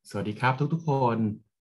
สวัสดีครับทุกคน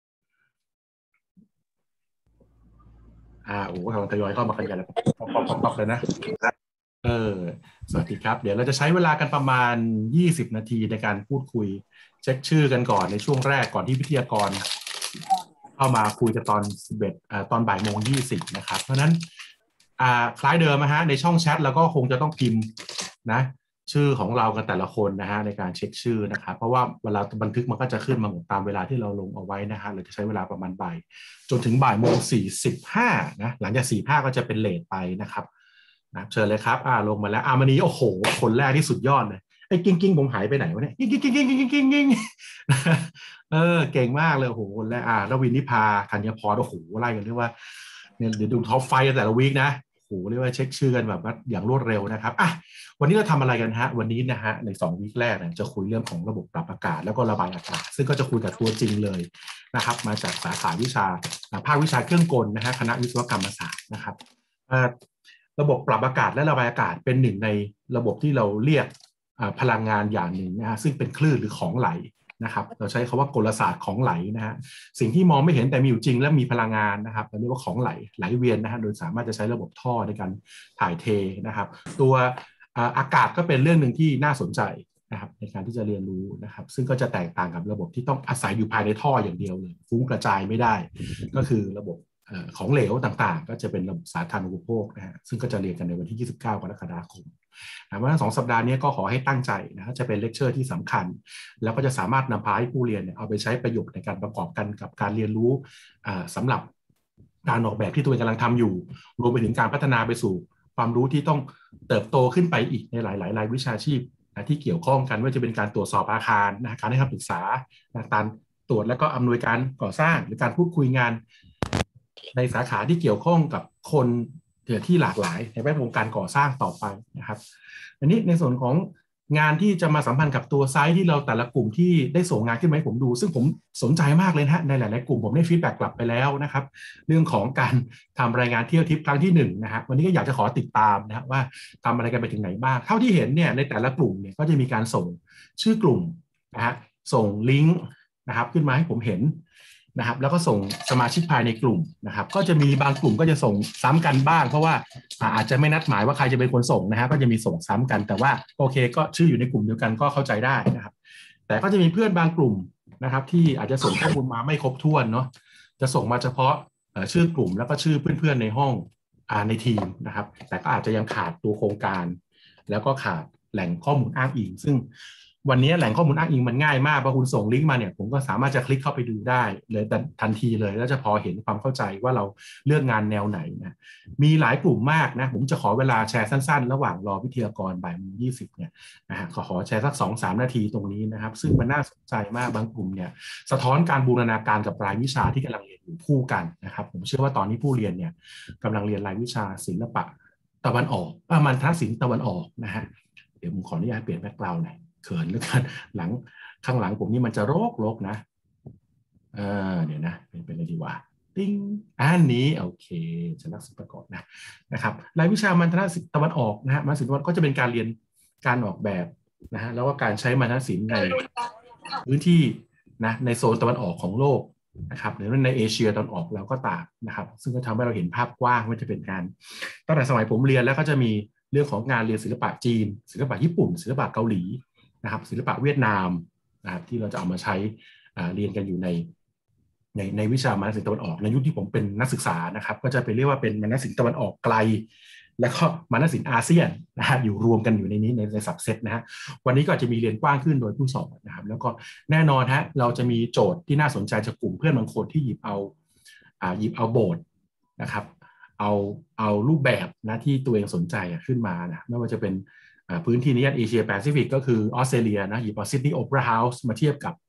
โอ้กำลังทยอยเข้ามากันใหญ่แล้วป๊อปเลยนะเออสวัสดีครับเดี๋ยวเราจะใช้เวลากันประมาณ20นาทีในการพูดคุยเช็คชื่อกันก่อนในช่วงแรกก่อนที่วิทยากรเข้ามาคุยกันตอน11ตอนบ่ายโมง20นะครับเพราะฉะนั้นคล้ายเดิมนะฮะในช่องแชทเราก็คงจะต้องพิมพ์นะชื่อของเรากันแต่ละคนนะฮะในการเช็คชื่อนะครับเพราะว่าเวลาบันทึกมันก็จะขึ้นมาหมดตามเวลาที่เราลงเอาไว้นะฮะเราจะใช้เวลาประมาณบ่ายจนถึงบ่ายโมง45นะหลังจาก45ก็จะเป็นเลทไปนะครับนะเชิญเลยครับลงมาแล้ววันนี้โอ้โหคนแรกที่สุดยอดเลยไอ้กิ้งผมหายไปไหนวะเนี่ยกิ้งเก่งมากเลยโอ้โหคนแรกแล้ววินนิพาธัญพรโอ้โหไล่กันเรียกว่าเนี่ยเดี๋ยวดูท็อปไฟแต่ละวีคนะโอ้โหเรียกว่าเช็คชื่อกันแบบว่าอย่างรวดเร็วนะครับวันนี้เราทำอะไรกันฮะวันนี้นะฮะใน2วีคแรกเนี่ยจะคุยเรื่องของระบบปรับอากาศแล้วก็ระบายอากาศซึ่งก็จะคุยกับตัวจริงเลยนะครับมาจากสาขาวิชาภาควิชาเครื่องกลนะฮะคณะวิศวกรรมศาสตร์นะครับระบบปรับอากาศและระบายอากาศเป็นหนึ่งในระบบที่เราเรียกพลังงานอย่างหนึ่งนะฮะซึ่งเป็นคลื่นหรือของไหลนะครับเราใช้คำว่ากลศาสตร์ของไหลนะฮะสิ่งที่มองไม่เห็นแต่มีอยู่จริงและมีพลังงานนะครับเราเรียกว่าของไหลเวียนนะฮะโดยสามารถจะใช้ระบบท่อในการถ่ายเทนะครับตัวอากาศก็เป็นเรื่องหนึ่งที่น่าสนใจนะครับในการที่จะเรียนรู้นะครับซึ่งก็จะแตกต่างกับระบบที่ต้องอาศัยอยู่ภายในท่ออย่างเดียวเลยฟุ้งกระจายไม่ได้ก็คือระบบของเหลวต่างๆก็จะเป็นระบบสาธารณูปโภคนะฮะซึ่งก็จะเรียนกันในวันที่29กรกฎาคมว่า2สัปดาห์นี้ก็ขอให้ตั้งใจนะจะเป็นเลคเชอร์ที่สำคัญแล้วก็จะสามารถนำพาให้ผู้เรียนเอาไปใช้ประโยชน์ในการประกอบกันกับการเรียนรู้สำหรับการออกแบบที่ตัวเองกำลังทำอยู่รวมไปถึงการพัฒนาไปสู่ความรู้ที่ต้องเติบโตขึ้นไปอีกในหลายๆรายวิชาชีพที่เกี่ยวข้องกันว่าจะเป็นการตรวจสอบอาคารการให้คำปรึกษาการตรวจและก็อำนวยการก่อสร้างหรือการพูดคุยงานในสาขาที่เกี่ยวข้องกับคนที่หลากหลายในแวดวงการก่อสร้างต่อไปนะครับอันนี้ในส่วนของงานที่จะมาสัมพันธ์กับตัวไซต์ที่เราแต่ละกลุ่มที่ได้ส่งงานขึ้นมาให้ผมดูซึ่งผมสนใจมากเลยนะในหลายๆกลุ่มผมได้ฟีดแบ็กกลับไปแล้วนะครับเรื่องของการทำรายงานเที่ยวทิปครั้งที่1นะฮะวันนี้ก็อยากจะขอติดตามนะครับว่าทำอะไรกันไปถึงไหนบ้างเท่าที่เห็นเนี่ยในแต่ละกลุ่มเนี่ยก็จะมีการส่งชื่อกลุ่มนะฮะส่งลิงก์นะครับขึ้นมาให้ผมเห็นนะครับแล้วก็ส่งสมาชิกภายในกลุ่มนะครับก็จะมีบางกลุ่มก็จะส่งซ้ำกันบ้างเพราะว่าอาจจะไม่นัดหมายว่าใครจะเป็นคนส่งนะฮะก็จะมีส่งซ้ำกันแต่ว่าโอเคก็ชื่ออยู่ในกลุ่มเดียวกันก็เข้าใจได้นะครับแต่ก็จะมีเพื่อนบางกลุ่มนะครับที่อาจจะส่งข้อมูลมาไม่ครบถ้วนเนาะจะส่งมาเฉพาะชื่อกลุ่มแล้วก็ชื่อเพื่อนๆในห้องในทีมนะครับแต่ก็อาจจะยังขาดตัวโครงการแล้วก็ขาดแหล่งข้อมูลอ้างอิงซึ่งวันนี้แหล่งข้อมูลอ้างอิงมันง่ายมากพอคุณส่งลิงก์มาเนี่ยผมก็สามารถจะคลิกเข้าไปดูได้เลยทันทีเลยแล้วจะพอเห็นความเข้าใจว่าเราเลือกงานแนวไหนนะมีหลายกลุ่มมากนะผมจะขอเวลาแชร์สั้นๆระหว่างรอวิทยากรบ่ายโมง20เนี่ยนะฮะขอแชร์สัก 2-3 นาทีตรงนี้นะครับซึ่งมันน่าสนใจมากบางกลุ่มเนี่ยสะท้อนการบูรณาการกับรายวิชาที่กำลังเรียนอยู่คู่กันนะครับผมเชื่อว่าตอนนี้ผู้เรียนเนี่ยกำลังเรียนรายวิชาศิลปะตะวันออกมัณฑศิลป์ตะวันออกนะฮะเดี๋ยวผมขออนุญาตเปลี่ยนแบ็คกราวด์หน่อยเขินเหลือเกินหลังข้างหลังผมนี่มันจะรกนะเดี๋ยวนะเป็นอะไรดีวะติ้งอันนี้โอเคจะลักษณะประกอบนะครับรายวิชามัณฑศิลป์ตะวันออกนะฮะมัณฑศิลป์ตะวันก็จะเป็นการเรียนการออกแบบนะฮะแล้วก็การใช้มัณฑศิลป์ในพื้นที่นะในโซนตะวันออกของโลกนะครับหรือในเอเชียตะวันออกเราก็ตามนะครับซึ่งก็ทำให้เราเห็นภาพกว้างว่าจะเป็นการตั้งแต่สมัยผมเรียนแล้วก็จะมีเรื่องของงานเรียนศิลปะจีนศิลปะญี่ปุ่นศิลปะเกาหลีนะครับศิลปะเวียดนามนะครับที่เราจะเอามาใช้เรียนกันอยู่ในวิชามัณฑศิลป์ตะวันออกในยุคที่ผมเป็นนักศึกษานะครับก็จะไปเรียกว่าเป็นมัณฑศิลป์ตะวันออกไกลแล้วก็มัณฑศิลป์อาเซียนนะฮะอยู่รวมกันอยู่ในนี้ในสับเซตนะฮะวันนี้ก็จะมีเรียนกว้างขึ้นโดยผู้สอนนะครับแล้วก็แน่นอนฮะเราจะมีโจทย์ที่น่าสนใจจากกลุ่มเพื่อนบางคนที่หยิบเอาโบสถ์นะครับเอารูปแบบนะที่ตัวเองสนใจขึ้นมานะไม่ว่าจะเป็นพื้นที่นี้เอเชียแปซิฟิกก็คือออสเตรเลียนะหยิบเอาซิดนีย์โอเปร่าเฮาส์มาเทียบกับ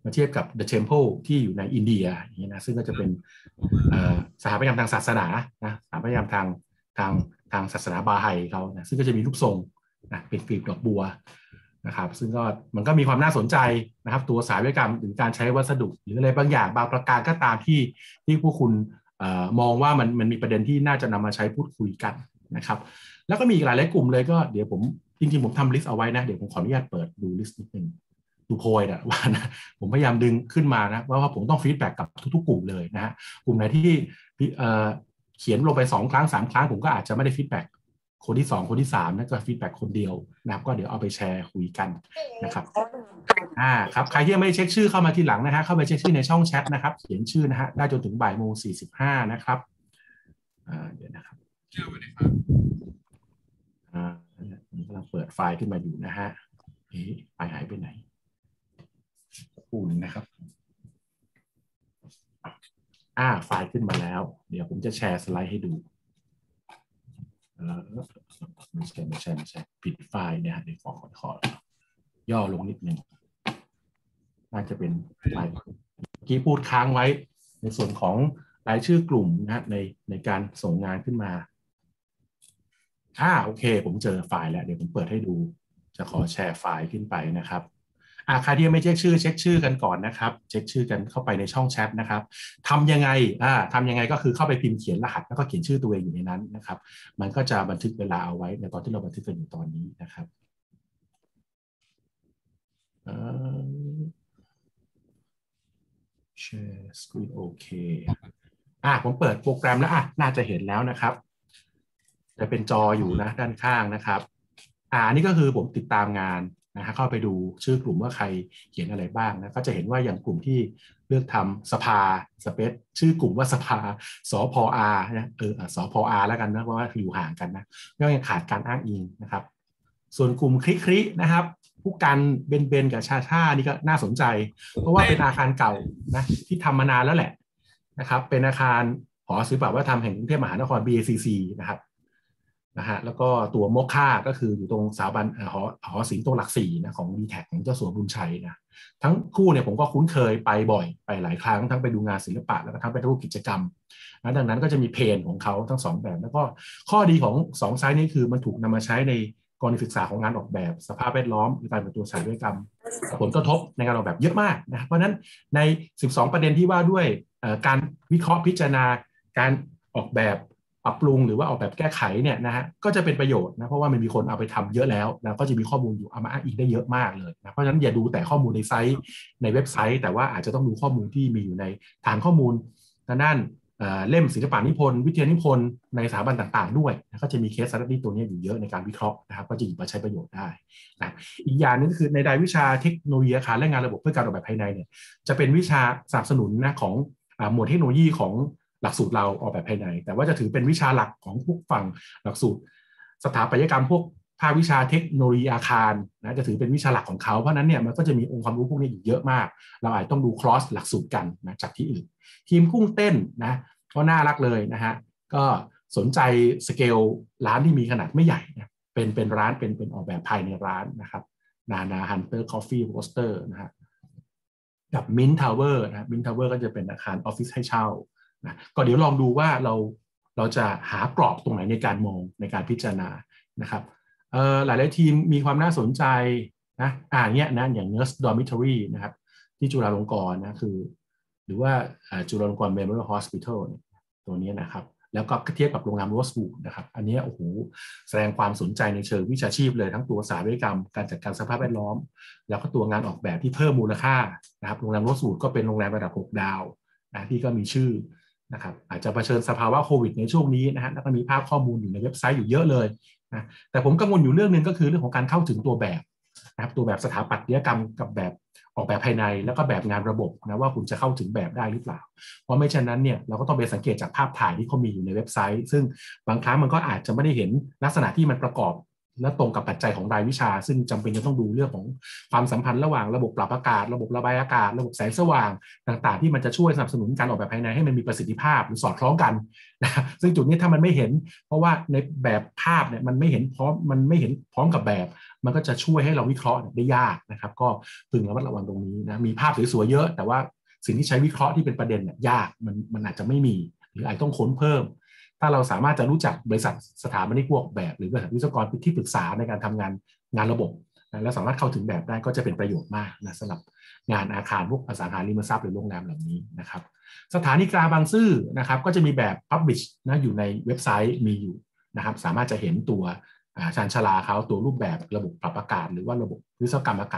The Temple ที่อยู่ในอินเดียอย่างนี้นะซึ่งก็จะเป็นสถาปัตยกรรมทางศาสนานะสถาปัตยกรรมทางศาสนาบาไฮเขานะซึ่งก็จะมีรูปทรงนะเป็นกลีบดอกบัวนะครับซึ่งก็มันก็มีความน่าสนใจนะครับตัวสถาปัตยกรรมหรือการใช้วัสดุหรืออะไรบางอย่างบางประการก็ตามที่ผู้คุณมองว่ามันมีประเด็นที่น่าจะนำมาใช้พูดคุยกันนะครับแล้วก็มีอีกหลายกลุ่มเลยก็เดี๋ยวผมจริงๆผมทำลิสต์เอาไว้นะเดี๋ยวผมขออนุญาตเปิดดูลิสต์นิดนึงดูโพยนะว่านะผมพยายามดึงขึ้นมานะว่าผมต้องฟีดแบ็กกับทุกๆกลุ่มเลยนะฮะกลุ่มไหนที่เขียนลงไป2 ครั้ง 3 ครั้งผมก็อาจจะไม่ได้ฟีดแบ็กคนที่2คนที่3นั่นก็ฟีดแบ็กคนเดียวนะครับก็เดี๋ยวเอาไปแชร์คุยกันนะครับครับใครที่ยังไม่ได้เช็คชื่อเข้ามาทีหลังนะฮะเข้าไปเช็คชื่อในช่องแชทนะครับเขียนชื่อนะฮะได้จนถึงบ่ายโมง 45นะครับเดี๋ยวนะครับผมกำลังเปิดไฟล์ขึ้นมาอยู่นะฮะไฟล์หายไปไหนปุ่นนะครับไฟล์ขึ้นมาแล้วเดี๋ยวผมจะแชร์สไลด์ให้ดูไม่ใช่ปิดไฟล์เนี่ยเดี๋ยวขอย่อลงนิดนึงน่าจะเป็นไฟล์เมื่อกี้พูดค้างไว้ในส่วนของรายชื่อกลุ่มนะในการส่งงานขึ้นมาโอเคผมเจอไฟล์แล้วเดี๋ยวผมเปิดให้ดูจะขอแชร์ไฟล์ขึ้นไปนะครับใครที่ยังไม่เช็คชื่อกันก่อนนะครับเช็คชื่อกันเข้าไปในช่องแชทนะครับทำยังไงก็คือเข้าไปพิมพ์เขียนรหัสแล้วก็เขียนชื่อตัวเองอยู่ในนั้นนะครับมันก็จะบันทึกเวลาเอาไว้ในตอนที่เราบันทึกกันอยู่ตอนนี้นะครับแชร์สกรีนโอเคผมเปิดโปรแกรมแล้วน่าจะเห็นแล้วนะครับจะเป็นจออยู่นะด้านข้างนะครับอันนี้ก็คือผมติดตามงานนะฮะเข้าไปดูชื่อกลุ่มว่าใครเขียนอะไรบ้างนะก็จะเห็นว่าอย่างกลุ่มที่เลือกทำสภาสเปซชื่อกลุ่มว่าสภาสพอานะสพอาแล้วกันนะเพราะว่าอยู่ห่างกันนะก็ยังขาดการอ้างอิงนะครับส่วนกลุ่มคลินะครับผู้กันเบนกับชานี่ก็น่าสนใจเพราะว่าเป็นอาคารเก่านะที่ทำมานานแล้วแหละนะครับเป็นอาคารหอศิลปวัฒนธรรมแห่งกรุงเทพมหานคร BACC นะครับแล้วก็ตัวโมค่าก็คืออยู่ตรงสถาบันหอศิลป์ตรงหลัก4นะของ D-Tag ของเจ้าสัวบุญชัยนะทั้งคู่เนี่ยผมก็คุ้นเคยไปบ่อยไปหลายครั้งทั้งไปดูงานศิลปะแล้วก็ทั้งไปดูกิจกรรมนะดังนั้นก็จะมีเพนของเขาทั้ง2แบบแล้วก็ข้อดีของ2ไซต์นี้คือมันถูกนำมาใช้ในกรณีศึกษาของงานออกแบบสภาพแวดล้อมหรือการเป็นตัวสายด้วยกรรมผลกระทบในการออกแบบเยอะมากนะเพราะฉะนั้นใน12ประเด็นที่ว่าด้วยการวิเคราะห์พิจารณาการออกแบบปรับปรุงหรือว่าออกแบบแก้ไขเนี่ยนะฮะก็จะเป็นประโยชน์นะเพราะว่ามันมีคนเอาไปทำเยอะแล้วก็จะมีข้อมูลอยู่เอามาอ้างอิงได้เยอะมากเลยนะเพราะฉะนั้นอย่าดูแต่ข้อมูลในไซต์ในเว็บไซต์แต่ว่าอาจจะต้องดูข้อมูลที่มีอยู่ในฐานข้อมูลด้านเล่มศิลปะนิพนธ์วิทยานิพนธ์ในสถาบันต่างๆด้วยนะก็จะมีเคสสตั๊ดดี้ตัวนี้อยู่เยอะในการวิเคราะห์นะครับก็จะหยิบมาใช้ประโยชน์ได้นะอีกอย่างนึงคือในรายวิชาเทคโนโลยีอาคารและงานระบบเพื่อการออกแบบภายในเนี่ยจะเป็นวิชาสนับสนุนนะของหมวดเทคโนโลยีของหลักสูตรเราออกแบบภายในแต่ว่าจะถือเป็นวิชาหลักของพวกฝั่งหลักสูตรสถาปัตยกรรมพวกภาควิชาเทคโนโลยีอาคารนะจะถือเป็นวิชาหลักของเขาเพราะนั้นเนี่ยมันก็จะมีองค์ความรู้พวกนี้อยู่เยอะมากเราอาจต้องดูคลอสหลักสูตรกันนะจากที่อื่นทีมกุ้งเต้นนะก็น่ารักเลยนะฮะก็สนใจสเกลร้านที่มีขนาดไม่ใหญ่นะเป็นร้านเป็นออกแบบภายในร้านนะครับนาฮันเตอร์คอฟฟี่โรสเตอร์นะฮะกับมินท์ทาวเวอร์นะมินท์ทาวเวอร์ก็จะเป็นอาคารออฟฟิศให้เช่านะก็เดี๋ยวลองดูว่าเราจะหากรอบตรงไหนในการมองในการพิจารณานะครับหลายๆทีมมีความน่าสนใจนะเนี้ยนะอย่าง Nurse Dormitory นะครับที่จุฬาลงกรณ์นะคือหรือว่าจุฬาลงกรณ์ Memorial Hospital ตัวนี้นะครับแล้วก็เทียบกับโรงแรมโรสวูดนะครับอันนี้โอ้โหแสดงความสนใจในเชิงวิชาชีพเลยทั้งตัวสถาปัตยกรรมการจัดการสภาพแวดล้อมแล้วก็ตัวงานออกแบบที่เพิ่มมูลค่านะครับโรงแรมโรสวูดก็เป็นโรงแรมระดับ6 ดาวนะที่ก็มีชื่อนะครับอาจจะเผชิญสภาวะโควิดในช่วงนี้นะฮะแล้วก็มีภาพข้อมูลอยู่ในเว็บไซต์อยู่เยอะเลยนะแต่ผมกังวลอยู่เรื่องนึงก็คือเรื่องของการเข้าถึงตัวแบบนะครับตัวแบบสถาปัตยกรรมกับแบบออกแบบภายในแล้วก็แบบงานระบบนะว่าคุณจะเข้าถึงแบบได้หรือเปล่าเพราะไม่เช่นนั้นเนี่ยเราก็ต้องไปสังเกตจากภาพถ่ายที่เขามีอยู่ในเว็บไซต์ซึ่งบางครั้งมันก็อาจจะไม่ได้เห็นลักษณะที่มันประกอบและตรงกับปัจจัยของรายวิชาซึ่งจำเป็นจะต้องดูเรื่องของความสัมพันธ์ระหว่างระบบปรับอากาศระบบระบายอากาศระบบแสงสว่างต่างๆที่มันจะช่วยสนับสนุนการออกแบบภายในให้มันมีประสิทธิภาพหรือสอดคล้องกันนะซึ่งจุดนี้ถ้ามันไม่เห็นเพราะว่าในแบบภาพเนี่ยมันไม่เห็นพร้อมกับแบบมันก็จะช่วยให้เราวิเคราะห์ได้ยากนะครับก็พึงระมัดระวังตรงนี้นะมีภาพสวยๆเยอะแต่ว่าสิ่งที่ใช้วิเคราะห์ที่เป็นประเด็นเนี่ยยากมันอาจจะไม่มีหรืออาจต้องค้นเพิ่มถ้าเราสามารถจะรู้จักบริษัทสถาปนิกพวกแบบหรือบริษัทวิศวกรที่ปรึกษาในการทำงานระบบนะและสามารถเข้าถึงแบบได้ก็จะเป็นประโยชน์มากนะสำหรับงานอาคารพวกอสังหาริมทรัพย์หรือโรงแรมเหล่านี้นะครับสถานีกลางบางซื่อนะครับก็จะมีแบบ Publish นะอยู่ในเว็บไซต์มีอยู่นะครับสามารถจะเห็นตัวชานชาลาเขาตัวรูปแบบระบบปรับอากาศหรือว่าระบบวิศวกรรมอากาศ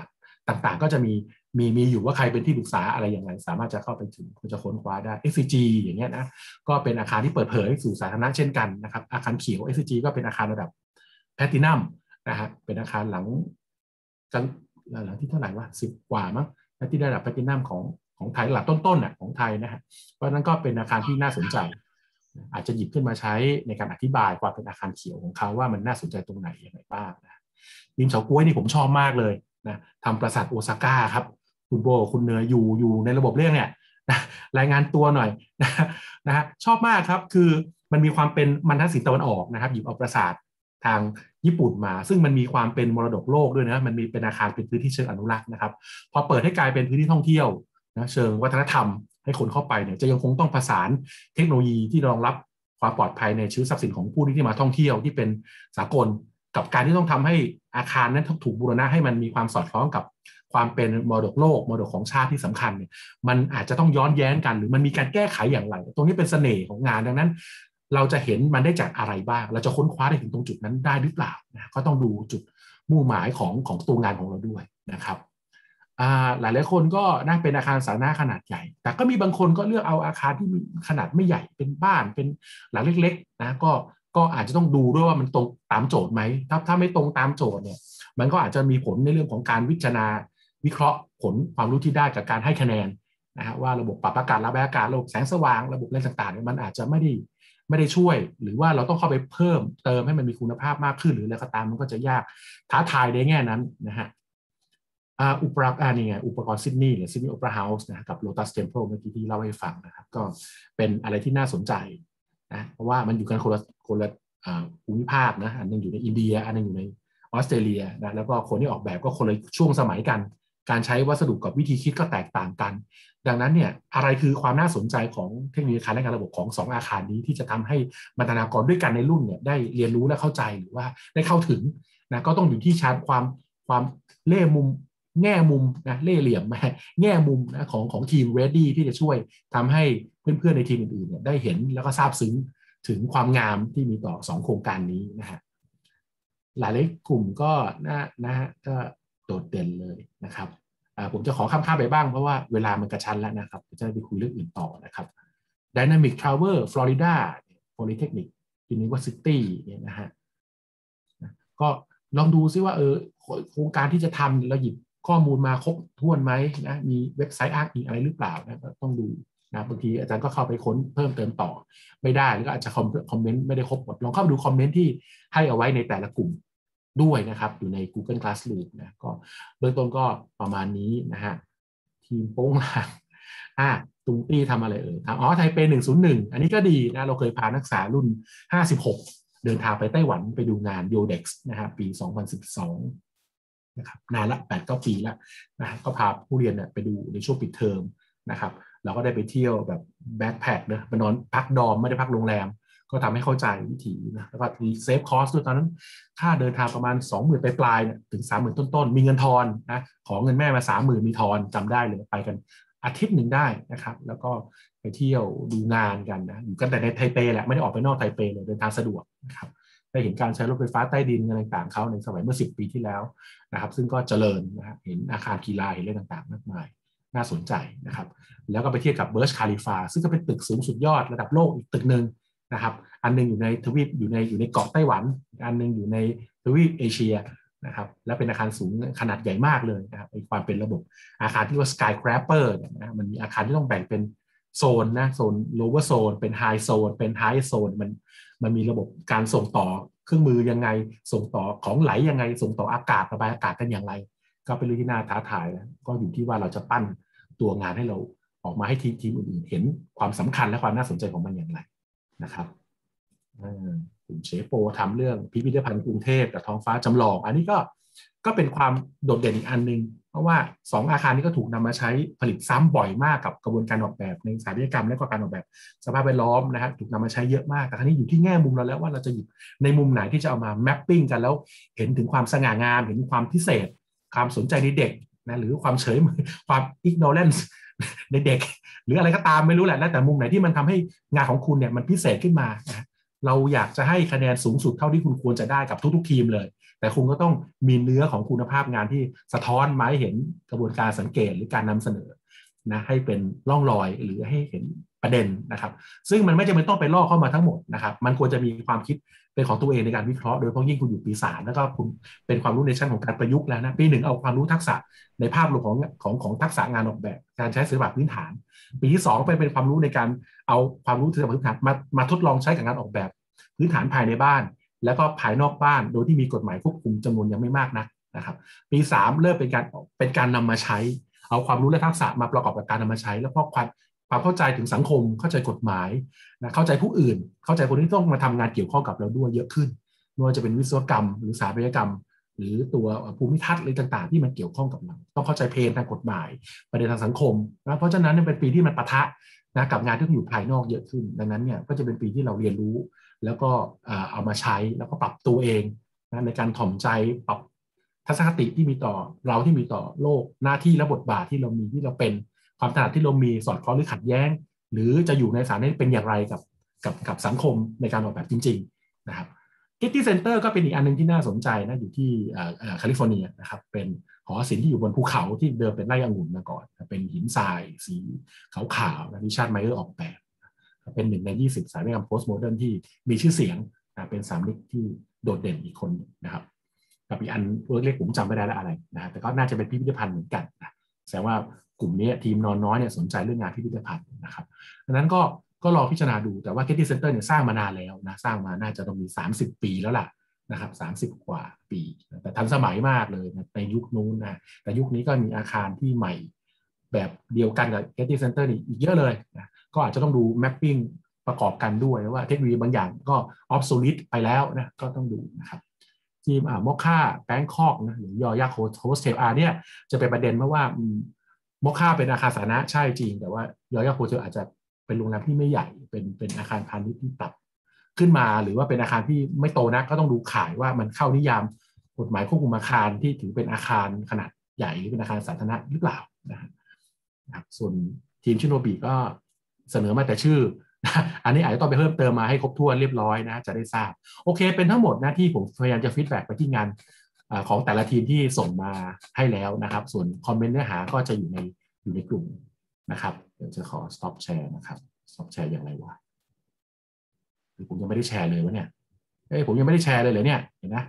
ต่างๆก็จะมีอยู่ว่าใครเป็นที่ปรึกษาอะไรอย่างไรสามารถจะเข้าไปถึงจะค้นคว้าได้ SCG อย่างเงี้ยนะก็เป็นอาคารที่เปิดเผยสู่สาธารณะเช่นกันนะครับอาคารเขียว SCG ก็เป็นอาคารระดับแพลตินัมนะฮะเป็นอาคารหลังที่เท่าไหร่วะ10 กว่ามั้งที่ได้ระดับแพลตินัมของไทยระดับต้นๆน่ะของไทยนะฮะเพราะนั้นก็เป็นอาคารที่น่าสนใจอาจจะหยิบขึ้นมาใช้ในการอธิบายความเป็นอาคารเขียวของเขาว่ามันน่าสนใจตรงไหนอย่างไรบ้างนะริมเฉาก๊วยนี่ผมชอบมากเลยนะทำปราสาทโอซาก้าครับคุณโบคุณเนยอยู่ในระบบเรื่องเนี่ยนะรายงานตัวหน่อยนะฮะชอบมากครับคือมันมีความเป็นมันทัศน์ตะวันออกนะครับหยิบเอาปราสาททางญี่ปุ่นมาซึ่งมันมีความเป็นมรดกโลกด้วยนะมันมีเป็นอาคารเป็นพื้นที่เชิงอนุรักษ์นะครับพอเปิดให้กลายเป็นพื้นที่ท่องเที่ยวนะเชิงวัฒนธรรมให้คนเข้าไปเนี่ยจะยังคงต้องประสานเทคโนโลยีที่รองรับความปลอดภัยในชีวิตทรัพย์สินของผู้ที่มาท่องเที่ยวที่เป็นสากลกับการที่ต้องทำให้อาคารนั้นถูกบูรณะให้มันมีความสอดคล้องกับความเป็นมรดกโลกมรดกของชาติที่สำคัญเนี่ยมันอาจจะต้องย้อนแย้งกันหรือมันมีการแก้ไขอย่างไรตรงนี้เป็นเสน่ห์ของงานดังนั้นเราจะเห็นมันได้จากอะไรบ้างเราจะค้นคว้าได้ถึงตรงจุดนั้นได้หรือเปล่านะก็ต้องดูจุดมุ่งหมายของตัวงานของเราด้วยนะครับหลายๆคนก็น่าเป็นอาคารสาธารณะขนาดใหญ่แต่ก็มีบางคนก็เลือกเอาอาคารที่มีขนาดไม่ใหญ่เป็นบ้านเป็นหลังเล็กๆนะก็อาจจะต้องดูด้วยว่ามันตรงตามโจทย์ไหมถ้าไม่ตรงตามโจทย์เนี่ยมันก็อาจจะมีผลในเรื่องของการวิเคราะห์ผลความรู้ที่ได้กับการให้คะแนนนะฮะว่าระบบปรับอากาศระบายอากาศระบบแสงสว่างระบบอะไรต่างๆมันอาจจะไม่ได้ช่วยหรือว่าเราต้องเข้าไปเพิ่มเติมให้มันมีคุณภาพมากขึ้นหรืออะไรก็ตามมันก็จะยากท้าทายในแง่นั้นนะฮะนี่ไงอุปกรณ์ซิดนีย์หรือซิดนีย์โอเปร่าเฮาส์นะกับโลตัสเทมเพลเมื่อกี้ที่เล่าให้ฟังนะครับก็เป็นอะไรที่น่าสนใจนะเพราะว่ามันอยู่กันคนละภูมิภาคนะอันนึงอยู่ในอินเดียอันนึงอยู่ในออสเตรเลียนะแล้วก็คนที่ออกแบบก็คนละช่วงสมัยกันการใช้วัสดุกับวิธีคิดก็แตกต่างกันดังนั้นเนี่ยอะไรคือความน่าสนใจของเทคโนโลยีอาคารและการระบบของ2อาคารนี้ที่จะทำให้บรรณาธิการด้วยกันในรุ่นเนี่ยได้เรียนรู้และเข้าใจหรือว่าได้เข้าถึงนะก็ต้องอยู่ที่ชั้นความเล่มุมแง่มุมนะเล่เหลี่ยมแง่มุมนะของทีม Ready ที่จะช่วยทำให้เพื่อนๆในทีมอื่นๆเนี่ยได้เห็นแล้วก็ซาบซึ้งถึงความงามที่มีต่อ2โครงการนี้นะฮะหลายๆกลุ่มก็นะฮะก็โดดเด่นเลยนะครับผมจะขอข้ามไปบ้างเพราะว่าเวลามันกระชั้นแล้วนะครับจะได้ไปคุยเรื่องอื่นต่อนะครับ Dynamic Tower Florida Polytechnic University เนี่ยนะฮะก็ลองดูซิว่าโครงการที่จะทำเราหยิบข้อมูลมาครบถ้วนไหมนะมีเว็บไซต์อ้างอิงอะไรหรือเปล่านะต้องดูนะบางทีอาจารย์ก็เข้าไปค้นเพิ่มเติมต่อไม่ได้หรือก็อาจจะคอมเมนต์ไม่ได้ครบหมดลองเข้าไปดูคอมเมนต์ที่ให้เอาไว้ในแต่ละกลุ่มด้วยนะครับอยู่ใน Google Classroom นะก็เบื้องต้นก็ประมาณนี้นะฮะทีมโป้งหลังตุงตี้ทำอะไรไทเป101อันนี้ก็ดีนะเราเคยพานักศึกษารุ่น56เดินทางไปไต้หวันไปดูงาน Yodex นะครับปี2012นะครับนานละ8-9 ปีแล้วนะก็พาผู้เรียนไปดูในช่วงปิดเทอมนะครับเราก็ได้ไปเที่ยวแบบแบ็คแพคนะไปนอนพักดอมไม่ได้พักโรงแรมก็ทำให้เข้าใจวิถีนะแล้วก็เซฟคอสด้วยตอนนั้นค่าเดินทางประมาณ 20,000 ปลายเนี่ยถึง 30,000 ต้นๆมีเงินทอนนะขอเงินแม่มา 30,000 มีทอนจำได้เลยไปกันอาทิตย์หนึ่งได้นะครับแล้วก็ไปเที่ยวดูงานกันนะอยู่กันแต่ในไทเปแหละไม่ได้ออกไปนอกไทเปเลยเดินทางสะดวกนะครับได้เห็นการใช้รถไฟฟ้าใต้ดินอะไรต่างๆเขาในสมัยเมื่อ10 ปีที่แล้วนะครับซึ่งก็เจริญนะเห็นอาคารกีฬาเห็นอะไรต่างๆมากมายน่าสนใจนะครับแล้วก็ไปเทียบกับเบิร์ชคาลิฟาซึ่งก็เป็นตึกสูงสุดยอดระดับโลกอีกตึกหนึ่งนะครับอันนึงอยู่ในทวีปอยู่ในเกาะไต้หวันอันนึงอยู่ในทวีปเอเชียนะครับและเป็นอาคารสูงขนาดใหญ่มากเลยนะครับมีความเป็นระบบอาคารที่เรียกว่า skyscraper เนี่ยนะมันมีอาคารที่ต้องแบ่งเป็นโซนนะโซน lower zone เป็น high zone เป็น high zone มันมีระบบการส่งต่อเครื่องมือยังไงส่งต่อของไหลยังไงส่งต่ออากาศระบายอากาศกันอย่างไรก็เป็นเรื่องที่น่าท้าทายนะก็อยู่ที่ว่าเราจะปั้นตัวงานให้เราออกมาให้ทีมอื่นๆเห็นความสำคัญและความน่าสนใจของมันอย่างไรนะครับคุณเชโปทำเรื่องพิพิธภัณฑ์กรุงเทพกับท้องฟ้าจำลองอันนี้ก็เป็นความโดดเด่นอีกอันนึงเพราะว่า2อาคารนี้ก็ถูกนำมาใช้ผลิตซ้ำบ่อยมากกับกระบวนการออกแบบในสถาปัตยกรรมและก็การออกแบบสภาพแวดล้อมนะครับถูกนำมาใช้เยอะมากแต่ครั้นี้อยู่ที่แง่มุมเราแล้วว่าเราจะหยิบในมุมไหนที่จะเอามาแมปปิ้งกันแล้วเห็นถึงความสง่างามเห็นความพิเศษความสนใจในเด็กนะหรือความเฉยความ ignorance ในเด็กหรืออะไรก็ตามไม่รู้แหละแล้วแต่มุมไหนที่มันทำให้งานของคุณเนี่ยมันพิเศษขึ้นมานะเราอยากจะให้คะแนนสูงสุดเท่าที่คุณควรจะได้กับทุกๆทีมเลยแต่คุณก็ต้องมีเนื้อของคุณภาพงานที่สะท้อนมาให้เห็นกระบวนการสังเกตหรือการนำเสนอนะให้เป็นร่องรอยหรือให้เห็นประเด็นนะครับซึ่งมันไม่จำเป็นต้องไปลอกเข้ามาทั้งหมดนะครับมันควรจะมีความคิดเป็นของตัวเองในการวิเคราะห์โดยเฉพาะยิ่งคุณอยู่ปี3แล้วก็คุณเป็นความรู้ในชั้นของการประยุกต์แล้วนะปี 1เอาความรู้ทักษะในภาพรวมของทักษะงานออกแบบการใช้ศิลปะพื้นฐานปีที่2เป็นความรู้ในการเอาความรู้ศิลปะพื้นฐานมาทดลองใช้กับงานออกแบบพื้นฐานภายในบ้านแล้วก็ภายนอกบ้านโดยที่มีกฎหมายควบคุมจำนวนยังไม่มากนะครับปี3เริ่มเป็นการนำมาใช้เอาความรู้และทักษะมาประกอบกับการนำมาใช้แล้วก็ความเข้าใจถึงสังคมเข้าใจกฎหมายนะเข้าใจผู้อื่นเข้าใจคนที่ต้องมาทำงานเกี่ยวข้องกับเราด้วยเยอะขึ้นไม่ว่าจะเป็นวิศวกรรมหรือสถาปัตยกรรมหรือตัวภูมิทัศน์อะไรต่างๆที่มันเกี่ยวข้องกับเราต้องเข้าใจเพนทางกฎหมายประเด็นทางสังคมนะเพราะฉะนั้นเป็นปีที่มันปะทะนะกับงานที่อยู่ภายนอกเยอะขึ้นดังนั้นเนี่ยก็จะเป็นปีที่เราเรียนรู้แล้วก็เอามาใช้แล้วก็ปรับตัวเองนะในการถ่อมใจปรับทัศนคติที่มีต่อเราที่มีต่อโลกหน้าที่และบทบาทที่เรามีที่เราเป็นความถนัดที่เรามีสอดคล้องหรือขัดแย้งหรือจะอยู่ในสถานะเป็นอย่างไรกับสังคมในการออกแบบจริงๆนะครับ Getty Center ก็เป็นอีกอันนึงที่น่าสนใจนะอยู่ที่แคลิฟอร์เนียนะครับเป็นหอศิลป์ที่อยู่บนภูเขาที่เดิมเป็นไร่องุ่นมาก่อนเป็นหินทรายสีขาวๆนะริชาร์ดไมเออร์ออกแบบเป็น1 ใน 20สถาปัตยกรรมโพสต์โมเดิร์นที่มีชื่อเสียงเป็นสามมิตที่โดดเด่นอีกคนนะครับกับอีกอันเล็กๆผมจำไม่ได้แล้วอะไรนะแต่ก็น่าจะเป็นพิพิธภัณฑ์เหมือนกันนะแสดงว่ากลุ่มนี้ทีมนอนน้อยเนี่ยสนใจเรื่องงานพิพิธภัณฑ์นะครับดังนั้นก็ลองพิจารณาดูแต่ว่า Getty Center เนี่ยสร้างมานานแล้วนะสร้างมาน่าจะต้องมี30 ปีแล้วล่ะนะครับ30 กว่าปีแต่ทันสมัยมากเลยในยุคนู้นนะแต่ยุคนี้ก็มีอาคารที่ใหม่แบบเดียวกันกับ Getty Center นี่อีกเยอะเลยนะก็อาจจะต้องดู mapping ประกอบกันด้วยว่าเทคโนโลยีบางอย่างก็ obsolete ไปแล้วนะก็ต้องดูนะครับทีมมอคค่าแบงคอกนะหรือยอยักษ์โฮสเทลเนี่ยจะเป็นประเด็นเพราะว่ามอคค่าเป็นอาคารสาธารณะใช่จริงแต่ว่ายอยักษ์โฮสเทลอาจจะเป็นโรงแรมที่ไม่ใหญ่เป็นอาคารพาณิชย์ที่ปรับขึ้นมาหรือว่าเป็นอาคารที่ไม่โตนักก็ต้องดูข่ายว่ามันเข้านิยามกฎหมายควบคุมอาคารที่ถือเป็นอาคารขนาดใหญ่หรือเป็นอาคารสาธารณะหรือเปล่านะครับส่วนทีมชิโนบิก็เสนอมาแต่ชื่ออันนี้อาจจะต้องไปเพิ่มเติมมาให้ครบถ้วนเรียบร้อยนะจะได้ทราบโอเคเป็นทั้งหมดนะที่ผมพยายามจะฟีดแบ็กไปที่งานของแต่ละทีมที่ส่งมาให้แล้วนะครับส่วนคอมเมนต์เนื้อหาก็จะอยู่ในกลุ่มนะครับเดี๋ยวจะขอ stop share นะครับ stop share อย่างไรวะคือผมยังไม่ได้แชร์เลยวะเนี่ยผมยังไม่ได้แชร์เลยเนี่ยเห็นนะ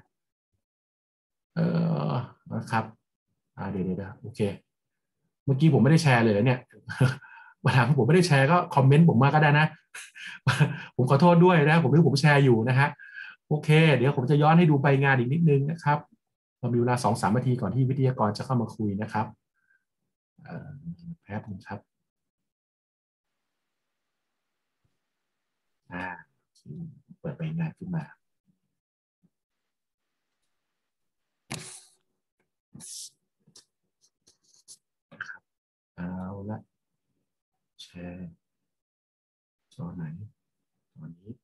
นะครับเดี๋ยวโอเคเมื่อกี้ผมไม่ได้แชร์เลยเนี่ยวันหลังผมไม่ได้แชร์ก็คอมเมนต์ผมมาก็ได้นะผมขอโทษด้วยนะผมนึกผมแชร์อยู่นะฮะโอเคเดี๋ยวผมจะย้อนให้ดูใบงานอีกนิดนึงนะครับเรามีเวลา2-3 นาทีก่อนที่วิทยากรจะเข้ามาคุยนะครับแป๊บนึงครับเปิดใบงานขึ้นมาเอาละแชร์จอไหนตอนนี้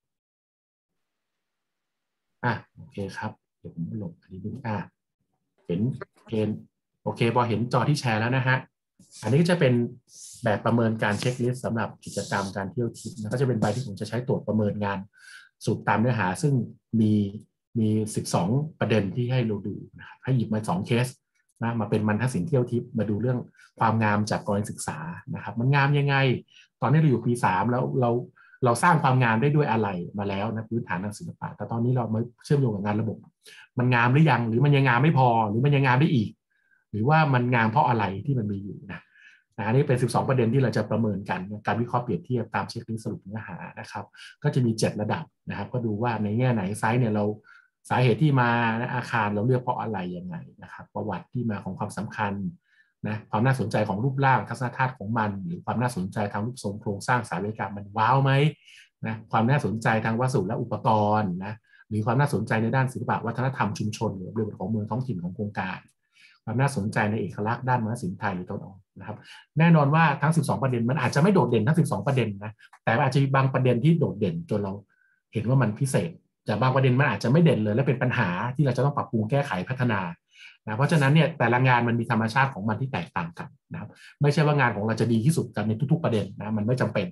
โอเคครับเดี๋ยวผมลงอันนี้ดูเห็นเกณฑ์โอเคพอเห็นจอที่แชร์แล้วนะฮะอันนี้ก็จะเป็นแบบประเมินการเช็คลิสต์สำหรับกิจกรรมการเที่ยวทิปนะก็จะเป็นใบที่ผมจะใช้ตรวจประเมินงานสูตรตามเนื้อหาซึ่งมี12ประเด็นที่ให้เราดูนะครับให้หยิบมา2 เคสนะมาเป็นบรรทัดสินเที่ยวทิปมาดูเรื่องความงามจากกรณีศึกษานะครับมันงามยังไงตอนนี้เราอยู่ปี3แล้วเราสร้างความงามได้ด้วยอะไรมาแล้วนะพื้นฐานทางศิลปะแต่ตอนนี้เรามาเชื่อมโยงกับงานระบบมันงามหรือยังหรือมันยังงามไม่พอหรือมันยังงามได้อีกหรือว่ามันงามเพราะอะไรที่มันมีอยู่นะอันนี้เป็น12ประเด็นที่เราจะประเมินกันการวิเคราะห์เปรียบเทียบตามเช็คลิสต์สรุปเนื้อหานะครับก็จะมี7ระดับนะครับก็ดูว่าในแง่ไหนไซส์เนี่ยเราสาเหตุที่มาอาคารเราเลือกเพราะอะไรยังไงนะครับประวัติที่มาของความสำคัญนะความน่าสนใจของรูปร่างทัศนธาตุของมันหรือความน่าสนใจทางรูปทรงโครงสร้างสถาปัตยกรรมมันว้าวไหมนะความน่าสนใจทางวัสดุและอุปกรณ์นะหรือความน่าสนใจในด้านศิลปะวัฒนธรรมชุมชนหรือบริบทของเมืองท้องถิ่นของโครงการความน่าสนใจในเอกลักษณ์ด้านมหัศจรรย์ไทยหรือตะวันออกนะครับแน่นอนว่าทั้ง12ประเด็นมันอาจจะไม่โดดเด่นทั้ง12ประเด็นนะแต่อาจจะมีบางประเด็นที่โดดเด่นจนเราเห็นว่ามันพิเศษแต่บางประเด็นมันอาจจะไม่เด่นเลยและเป็นปัญหาที่เราจะต้องปรับปรุงแก้ไขพัฒนานะเพราะฉะนั้นเนี่ยแต่ละงานมันมีธรรมชาติของมันที่แตกต่างกันนะครับไม่ใช่ว่างานของเราจะดีที่สุดกันในทุกๆประเด็นนะมันไม่จำเป็น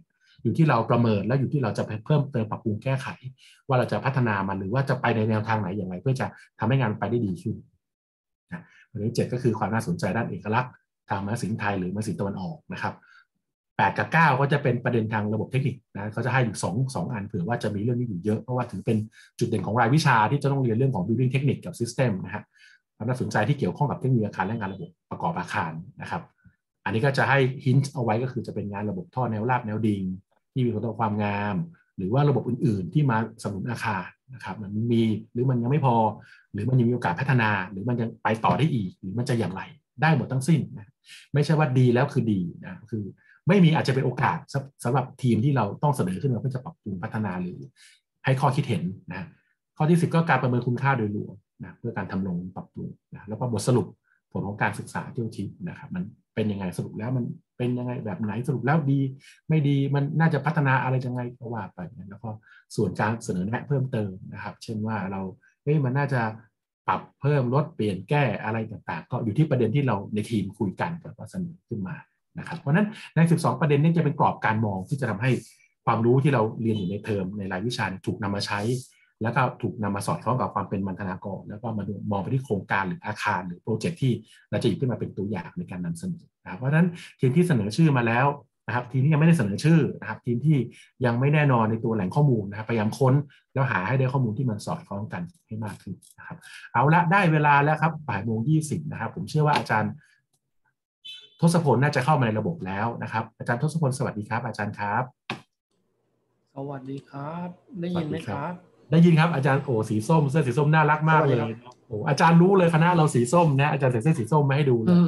อยู่ที่เราประเมินแล้วอยู่ที่เราจะเพิ่มเติมปรับปรุงแก้ไขว่าเราจะพัฒนามันหรือว่าจะไปในแนวทางไหนอย่างไรเพื่อจะทำให้งานไปได้ดีขึ้นนะอันที่7ก็คือความน่าสนใจด้านเอกลักษณ์ทางมหัศนตร์หรือมหัศนตะวันออกนะครับ8กับ9ก็จะเป็นประเด็นทางระบบเทคนิคนะเขาจะให้อยู่2อันเผื่อว่าจะมีเรื่องนี้อยู่เยอะเพราะว่าถือเป็นจุดเด่นของรายวิชาที่จะต้องเรียนเรื่องของ building technique กับ system นะฮะความน่าสนใจที่เกี่ยวข้องกับเทคนิคอาคารและงานระบบประกอบอาคารนะครับอันนี้ก็จะให้ hint เอาไว้ก็คือจะเป็นงานระบบท่อแนวราบแนวดิ่งที่มีคุณภาพความงามหรือว่าระบบอื่นๆที่มาสนับสนุนอาคารนะครับมันมีหรือมันยังไม่พอหรือมันยังมีโอกาสพัฒนาหรือมันยังไปต่อได้อีกหรือมันจะอย่างไรได้หมดทั้งสิ้นนะไม่ใช่ว่าดีแล้วคือดีนะคือไม่มีอาจจะเป็นโอกาสสำหรับทีมที่เราต้องเสนอขึ้นมาเพื่อจะปรับปรุงพัฒนาหรือให้ข้อคิดเห็นนะข้อที่10ก็การประเมินคุณค่าโดยรวมนะเพื่อการทำลงปรับปรุงนะแล้วก็บทสรุปผลของการศึกษาที่เราชี้นะครับมันเป็นยังไงสรุปแล้วมันเป็นยังไงแบบไหนสรุปแล้วดีไม่ดีมันน่าจะพัฒนาอะไรยังไงก็ว่าไปแล้วก็ส่วนการเสนอแนะเพิ่มเติมนะครับเช่นว่าเรามันน่าจะปรับเพิ่มลดเปลี่ยนแก้อะไรต่างๆก็อยู่ที่ประเด็นที่เราในทีมคุยกันก็เสนอขึ้นมานะครับเพราะนั้นใน12ประเด็นนี้จะเป็นกรอบการมองที่จะทำให้ความรู้ที่เราเรียนอยู่ในเทอมในรายวิชาถูกนำมาใช้แล้วก็ถูกนำมาสอดคล้องกับความเป็นมัณฑนากรแล้วก็มาดูมองไปที่โครงการหรืออาคารหรือโปรเจกต์ที่เราจะหยิบขึ้นมาเป็นตัวอย่างในการนำเสนอนะครับเพราะฉะนั้นทีมที่เสนอชื่อมาแล้วนะครับทีมที่ยังไม่ได้เสนอชื่อนะครับทีมที่ยังไม่แน่นอนในตัวแหล่งข้อมูลนะครับพยายามค้นแล้วหาให้ได้ข้อมูลที่มันสอดคล้องกันให้มากขึ้นนะครับเอาละได้เวลาแล้วครับบ่ายโมง 20นะครับผมเชื่อว่าอาจารย์ทศพลน่าจะเข้ามาในระบบแล้วนะครับอาจารย์ทศพลสวัสดีครับอาจารย์ครับสวัสดีครับได้ยินไหมครับได้ยินครับอาจารย์โอ้สีส้มเสื้อสีส้มน่ารักมากเลยโอ้อาจารย์รู้เลยคณะเราสีส้มนะอาจารย์ใส่เสื้อสีส้มมาให้ดูเลย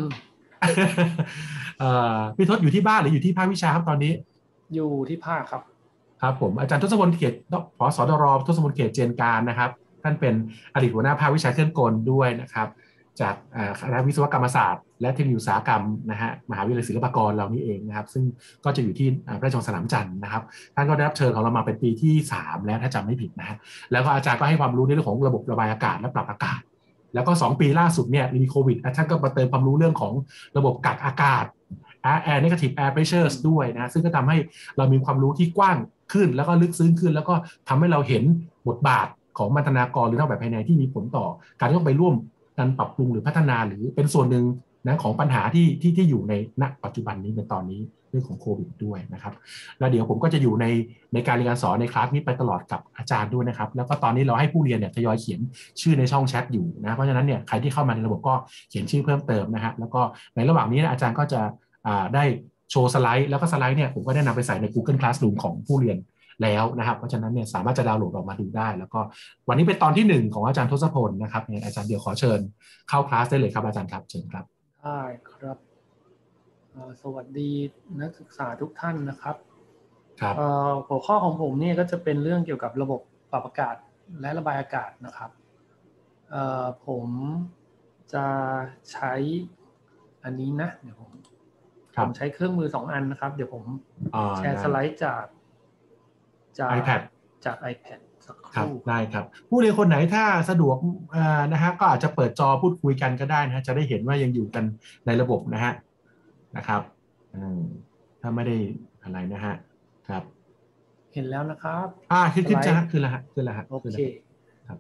พี่ทศอยู่ที่บ้านหรืออยู่ที่ภาควิชาครับตอนนี้อยู่ที่ภาคครับครับผมอาจารย์ทศพลเขตผสดรทศพลเขตเจนการนะครับท่านเป็นอดีตหัวหน้าภาควิชาเครื่องกลด้วยนะครับจากคณะวิศวกรรมศาสตร์และเทคโนโลยีอุตสาหกรรมนะฮะมหาวิทยาลัยศิลปากรเรานี่เองนะครับซึ่งก็จะอยู่ที่พระราชวังสนามจันทร์นะครับท่านก็ได้รับเชิญของเรามาเป็นปีที่3แล้วถ้าจำไม่ผิดนะฮะแล้วก็อาจารย์ก็ให้ความรู้ในเรื่องของระบบระบายอากาศและปรับอากาศแล้วก็2ปีล่าสุดเนี่ยมีโควิดท่านก็มาเติมความรู้เรื่องของระบบกักอากาศ air negative air pressures ด้วยนะซึ่งก็ทำให้เรามีความรู้ที่กว้างขึ้นแล้วก็ลึกซึ้งขึ้นแล้วก็ทำให้เราเห็นบทบาทของมัณฑนากรหรือนอกแบบภายในที่มีผลต่อการที่ต้องไปร่วมการปรับปรุงหรือพัฒนาหรือเป็นส่วนหนึ่งนะของปัญหาที่อยู่ในณปัจจุบันนี้ในตอนนี้เรื่องของโควิดด้วยนะครับแล้วเดี๋ยวผมก็จะอยู่ในการเรียนการสอนในคลาสนี้ไปตลอดกับอาจารย์ด้วยนะครับแล้วก็ตอนนี้เราให้ผู้เรียนเนี่ยทยอยเขียนชื่อในช่องแชทอยู่นะเพราะฉะนั้นเนี่ยใครที่เข้ามาในระบบก็เขียนชื่อเพิ่มเติมนะฮะแล้วก็ในระหว่างนี้อาจารย์ก็จะได้โชว์สไลด์แล้วก็สไลด์เนี่ยผมก็ได้นำไปใส่ใน Google Classroom ของผู้เรียนแล้วนะครับเพราะฉะนั้นเนี่ยสามารถจะดาวน์โหลดออกมาดูได้แล้วก็วันนี้เป็นตอนที่1ของอาจารย์ทศพลนะครับอาจารย์เดี๋ยวขอเชิญเข้าคลาสได้เลยครับอาจารย์ครับเชิญครับได้ครับสวัสดีนักศึกษาทุกท่านนะครับครับหัวข้อของผมเนี่ยก็จะเป็นเรื่องเกี่ยวกับระบบปรับอากาศและระบายอากาศนะครับผมจะใช้อันนี้นะเดี๋ยวผมใช้เครื่องมือ2อันนะครับเดี๋ยวผมแชร์สไลด์จาก iPad จาก iPad สักครู่ได้ครับผู้เรียนคนไหนถ้าสะดวกนะฮะก็อาจจะเปิดจอพูดคุยกันก็ได้นะจะได้เห็นว่ายังอยู่กันในระบบนะฮะนะครับถ้าไม่ได้อะไรนะฮะครับเห็นแล้วนะครับขึ้นจะขึ้นแล้วฮะโอเคครับ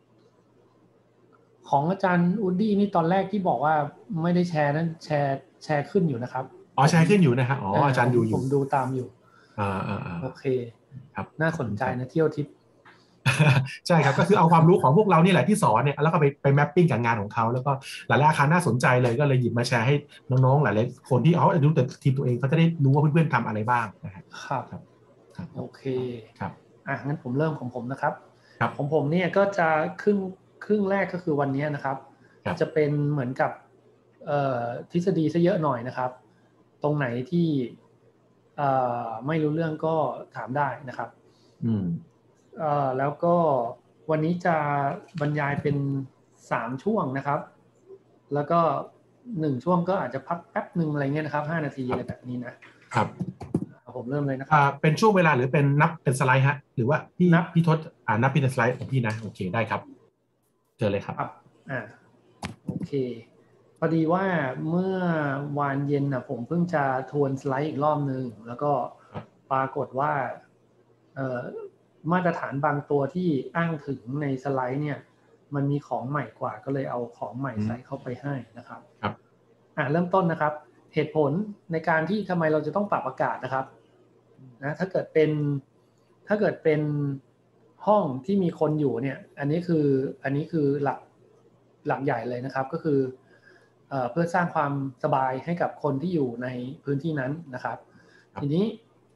ของอาจารย์อูดดี้นี่ตอนแรกที่บอกว่าไม่ได้แชร์นั้นแชร์ขึ้นอยู่นะครับแชร์ขึ้นอยู่นะฮะอาจารย์ดูอยู่ผมดูตามอยู่โอเคครับน่าสนใจนะเที่ยวทิปใช่ครับก็คือเอาความรู้ของพวกเรานี่แหละที่สอนเนี่ยแล้วก็ไปแมปปิ้งกับงานของเขาแล้วก็หลายๆอาคารน่าสนใจเลยก็เลยหยิบมาแชร์ให้น้องๆหลายๆคนที่เขาดูแต่ทีมตัวเองเขาจะได้รู้ว่าเพื่อนๆทำอะไรบ้างนะครับโอเคครับงั้นผมเริ่มของผมนะครับของผมเนี่ยก็จะครึ่งแรกก็คือวันนี้นะครับจะเป็นเหมือนกับทฤษฎีซะเยอะหน่อยนะครับตรงไหนที่ไม่รู้เรื่องก็ถามได้นะครับแล้วก็วันนี้จะบรรยายเป็น3ช่วงนะครับแล้วก็1ช่วงก็อาจจะพักแป๊บนึงอะไรเงี้ยนะครับ5นาทีอะไรแบบนี้นะครับผมเริ่มเลยนะครับเป็นช่วงเวลาหรือเป็นนับเป็นสไลด์ฮะหรือว่าพี่ทศนับเป็นสไลด์ของพี่นะโอเคได้ครับเจอเลยครับโอเคพอดีว่าเมื่อวานเย็นผมเพิ่งจะทวนสไลด์อีกรอบนึงแล้วก็ไปปรากฏว่ามาตรฐานบางตัวที่อ้างถึงในสไลด์เนี่ยมันมีของใหม่กว่าก็เลยเอาของใหม่ใส่เข้าไปให้นะครับครับเริ่มต้นนะครับเหตุผลในการที่ทำไมเราจะต้องปรับอากาศนะครับนะถ้าเกิดเป็นห้องที่มีคนอยู่เนี่ยอันนี้คือหลักใหญ่เลยนะครับก็คือเพื่อสร้างความสบายให้กับคนที่อยู่ในพื้นที่นั้นนะครับทีนี้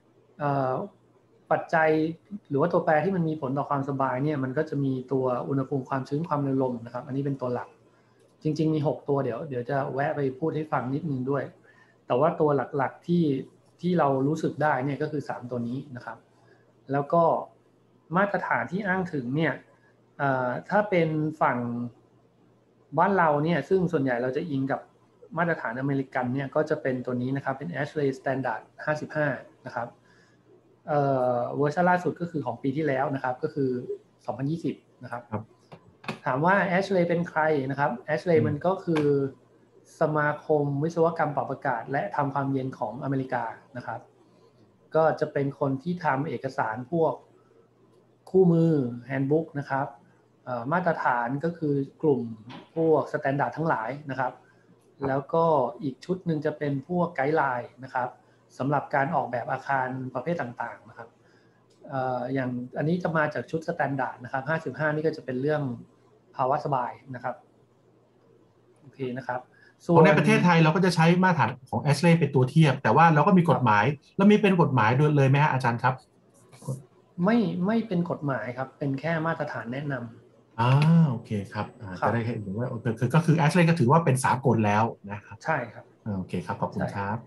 ปัจจัยหรือว่าตัวแปรที่มันมีผลต่อความสบายเนี่ยมันก็จะมีตัวอุณหภูมิความชื้นความเร็วลมนะครับอันนี้เป็นตัวหลักจริงๆมี6ตัวเดี๋ยวจะแวะไปพูดให้ฟังนิดนึงด้วยแต่ว่าตัวหลักๆที่เรารู้สึกได้เนี่ยก็คือ3ตัวนี้นะครับแล้วก็มาตรฐานที่อ้างถึงเนี่ยถ้าเป็นฝั่งบ้านเราเนี่ยซึ่งส่วนใหญ่เราจะอิงกับมาตรฐานอเมริกันเนี่ยก็จะเป็นตัวนี้นะครับเป็น ASHRAE Standard 55นะครับเวอร์ชันล่าสุดก็คือของปีที่แล้วนะครับก็คือ2020นะครับถามว่า ASHRAE เป็นใครนะครับ ASHRAE มันก็คือสมาคมวิศวกรรมปรับอากาศและทำความเย็นของอเมริกานะครับก็จะเป็นคนที่ทำเอกสารพวกคู่มือ handbook นะครับมาตรฐานก็คือกลุ่มพวกสแตนดาร์ดทั้งหลายนะครับแล้วก็อีกชุดหนึ่งจะเป็นพวกไกด์ไลน์นะครับสำหรับการออกแบบอาคารประเภทต่างๆนะครับอย่างอันนี้จะมาจากชุดสแตนดาร์ดนะครับ55นี่ก็จะเป็นเรื่องภาวะสบายนะครับโอเคนะครับส่วนในประเทศไทยเราก็จะใช้มาตรฐานของ ASHRAE เป็นตัวเทียบแต่ว่าเราก็มีกฎหมายแล้วมีเป็นกฎหมายด้วยเลยไหมฮะอาจารย์ครับไม่เป็นกฎหมายครับเป็นแค่มาตรฐานแนะนำโอเคครับจะได้เห็นว่าก็คือ ASHRAE ก็ถือว่าเป็นสากลแล้วนะครับใช่ครับโอเคครับขอบคุณครับ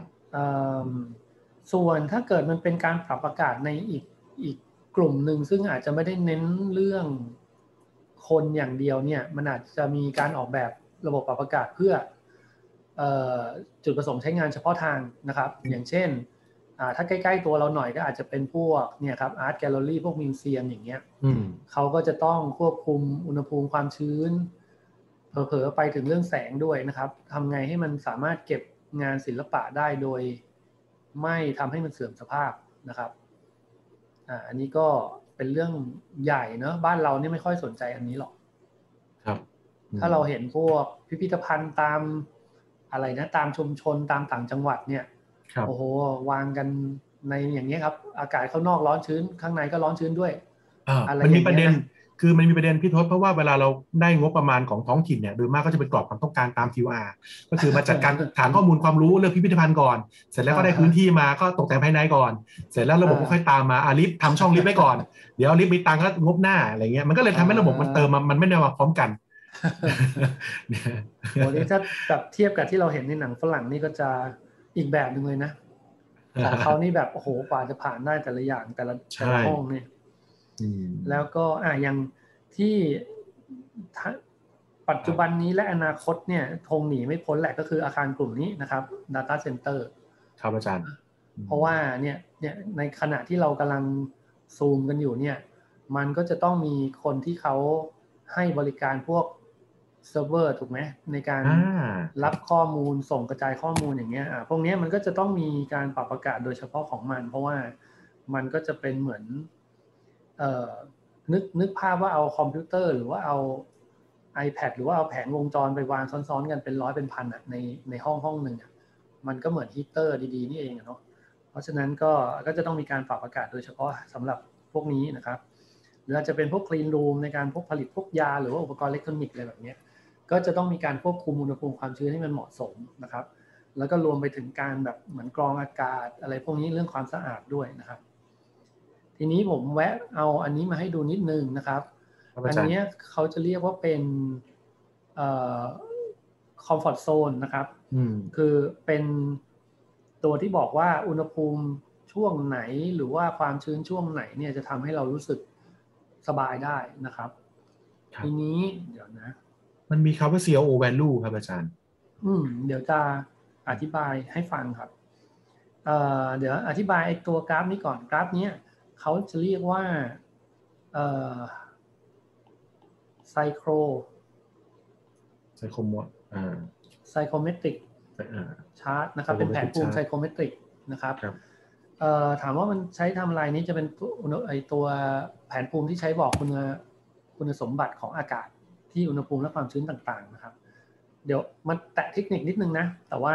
ส่วนถ้าเกิดมันเป็นการปรับอากาศในอีกกลุ่มหนึ่งซึ่งอาจจะไม่ได้เน้นเรื่องคนอย่างเดียวเนี่ยมันอาจจะมีการออกแบบระบบปรับอากาศเพื่อจุดประสงค์ใช้งานเฉพาะทางนะครับอย่างเช่นถ้าใกล้ๆตัวเราหน่อยก็อาจจะเป็นพวกเนี่ยครับอาร์ตแกลเลอรี่พวกมิวเซียมอย่างเงี้ยเขาก็จะต้องควบคุมอุณหภูมิความชื้นเผลอๆไปถึงเรื่องแสงด้วยนะครับทำไงให้มันสามารถเก็บงานศิลปะได้โดยไม่ทำให้มันเสื่อมสภาพนะครับอันนี้ก็เป็นเรื่องใหญ่เนอะบ้านเรานี่ไม่ค่อยสนใจอันนี้หรอกครับถ้าเราเห็นพวกพิพิธภัณฑ์ตามอะไรนะตามชุมชนตามต่างจังหวัดเนี่ยโอ้โหวางกันในอย่างนี้ครับอากาศข้างนอกร้อนชื้นข้างในก็ร้อนชื้นด้วยมันมีประเด็นคือมันมีประเด็นพี่ทศเพราะว่าเวลาเราได้งบประมาณของท้องถิ่นเนี่ยโดยมากก็จะเป็นกรอบความต้องการตาม QR ก็คือมาจัดการฐานข้อมูลความรู้เรื่องพิพิธภัณฑ์ก่อนเสร็จแล้วก็ได้พื้นที่มาก็ตกแต่งภายในก่อนเสร็จแล้วระบบก็ค่อยตามมาลิฟต์ทำช่องลิฟต์ไว้ก่อนเดี๋ยวลิฟต์มีตังค์ก็งบหน้าอะไรเงี้ยมันก็เลยทำให้ระบบมันเติมมันไม่ได้มาพร้อมกันโอ้นี่ถ้าแบบเทียบกับที่เราเห็นในหนังฝรั่งนี่ก็จะอีกแบบหนึ่งเลยนะของเขานี่แบบโอ้โหกว่าจะผ่านได้แต่ละอย่างแต่ละห้องเนี่ยแล้วก็อย่างที่ปัจจุบันนี้และอนาคตเนี่ยคงหนีไม่พ้นแหละก็คืออาคารกลุ่มนี้นะครับ Data Center ครับอาจารย์เพราะว่าเนี่ยในขณะที่เรากำลังซูมกันอยู่เนี่ยมันก็จะต้องมีคนที่เขาให้บริการพวกเซิร์ฟเวอร์ถูกไหมในการรับข้อมูลส่งกระจายข้อมูลอย่างเงี้ยพวกนี้มันก็จะต้องมีการปรับอากาศโดยเฉพาะของมันเพราะว่ามันก็จะเป็นเหมือนนึกภาพว่าเอาคอมพิวเตอร์หรือว่าเอา iPad หรือว่าเอาแผงวงจรไปวางซ้อนๆกันเป็นร้อยเป็นพันในห้องหนึ่งมันก็เหมือนฮีตเตอร์ดีๆนี่เองเนาะเพราะฉะนั้นก็จะต้องมีการปรับอากาศโดยเฉพาะสำหรับพวกนี้นะครับหรืออาจจะเป็นพวกคลีนรูมในการพวกผลิตพวกยาหรือว่าอุปกรณ์อิเล็กทรอนิกส์อะไรแบบนี้ก็จะต้องมีการควบคุมอุณหภูมิความชื้นให้มันเหมาะสมนะครับแล้วก็รวมไปถึงการแบบเหมือนกรองอากาศอะไรพวกนี้เรื่องความสะอาดด้วยนะครับทีนี้ผมแวะเอาอันนี้มาให้ดูนิดนึงนะครับอันนี้เขาจะเรียกว่าเป็นคอมฟอร์ตโซนนะครับคือเป็นตัวที่บอกว่าอุณหภูมิช่วงไหนหรือว่าความชื้นช่วงไหนเนี่ยจะทำให้เรารู้สึกสบายได้นะครับทีนี้เดี๋ยวนะมันมีคำว่า COO value ครับอาจารย์เดี๋ยวจะอธิบายให้ฟังครับเดี๋ยวอธิบายไอ้ตัวกราฟนี้ก่อนกราฟนี้เขาจะเรียกว่าไซโครเมตริกชาร์ตนะครับเป็นแผนภูมิไซโครเมตริกนะครับถามว่ามันใช้ทำอะไรนี้จะเป็นตัวแผนภูมิที่ใช้บอกคุณสมบัติของอากาศที่อุณหภูมิและความชื้นต่างๆนะครับเดี๋ยวมันแตะเทคนิคนิดนึงนะแต่ว่า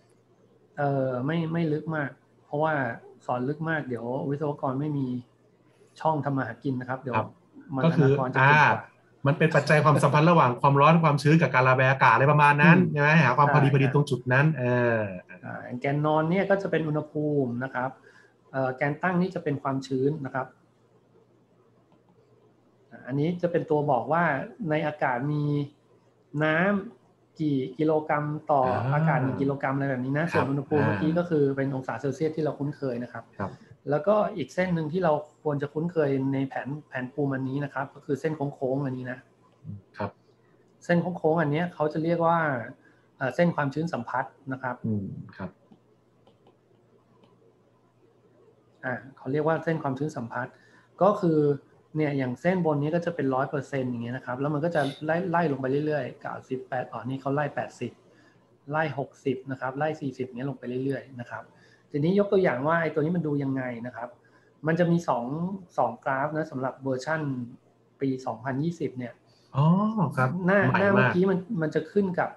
ไม่ลึกมากเพราะว่าสอนลึกมากเดี๋ยววิศวกรไม่มีช่องทำมาหากินนะครับเดี๋ยวมันก็คือจะเก่งกว่ามันเป็นปัจจัยความสัมพันธ์ระหว่างความร้อนความชื้นกับการระบายอากาศอะไรประมาณนั้นใช่ไหมหาความพอดีตรงจุดนั้นแกนนอนเนี่ยก็จะเป็นอุณหภูมินะครับแกนตั้งนี่จะเป็นความชื้นนะครับอันนี้จะเป็นตัวบอกว่าในอากาศมีน้ำกี่กิโลกรัมต่ออากาศ1 กิโลกรัมอะไรแบบนี้นะส่วนอุณหภูมิเมื่อกี้ก็คือเป็นองศาเซลเซียสที่เราคุ้นเคยนะครับแล้วก็อีกเส้นหนึ่งที่เราควรจะคุ้นเคยในแผนภูมิอันนี้นะครับก็คือเส้นโค้งๆอันนี้นะครับเส้นโค้งๆอันนี้เขาจะเรียกว่าเส้นความชื้นสัมพัทธ์นะครับครับเขาเรียกว่าเส้นความชื้นสัมพัทธ์ก็คือเนี่ยอย่างเส้นบนนี้ก็จะเป็น 100% อย่างเงี้ยนะครับแล้วมันก็จะไล่ลงไปเรื่อยๆ98นี่เขาไล่80ไล่60นะครับไล่40เงี้ยลงไปเรื่อยๆนะครับทีนี้ยกตัวอย่างว่าไอ้ตัวนี้มันดูยังไงนะครับมันจะมี2กราฟนะสำหรับเวอร์ชั่นปี2020เนี่ยอ๋อครับหน้าเมื่อกี้มันจะขึ้นกับ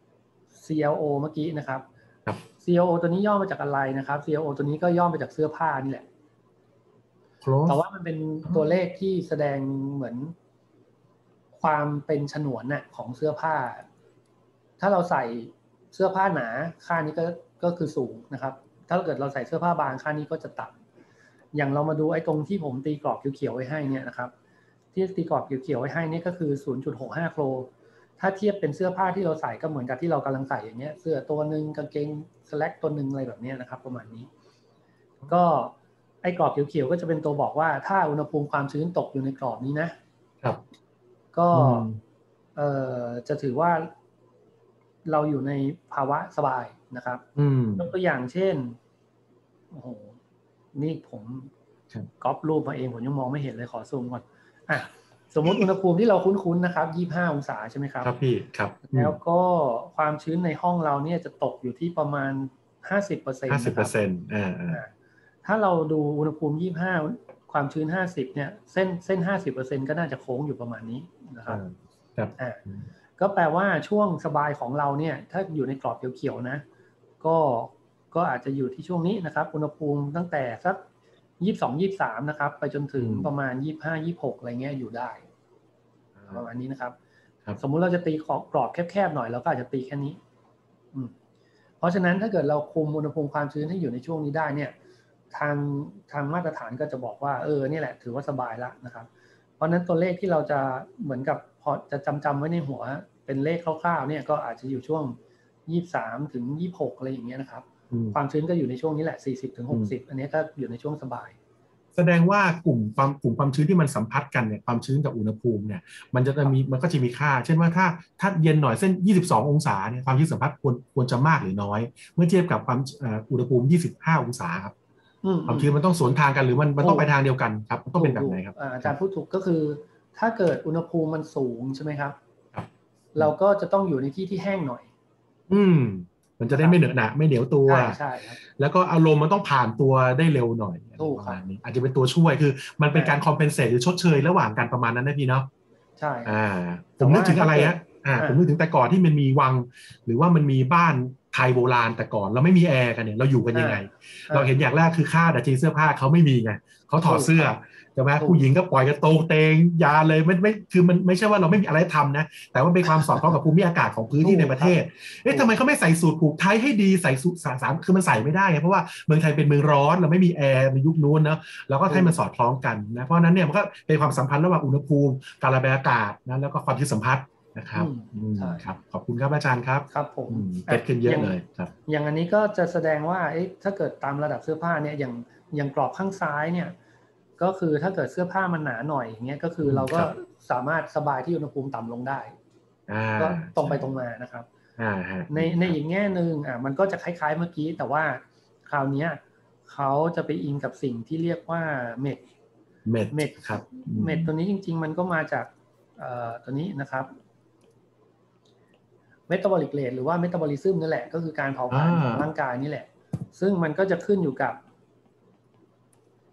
CLO เมื่อกี้นะครับ CLO ตัวนี้ย่อมาจากอะไรนะครับ CLO ตัวนี้ก็ย่อมาจากเสื้อผ้านี่แหละแต่ว่ามันเป็นตัวเลขที่แสดงเหมือนความเป็นฉนวนน่ะของเสื้อผ้าถ้าเราใส่เสื้อผ้าหนาค่านี้ก็คือสูงนะครับถ้าเกิดเราใส่เสื้อผ้าบางค่านี้ก็จะต่ำอย่างเรามาดูไอ้ตรงที่ผมตีกรอบเขียวๆไว้ให้เนี่ยนะครับที่ตีกรอบเขียวๆไว้ให้นี่ก็คือ 0.65 โครถ้าเทียบเป็นเสื้อผ้าที่เราใส่ก็เหมือนกับที่เรากำลังใส่อย่างเงี้ยเสื้อตัวนึงกางเกงสแล็กตัวนึงอะไรแบบนี้นะครับประมาณนี้ก็ไอ้กรอบเขียวๆก็จะเป็นตัวบอกว่าถ้าอุณหภูมิความชื้นตกอยู่ในกรอบนี้นะครับก็จะถือว่าเราอยู่ในภาวะสบายนะครับยกตัวอย่างเช่นโอ้โหนี่ผมก๊อปรูปมาเองผมยังมองไม่เห็นเลยขอซูมก่อนสมมติอุณหภูมิที่เราคุ้นๆนะครับ25 องศาใช่ไหมครับครับพี่ครับแล้วก็ความชื้นในห้องเราเนี่ยจะตกอยู่ที่ประมาณ 50% นะครับถ้าเราดูอุณหภูมิ25ความชื้น50เนี่ยเส้น 50% ก็น่าจะโค้งอยู่ประมาณนี้นะครับก็แปลว่าช่วงสบายของเราเนี่ยถ้าอยู่ในกรอบเขียวๆนะก็อาจจะอยู่ที่ช่วงนี้นะครับอุณหภูมิตั้งแต่สัก22-23นะครับไปจนถึงประมาณ25-26อะไรเงี้ยอยู่ได้ประมาณนี้นะครับสมมุติเราจะตีกรอบแคบๆหน่อยเราก็อาจจะตีแค่นี้เพราะฉะนั้นถ้าเกิดเราคุมอุณหภูมิความชื้นให้อยู่ในช่วงนี้ได้เนี่ยทางมาตรฐานก็จะบอกว่านี่แหละถือว่าสบายแล้วนะครับเพราะนั้นตัวเลขที่เราจะเหมือนกับพอจะจำไว้ในหัวเป็นเลขคร่าวๆเนี่ยก็อาจจะอยู่ช่วง23ถึง26อะไรอย่างเงี้ยนะครับความชื้นก็อยู่ในช่วงนี้แหละ40ถึง60อันนี้ก็อยู่ในช่วงสบายแสดงว่ากลุ่มความชื้นที่มันสัมพัทธ์กันเนี่ยความชื้นกับอุณหภูมิเนี่ยมันก็จะมีค่าเช่นว่าถ้าเย็นหน่อยเส้น22องศาเนี่ยความชื้นสัมพัทธ์ควรจะมากหรือน้อยเมื่อเทียบกับความอุณหภูมิ25องศาครับความชื้นมันต้องสวนทางกันหรือมันต้องไปทางเดียวกันครับต้องเป็นแบบไหนครับอาจารย์พูดถูกก็คือถ้าเกิดอุณหภูมิมันสูงใช่ไหมครับเราก็จะต้องอยู่ในที่ที่แห้งหน่อยมันจะได้ไม่เหนอะหนะไม่เหนียวตัวใช่ครับแล้วก็อารมณ์มันต้องผ่านตัวได้เร็วหน่อยประมาณนี้อาจจะเป็นตัวช่วยคือมันเป็นการคอมเพนเซตหรือชดเชยระหว่างกันประมาณนั้นนะพี่เนาะใช่ผมนึกถึงอะไรผมนึกถึงแต่ก่อนที่มันมีวังหรือว่ามันมีบ้านไทยโบราณแต่ก่อนเราไม่มีแอร์กันเนี่ยเราอยู่กันยังไงเราเห็นอย่างแรกคือค่าดัชนีเสื้อผ้าเขาไม่มีไงเขาถอดเสื้อใช่ไหมผู้หญิงก็ปล่อยกระโตงเตงยาเลยไม่คือมันไม่ใช่ว่าเราไม่มีอะไรทำนะแต่ว่าเป็นความสอดคล้องกับภูมิอากาศของพื้นที่ในประเทศทำไมเขาไม่ใส่สูทผูกไทยให้ดีใส่สูทสามคือมันใส่ไม่ได้เพราะว่าเมืองไทยเป็นเมืองร้อนเราไม่มีแอร์ในยุคนู้นเนาะเราก็ให้มันสอดคล้องกันนะเพราะนั้นเนี่ยมันก็เป็นความสัมพันธ์ระหว่างอุณหภูมิการระบายอากาศนะแล้วก็ความชื้นสัมพัทธ์นะครับครับขอบคุณครับอาจารย์ครับครับผมเก็ตขึ้นเยอะเลยครับอย่างอันนี้ก็จะแสดงว่าถ้าเกิดตามระดับเสื้อผ้าเนี่ยอย่างกรอบข้างซ้ายเนี่ยก็คือถ้าเกิดเสื้อผ้ามันหนาหน่อยอย่างเงี้ยก็คือเราก็สามารถสบายที่อุณหภูมิต่ำลงได้ก็ตรงไปตรงมานะครับในอีกแง่หนึ่งมันก็จะคล้ายๆเมื่อกี้แต่ว่าคราวนี้เขาจะไปอิงกับสิ่งที่เรียกว่าเมดครับเมดตัวนี้จริงๆมันก็มาจากตัวนี้นะครับเมตาบอลิกเรทหรือว่าเมตาบอลิซึมนั่นแหละก็คือการเผาผลาญของร่างกายนี่แหละซึ่งมันก็จะขึ้นอยู่กับ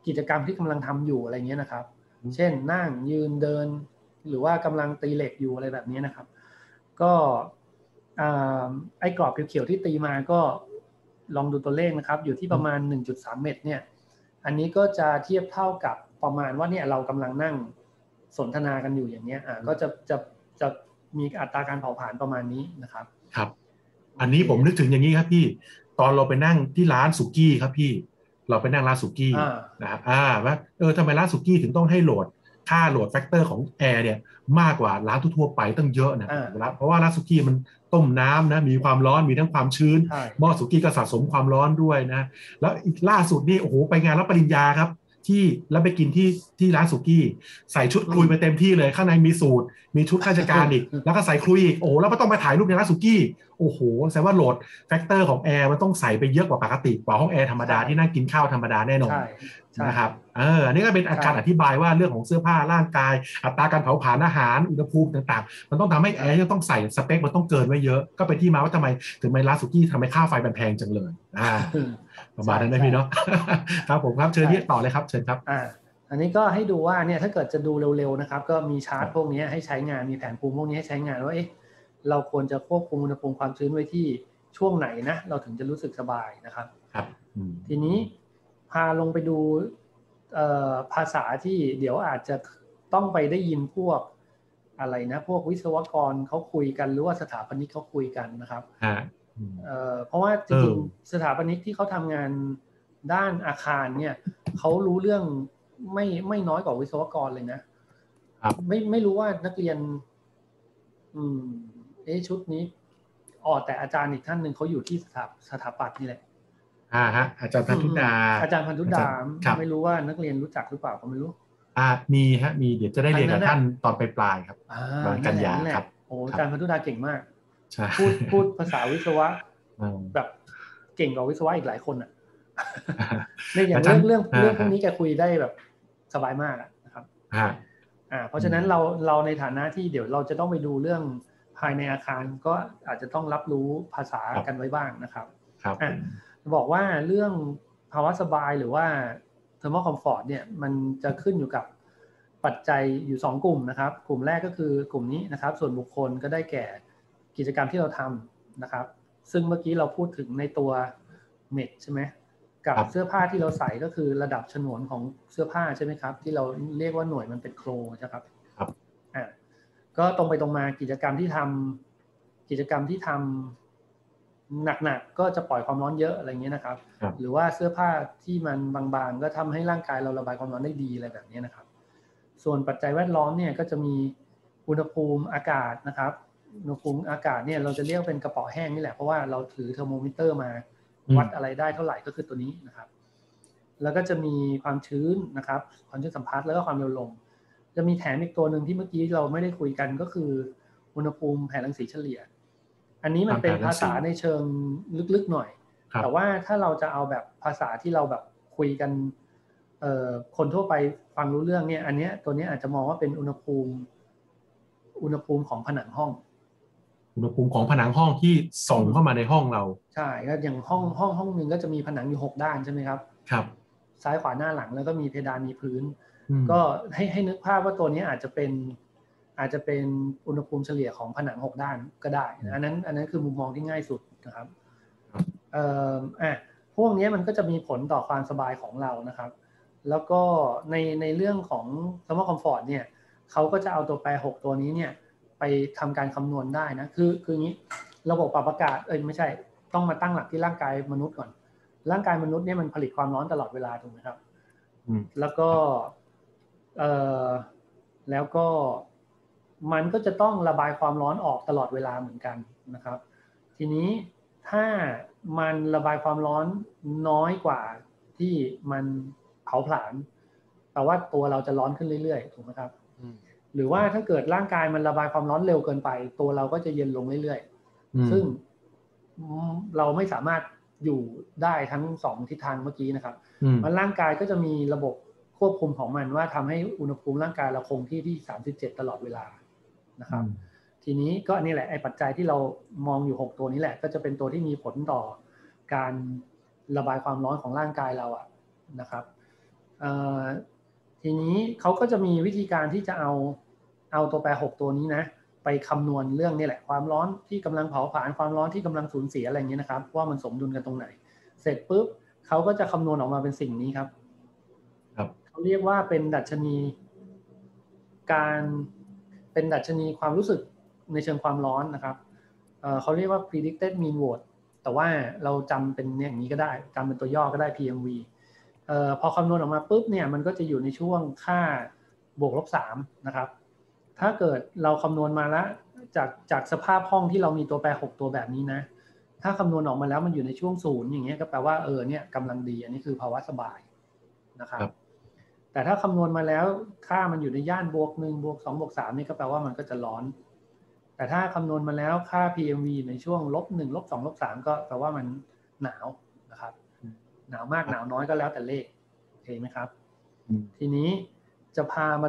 กิจกรรมที่กำลังทำอยู่อะไรเงี้ยนะครับเช่นนั่งยืนเดินหรือว่ากำลังตีเหล็กอยู่อะไรแบบนี้นะครับก็ไอ้กรอบเขียวๆที่ตีมาก็ลองดูตัวเลขนะครับอยู่ที่ประมาณ 1.3 เมตรเนี่ยอันนี้ก็จะเทียบเท่ากับประมาณว่าเนี่ยเรากำลังนั่งสนทนากันอยู่อย่างเนี้ยก็จะมีอัตราการเผาผลาญประมาณนี้นะครับครับอันนี้ผมนึกถึงอย่างนี้ครับพี่ตอนเราไปนั่งที่ร้านสุกี้ครับพี่เราไปนั่งร้านสุกี้นะครับว่าทำไมร้านสุกี้ถึงต้องให้โหลดค่าโหลดแฟกเตอร์ของแอร์เนี่ยมากกว่าร้านทั่วไปตั้งเยอะนะเพราะว่าร้านสุกี้มันต้มน้ำนะมีความร้อนมีทั้งความชื้นหม้อสุกี้ก็สะสมความร้อนด้วยนะแล้วอีกล่าสุดนี่โอ้โหไปงานรับปริญญาครับที่แล้วไปกินที่ร้านสุกี้ใส่ชุดคลุยไปเต็มที่เลยข้างในมีสูตรมีชุดข้าราชการอีกแล้วก็ใส่คลุยอีกโอ้แล้วก็ต้องไปถ่ายรูปในร้านสุกี้โอ้โหแสดงว่าโหลดแฟกเตอร์ของแอร์มันต้องใส่ไปเยอะกว่าปกติกว่าห้องแอร์ธรรมดาที่นั่งกินข้าวธรรมดาแน่นอนนะครับอันนี้ก็เป็นอาการอธิบายว่าเรื่องของเสื้อผ้าร่างกายอัตราการเผาผลาญอาหารอุณหภูมิต่างๆมันต้องทำให้แอร์ยังต้องใส่สเปคมันต้องเกินไว้เยอะก็เป็นที่มาว่าทำไมถึงร้านสุกี้ทำไมค่าไฟมันแพงจังเลยประมาณนั้นนะพี่เนาะครับผมครับเชิญที่ต่อเลยครับเชิญครับอันนี้ก็ให้ดูว่าเนี่ยถ้าเกิดจะดูเร็วๆนะครับก็มีชาร์ตพวกนี้ให้ใช้งานมีแผนภูมิพวกนี้ให้ใช้งานว่าเราควรจะควบคุมอุณหภูมิความชื้นไว้ที่ช่วงไหนนะเราถึงจะรู้สึกสบายนะครับครับทีนี้พาลงไปดูภาษาที่เดี๋ยวอาจจะต้องไปได้ยินพวกอะไรนะพวกวิศวกรเขาคุยกันหรือว่าสถาปนิกเขาคุยกันนะครับเพราะว่าจริงๆสถาปนิกที่เขาทำงานด้านอาคารเนี่ยเขารู้เรื่องไม่น้อยกว่าวิศวกรเลยนะไม่รู้ว่านักเรียนชุดนี้แต่อาจารย์อีกท่านหนึ่งเขาอยู่ที่สถาปัตย์นี่แหละอาจารย์พันธุดาอาจารย์พันธุดาไม่รู้ว่านักเรียนรู้จักหรือเปล่าก็ไม่รู้มีเดี๋ยวจะได้เรียนกับท่านตอนปลายครับกันยาครับโอ้อาจารย์พันธุดาเก่งมากใช่พูดภาษาวิศวะแบบเก่งกว่าวิศวะอีกหลายคนอ่ะในอย่างเรื่องพวกนี้แกคุยได้แบบสบายมากนะครับเพราะฉะนั้นเราในฐานะที่เดี๋ยวเราจะต้องไปดูเรื่องภายในอาคารก็อาจจะต้องรับรู้ภาษากันไว้บ้างนะครับบอกว่าเรื่องภาวะสบายหรือว่า thermal comfort เนี่ยมันจะขึ้นอยู่กับปัจจัยอยู่2กลุ่มนะครับกลุ่มแรกก็คือกลุ่มนี้นะครับส่วนบุคคลก็ได้แก่กิจกรรมที่เราทำนะครับซึ่งเมื่อกี้เราพูดถึงในตัวเม็ดใช่ไหมกับเสื้อผ้าที่เราใส่ก็คือระดับฉนวนของเสื้อผ้าใช่ไหมครับที่เราเรียกว่าหน่วยมันเป็นโครนะครับก็ตรงไปตรงมากิจกรรมที่ทำหนักๆก็จะปล่อยความร้อนเยอะอะไรเงี้ยนะครับหรือว่าเสื้อผ้าที่มันบางๆก็ทำให้ร่างกายเราระบายความร้อนได้ดีอะไรแบบนี้นะครับส่วนปัจจัยแวดล้อมเนี่ยก็จะมีอุณหภูมิอากาศนะครับอุณหภูมิอากาศเนี่ยเราจะเรียกเป็นกระเป๋าแห้งนี่แหละเพราะว่าเราถือเทอร์โมมิเตอร์มาวัดอะไรได้เท่าไหร่ก็คือตัวนี้นะครับแล้วก็จะมีความชื้นนะครับความชื้นสัมพัทธ์แล้วก็ความเร็วลมจะมีแถมอีกตัวหนึ่งที่เมื่อกี้เราไม่ได้คุยกันก็คืออุณหภูมิแผ่นรังสีเฉลี่ยอันนี้มันเป็นภาษาในเชิงลึกๆหน่อยแต่ว่าถ้าเราจะเอาแบบภาษาที่เราแบบคุยกันคนทั่วไปฟังรู้เรื่องเนี่ยอันนี้ตัวนี้อาจจะมองว่าเป็นอุณหภูมิของผนังห้องอุณหภูมิของผนังห้องที่ส่องเข้ามาในห้องเราใช่ก็อย่างห้องนึงก็จะมีผนังอยู่6ด้านใช่ไหมครับครับซ้ายขวาหน้าหลังแล้วก็มีเพดานมีพื้นก็ให้นึกภาพว่าตัวนี้อาจจะเป็นอุณหภูมิเฉลี่ยของผนัง6ด้านก็ได้อันนั้นคือมุมมองที่ง่ายสุดนะครับพวกนี้มันก็จะมีผลต่อความสบายของเรานะครับแล้วก็ในเรื่องของ thermal comfort เนี่ยเขาก็จะเอาตัวแปร6ตัวนี้เนี่ยไปทำการคำนวณได้นะคืออย่างนี้ระบบปรับอากาศไม่ใช่ต้องมาตั้งหลักที่ร่างกายมนุษย์ก่อนร่างกายมนุษย์เนี่ยมันผลิตความร้อนตลอดเวลาถูกไหมครับแล้วก็มันก็จะต้องระบายความร้อนออกตลอดเวลาเหมือนกันนะครับทีนี้ถ้ามันระบายความร้อนน้อยกว่าที่มันเผาผลาญแปลว่าตัวเราจะร้อนขึ้นเรื่อยๆถูกไหมครับหรือว่าถ้าเกิดร่างกายมันระบายความร้อนเร็วเกินไปตัวเราก็จะเย็นลงเรื่อยๆซึ่งเราไม่สามารถอยู่ได้ทั้ง2ทิศทางเมื่อกี้นะครับมันร่างกายก็จะมีระบบควบคุมของมันว่าทำให้อุณหภูมิร่างกายเราคงที่37ตลอดเวลานะครับทีนี้ก็นี่แหละไอ้ปัจจัยที่เรามองอยู่6ตัวนี้แหละก็จะเป็นตัวที่มีผลต่อการระบายความร้อนของร่างกายเรานะครับทีนี้เขาก็จะมีวิธีการที่จะเอาตัวแปร6ตัวนี้นะไปคำนวณเรื่องนี่แหละความร้อนที่กำลังเผาผลาญความร้อนที่กำลังสูญเสียอะไรอย่างนี้นะครับว่ามันสมดุลกันตรงไหนเสร็จปุ๊บเขาก็จะคำนวณออกมาเป็นสิ่งนี้ครับเขาเรียกว่าเป็นดัชนีความรู้สึกในเชิงความร้อนนะครับเขาเรียกว่า predicted mean vote แต่ว่าเราจำเป็นอย่างนี้ก็ได้จำเป็นตัวย่อก็ได้ PMV พอคำนวณออกมาปุ๊บเนี่ยมันก็จะอยู่ในช่วงค่าบวกลบ3นะครับถ้าเกิดเราคำนวณมาแล้วจากสภาพห้องที่เรามีตัวแปร6ตัวแบบนี้นะถ้าคำนวณออกมาแล้วมันอยู่ในช่วง0อย่างเงี้ยก็แปลว่าเนี่ยกำลังดีอันนี้คือภาวะสบายนะครับแต่ถ้าคำนวณมาแล้วค่ามันอยู่ในย่าน+1 +2 +3นี่ก็แปลว่ามันก็จะร้อนแต่ถ้าคำนวณมาแล้วค่า PMV ในช่วง-1 -2 -3ก็แปลว่ามันหนาวนะครับหนาวมากหนาวน้อยก็แล้วแต่เลขโอเคไหมครับทีนี้จะพามา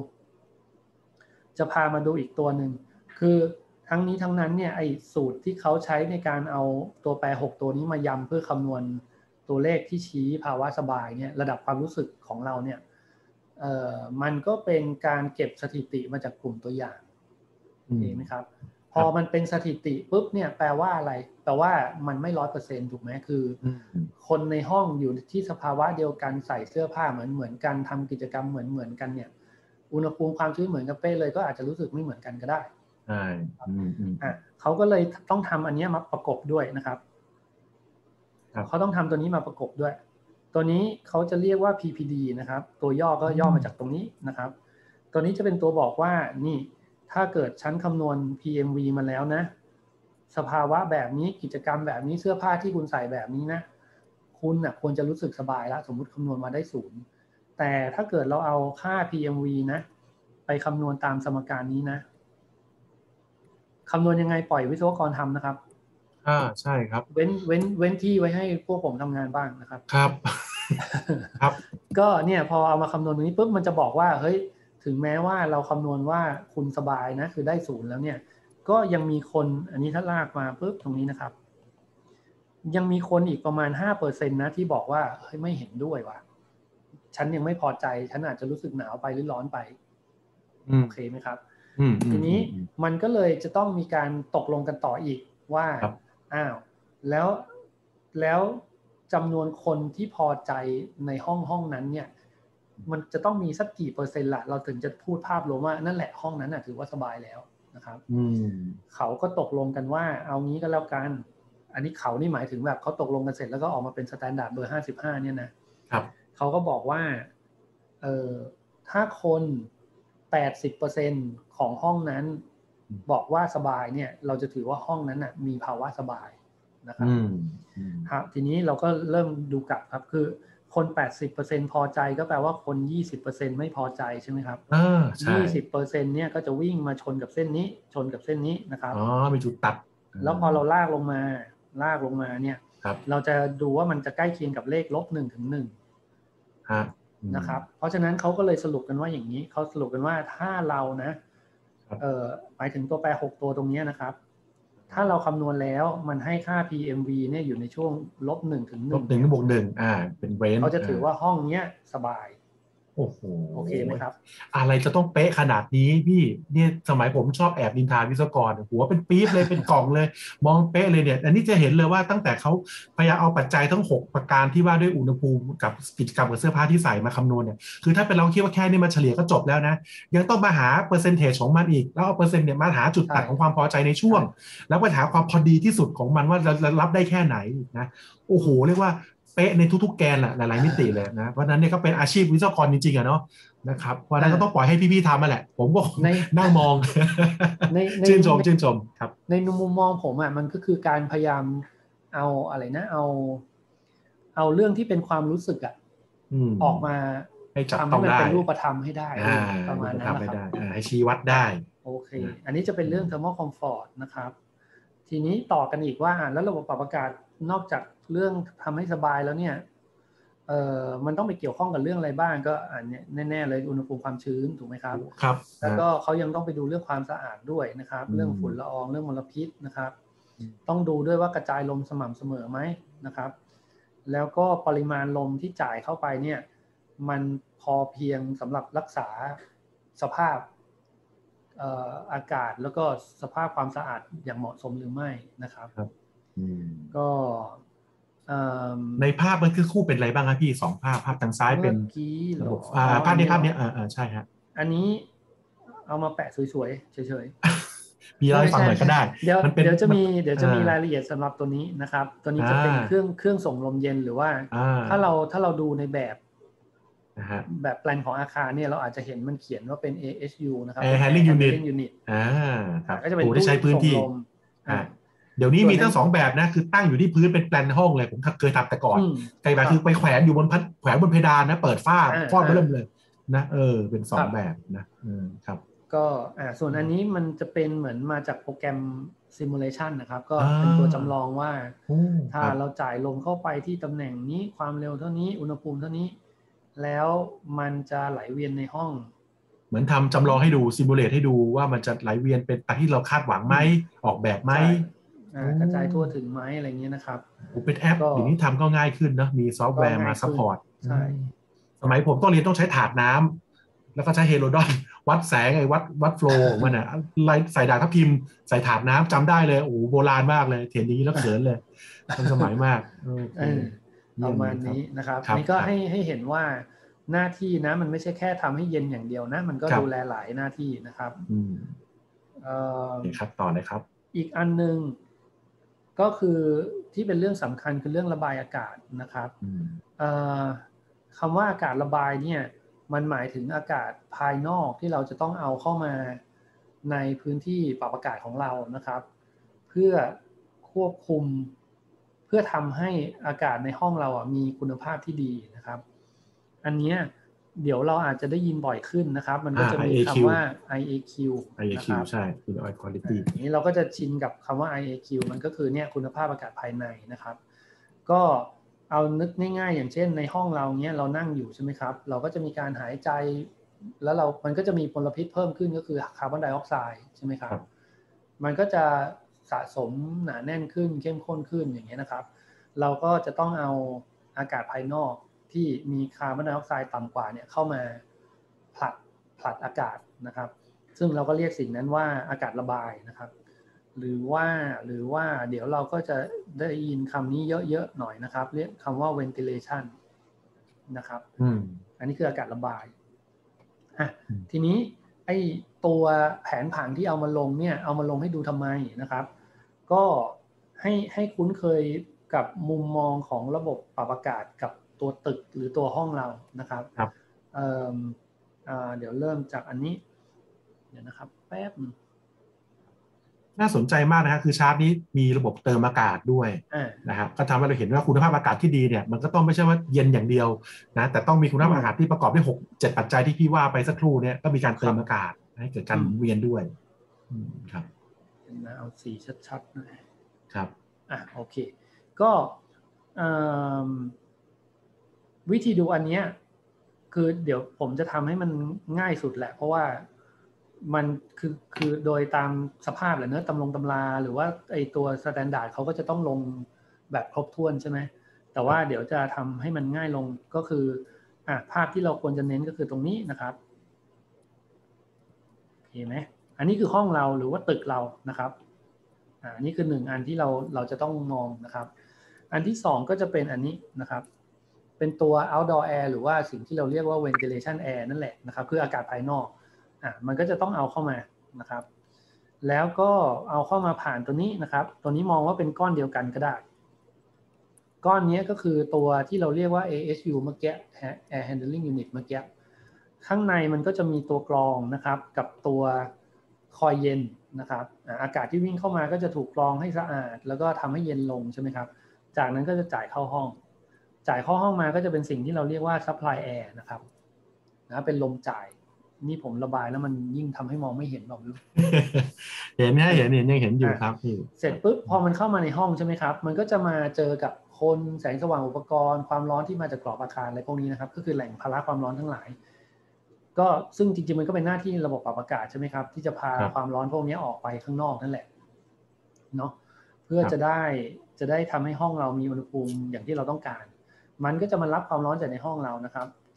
ดูอีกตัวหนึ่งคือทั้งนี้ทั้งนั้นเนี่ยไอ้สูตรที่เขาใช้ในการเอาตัวแปร6ตัวนี้มายำเพื่อคำนวณตัวเลขที่ชี้ภาวะสบายเนี่ยระดับความรู้สึกของเราเนี่ยมันก็เป็นการเก็บสถิติมาจากกลุ่มตัวอย่างเห็นไหมครับพอมันเป็นสถิติปุ๊บเนี่ยแปลว่าอะไรแปลว่ามันไม่100%ถูกไหมคือคนในห้องอยู่ที่สภาวะเดียวกันใส่เสื้อผ้าเหมือนกันทำกิจกรรมเหมือนกันเนี่ยอุณหภูมิความชื้นเหมือนกันเป๊ะเลยก็อาจจะรู้สึกไม่เหมือนกันก็ได้ใช่เขาก็เลยต้องทำอันนี้มาประกบด้วยนะครับเขาต้องทำตัวนี้มาประกบด้วยตัวนี้เขาจะเรียกว่า PPD นะครับตัวย่อก็ย่อมาจากตรงนี้นะครับตัวนี้จะเป็นตัวบอกว่านี่ถ้าเกิดชั้นคำนวณ PMV มาแล้วนะสภาวะแบบนี้กิจกรรมแบบนี้เสื้อผ้าที่คุณใส่แบบนี้นะคุณน่ะควรจะรู้สึกสบายแล้วสมมุติคำนวณมาได้0แต่ถ้าเกิดเราเอาค่า PMV นะไปคำนวณตามสมการนี้นะคำนวณยังไงปล่อยวิศวกรทำนะครับใช่ครับเว้นที่ไว้ให้พวกผมทำงานบ้างนะครับครับก็เนี่ยพอเอามาคำนวณตรงนี้ปุ๊บมันจะบอกว่าเฮ้ยถึงแม้ว่าเราคำนวณว่าคุณสบายนะคือได้0แล้วเนี่ยก็ยังมีคนอันนี้ถ้าลากมาปุ๊บตรงนี้นะครับยังมีคนอีกประมาณ 5% นะที่บอกว่าเฮ้ยไม่เห็นด้วยว่ะฉันยังไม่พอใจฉันอาจจะรู้สึกหนาวไปหรือร้อนไปโอเคไหมครับทีนี้มันก็เลยจะต้องมีการตกลงกันต่ออีกว่าอ้าวแล้วจำนวนคนที่พอใจในห้องนั้นเนี่ยมันจะต้องมีสักกี่%ละเราถึงจะพูดภาพรวมว่านั่นแหละห้องนั้นถือว่าสบายแล้วนะครับเขาก็ตกลงกันว่าเอางี้ก็แล้วกันอันนี้เขานี่หมายถึงแบบเขาตกลงกันเสร็จแล้วก็ออกมาเป็นสแตนดาร์ดเบอร์55เนี่ยนะครับเขาก็บอกว่าถ้าคน80% ของห้องนั้นบอกว่าสบายเนี่ยเราจะถือว่าห้องนั้นมีภาวะสบายนะครับทีนี้เราก็เริ่มดูกลับครับคือคน 80% พอใจก็แปลว่าคน 20% ไม่พอใจใช่ไหมครับ20% เนี่ยก็จะวิ่งมาชนกับเส้นนี้ชนกับเส้นนี้นะครับมีจุดตัดแล้วพอเราลากลงมาเนี่ยเราจะดูว่ามันจะใกล้เคียงกับเลข-1 ถึง 1นะครับเพราะฉะนั้นเขาก็เลยสรุปกันว่าอย่างนี้เขาสรุปกันว่าถ้าเรานะหมายถึงตัวแปร6ตัวตรงนี้นะครับถ้าเราคำนวณแล้วมันให้ค่า PMV เนี่ยอยู่ในช่วง-1 ถึง 1 -1 ถึง-1เป็นเรนจ์เขาจะถือว่าห้องเนี้ยสบายโอเคไหมครับอะไรจะต้องเป๊ะขนาดนี้พี่เนี่ยสมัยผมชอบแอบนินทาวิศวกรหัวเป็นปี๊บเลยเป็นกล่องเลยมองเป๊ะเลยเนี่ยอันนี้จะเห็นเลยว่าตั้งแต่เขาพยายามเอาปัจจัยทั้ง6ประการที่ว่าด้วยอุณหภูมิกับกิจกรรมกับเสื้อผ้าที่ใส่มาคำนวณเนี่ยคือถ้าเป็นเราคิดว่าแค่นี้มาเฉลี่ยก็จบแล้วนะยังต้องมาหาเปอร์เซนเทจของมันอีกแล้วเอาเปอร์เซ็นต์เนี่ยมาหาจุดตัดของความพอใจในช่วงแล้วไปหาความพอดีที่สุดของมันว่าเรารับได้แค่ไหนนะโอ้โหเรียกว่าเป๊ะในทุกๆแกนแหละหลายๆมิติเลยนะเพราะนั้นเนี่ยก็เป็นอาชีพวิศวกรจริงๆอะเนาะนะครับเพราะนั้นก็ต้องปล่อยให้พี่ๆทำมาแหละผมก็นั่งมองชื่นชมครับในมุมมองผมมันก็คือการพยายามเอาอะไรนะเอาเรื่องที่เป็นความรู้สึกออกมาให้จับทำต้ให้องมันได้เป็นรูปธรรมให้ได้ประมาณนั้นนะครับให้ชี้วัดได้โอเคอันนี้จะเป็นเรื่อง thermal comfort นะครับทีนี้ต่อกันอีกว่าแล้วระบบปรับอากาศนอกจากเรื่องทำให้สบายแล้วเนี่ยมันต้องไปเกี่ยวข้องกับเรื่องอะไรบ้างก็แน่ๆเลยอุณหภูมิความชื้นถูกไหมครับครับแล้วก็เขายังต้องไปดูเรื่องความสะอาดด้วยนะครับเรื่องฝุ่นละอองเรื่องมลพิษนะครับต้องดูด้วยว่ากระจายลมสม่ำเสมอไหมนะครับแล้วก็ปริมาณลมที่จ่ายเข้าไปเนี่ยมันพอเพียงสำหรับรักษาสภาพอากาศแล้วก็สภาพความสะอาดอย่างเหมาะสมหรือไม่นะครับก็ในภาพมันคือคู่เป็นอะไรบ้างครับพี่2 ภาพทางซ้ายเป็นระบบภาพนี้ใช่ฮะอันนี้เอามาแปะสวยๆเฉยๆพี่เล่าให้ฟังหน่อยก็ได้เดี๋ยวจะมีรายละเอียดสำหรับตัวนี้นะครับตัวนี้จะเป็นเครื่องส่งลมเย็นหรือว่าถ้าเราดูในแบบแปลนของอาคารเนี่ยเราอาจจะเห็นมันเขียนว่าเป็น AHU นะครับ Air Handling Unit ครับก็จะเป็นตู้ใช้พื้นที่เดี๋ยวนี้มีทั้ง2 แบบนะคือตั้งอยู่ที่พื้นเป็นแปลนห้องเลยผมเคยทำแต่ก่อนไกลแบบคือไปแขวนอยู่แขวนบนเพดานนะเปิดฝ้าเริ่มเลยนะเป็น2 แบบนะครับก็ส่วนอันนี้มันจะเป็นเหมือนมาจากโปรแกรม simulation นะครับก็เป็นตัวจำลองว่าถ้าเราจ่ายลมเข้าไปที่ตำแหน่งนี้ความเร็วเท่านี้อุณหภูมิเท่านี้แล้วมันจะไหลเวียนในห้องเหมือนทำจำลองให้ดูซิมูเลตให้ดูว่ามันจะไหลเวียนเป็นตามที่เราคาดหวังไหมออกแบบไหมกระจายทั่วถึงไหมอะไรเงี้ยนะครับเป็นแอปเดี๋ยวนี้ทำก็ง่ายขึ้นนะมีซอฟต์แวร์มาซัพพอร์ตใช่สมัยผมต้องเรียนต้องใช้ถาดน้ำแล้วก็ใช้เฮโรดอนวัดแสงวัดโฟลว์มันอ่ะใส่ด่างทับทิมใส่ถาดน้ำจำได้เลยโอ้โบราณมากเลยเถียนนี้แล้วเขินเลยทันสมัยมากประมาณนี้นะครับนี่ก็ให้เห็นว่าหน้าที่นะมันไม่ใช่แค่ทำให้เย็นอย่างเดียวนะมันก็ดูแลหลายหน้าที่นะครับครับต่อเลยครับอีกอันนึงก็คือที่เป็นเรื่องสำคัญคือเรื่องระบายอากาศนะครับคำว่าอากาศระบายเนี่ยมันหมายถึงอากาศภายนอกที่เราจะต้องเอาเข้ามาในพื้นที่ปรับอากาศของเรานะครับเพื่อควบคุมเพื่อทำให้อากาศในห้องเรามีคุณภาพที่ดีนะครับอันนี้เดี๋ยวเราอาจจะได้ยินบ่อยขึ้นนะครับมันก็จะมีคำว่า IAQ นะครับ ใช่ Indoor Quality นี้เราก็จะชินกับคำว่า IAQ มันก็คือเนี่ยคุณภาพอากาศภายในนะครับก็เอานึกง่ายๆอย่างเช่นในห้องเราเนี่ยเรานั่งอยู่ใช่ไหมครับเราก็จะมีการหายใจแล้วมันก็จะมีมลพิษเพิ่มขึ้นก็คือคาร์บอนไดออกไซด์ใช่ไหมครับมันก็จะสะสมหนาแน่นขึ้นเข้มข้นขึ้นอย่างเงี้ยนะครับเราก็จะต้องเอาอากาศภายนอกที่มีคาร์บอนไดออกไซด์ต่ำกว่าเนี่ยเข้ามาผลัดอากาศนะครับซึ่งเราก็เรียกสิ่งนั้นว่าอากาศระบายนะครับหรือว่าเดี๋ยวเราก็จะได้ยินคำนี้เยอะๆหน่อยนะครับเรียกคำว่า ventilation นะครับอันนี้คืออากาศระบายทีนี้ไอ้ตัวแผนผังที่เอามาลงเนี่ยเอามาลงให้ดูทำไมนะครับก็ให้คุ้นเคยกับมุมมองของระบบปรับอากาศกับตัวตึกหรือตัวห้องเรานะครับเดี๋ยวเริ่มจากอันนี้เดี๋ยวนะครับแป๊บน่าสนใจมากนะครับคือชาร์ตนี้มีระบบเติมอากาศด้วยนะครับก็ทำให้เราเห็นว่าคุณภาพอากาศที่ดีเนี่ยมันก็ต้องไม่ใช่ว่าเย็นอย่างเดียวนะแต่ต้องมีคุณภาพอากาศที่ประกอบด้วย6-7 ปัจจัยที่พี่ว่าไปสักครู่เนี่ยก็มีการเติมอากาศให้เกิดการหมุนเวียนด้วยครับเอาสีชัดๆหน่อยครับโอเคก็วิธีดูอันนี้คือเดี๋ยวผมจะทำให้มันง่ายสุดแหละเพราะว่ามันคือโดยตามสภาพแหละเนอะตำราหรือว่าไอตัวสแตนดาร์ดเขาก็จะต้องลงแบบครบถ้วนใช่ไหมแต่ว่าเดี๋ยวจะทำให้มันง่ายลงก็คือภาพที่เราควรจะเน้นก็คือตรงนี้นะครับเห็นไหมอันนี้คือห้องเราหรือว่าตึกเรานะครับนี่คือ1อันที่เราจะต้องมองนะครับอันที่2ก็จะเป็นอันนี้นะครับเป็นตัว outdoor air หรือว่าสิ่งที่เราเรียกว่า ventilation air นั่นแหละนะครับคืออากาศภายนอกมันก็จะต้องเอาเข้ามานะครับแล้วก็เอาเข้ามาผ่านตัวนี้นะครับตัวนี้มองว่าเป็นก้อนเดียวกันก็ได้ก้อนนี้ก็คือตัวที่เราเรียกว่า AHU เมื่อกี้ Air Handling Unit เมื่อกี้ข้างในมันก็จะมีตัวกรองนะครับกับตัวคอยเย็นนะครับอากาศที่วิ่งเข้ามาก็จะถูกกรองให้สะอาดแล้วก็ทำให้เย็นลงใช่ไหมครับจากนั้นก็จะจ่ายเข้าห้องมาก็จะเป็นสิ่งที่เราเรียกว่า supply air นะครับเป็นลมจ่ายนี่ผมระบายแล้วมันยิ่งทำให้มองไม่เห็นหรอกเห็นนะยังเห็นอยู่ครับพี่เสร็จปุ๊บพอมันเข้ามาในห้องใช่ไหมครับมันก็จะมาเจอกับคนแสงสว่างอุปกรณ์ความร้อนที่มาจากกรอบอาคารอะไรพวกนี้นะครับก็คือแหล่งภาระความร้อนทั้งหลายก็ซึ่งจริงๆมันก็เป็นหน้าที่ระบบปรับอากาศใช่ไหมครับที่จะพาความร้อนพวกนี้ออกไปข้างนอกนั่นแหละเนาะเพื่อจะได้ทำให้ห้องเรามีอุณหภูมิอย่างที่เราต้องการมันก็จะมารับความร้อนจากในห้องเรานะครับ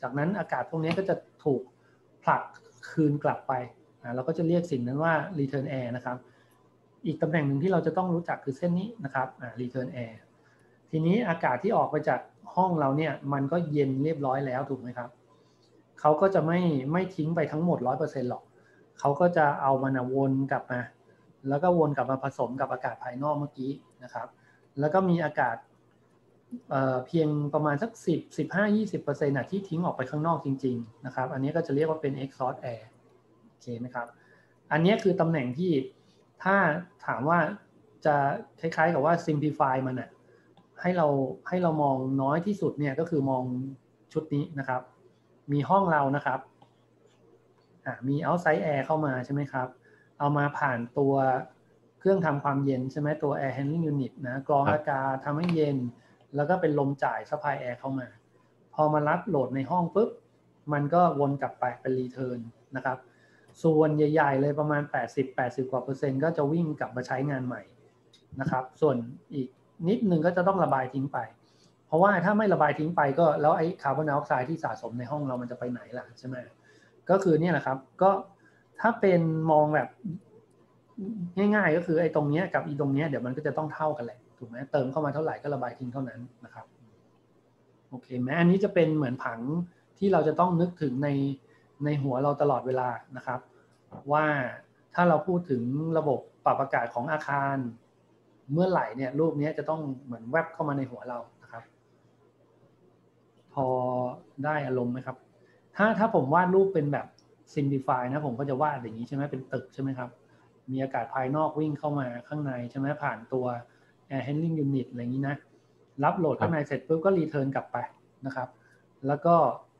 จากนั้นอากาศพวกนี้ก็จะถูกผลักคืนกลับไปเราก็จะเรียกสิ่งนั้นว่า return air นะครับอีกตำแหน่งหนึ่งที่เราจะต้องรู้จักคือเส้นนี้นะครับreturn air ทีนี้อากาศที่ออกไปจากห้องเราเนี่ยมันก็เย็นเรียบร้อยแล้วถูกไหมครับเขาก็จะไม่ทิ้งไปทั้งหมด 100% หรอกเขาก็จะเอามันวนกลับมาแล้วก็วนกลับมาผสมกับอากาศภายนอกเมื่อกี้นะครับแล้วก็มีอากาศเพียงประมาณสัก10-15-20% ที่ทิ้งออกไปข้างนอกจริงๆนะครับอันนี้ก็จะเรียกว่าเป็น exhaust air โอเคไหมครับอันนี้คือตำแหน่งที่ถ้าถามว่าจะคล้ายๆกับว่า simplify มันอ่ะให้เรามองน้อยที่สุดเนี่ยก็คือมองชุดนี้นะครับมีห้องเรานะครับมี outside air เข้ามาใช่ไหมครับเอามาผ่านตัวเครื่องทำความเย็นใช่ไหมตัว air handling unit นะกรองอากาศทำให้เย็นแล้วก็เป็นลมจ่าย supply air เข้ามาพอมารับโหลดในห้องปุ๊บมันก็วนกลับไปเป็น return นะครับส่วนใหญ่ๆเลยประมาณ80 กว่า%ก็จะวิ่งกลับมาใช้งานใหม่นะครับส่วนอีกนิดนึงก็จะต้องระบายทิ้งไปเพราะว่าถ้าไม่ระบายทิ้งไปก็แล้วไอ้คาร์บอนไดออกไซด์ที่สะสมในห้องเรามันจะไปไหนล่ะใช่ไหมก็คือเนี่ยแหละครับก็ถ้าเป็นมองแบบง่ายๆก็คือไอ้ตรงนี้กับอีตรงนี้เดี๋ยวมันก็จะต้องเท่ากันแหละถูกไหมเติมเข้ามาเท่าไหร่ก็ระบายทิ้งเท่านั้นนะครับโอเคไหมอันนี้จะเป็นเหมือนผังที่เราจะต้องนึกถึงในหัวเราตลอดเวลานะครับว่าถ้าเราพูดถึงระบบปรับอากาศของอาคารเมื่อไหร่เนี่ยรูปนี้จะต้องเหมือนแวบเข้ามาในหัวเรานะครับพอได้อารมณ์ไหมครับถ้าผมวาดรูปเป็นแบบ simplify นะผมก็จะวาดอย่างนี้ใช่ไหมเป็นตึกใช่ไหมครับมีอากาศภายนอกวิ่งเข้ามาข้างในใช่ไหมผ่านตัว air handling unit อะไรอย่างนี้นะรับโหลดข้างในเสร็จปุ๊บก็รีเทิร์นกลับไปนะครับแล้วก็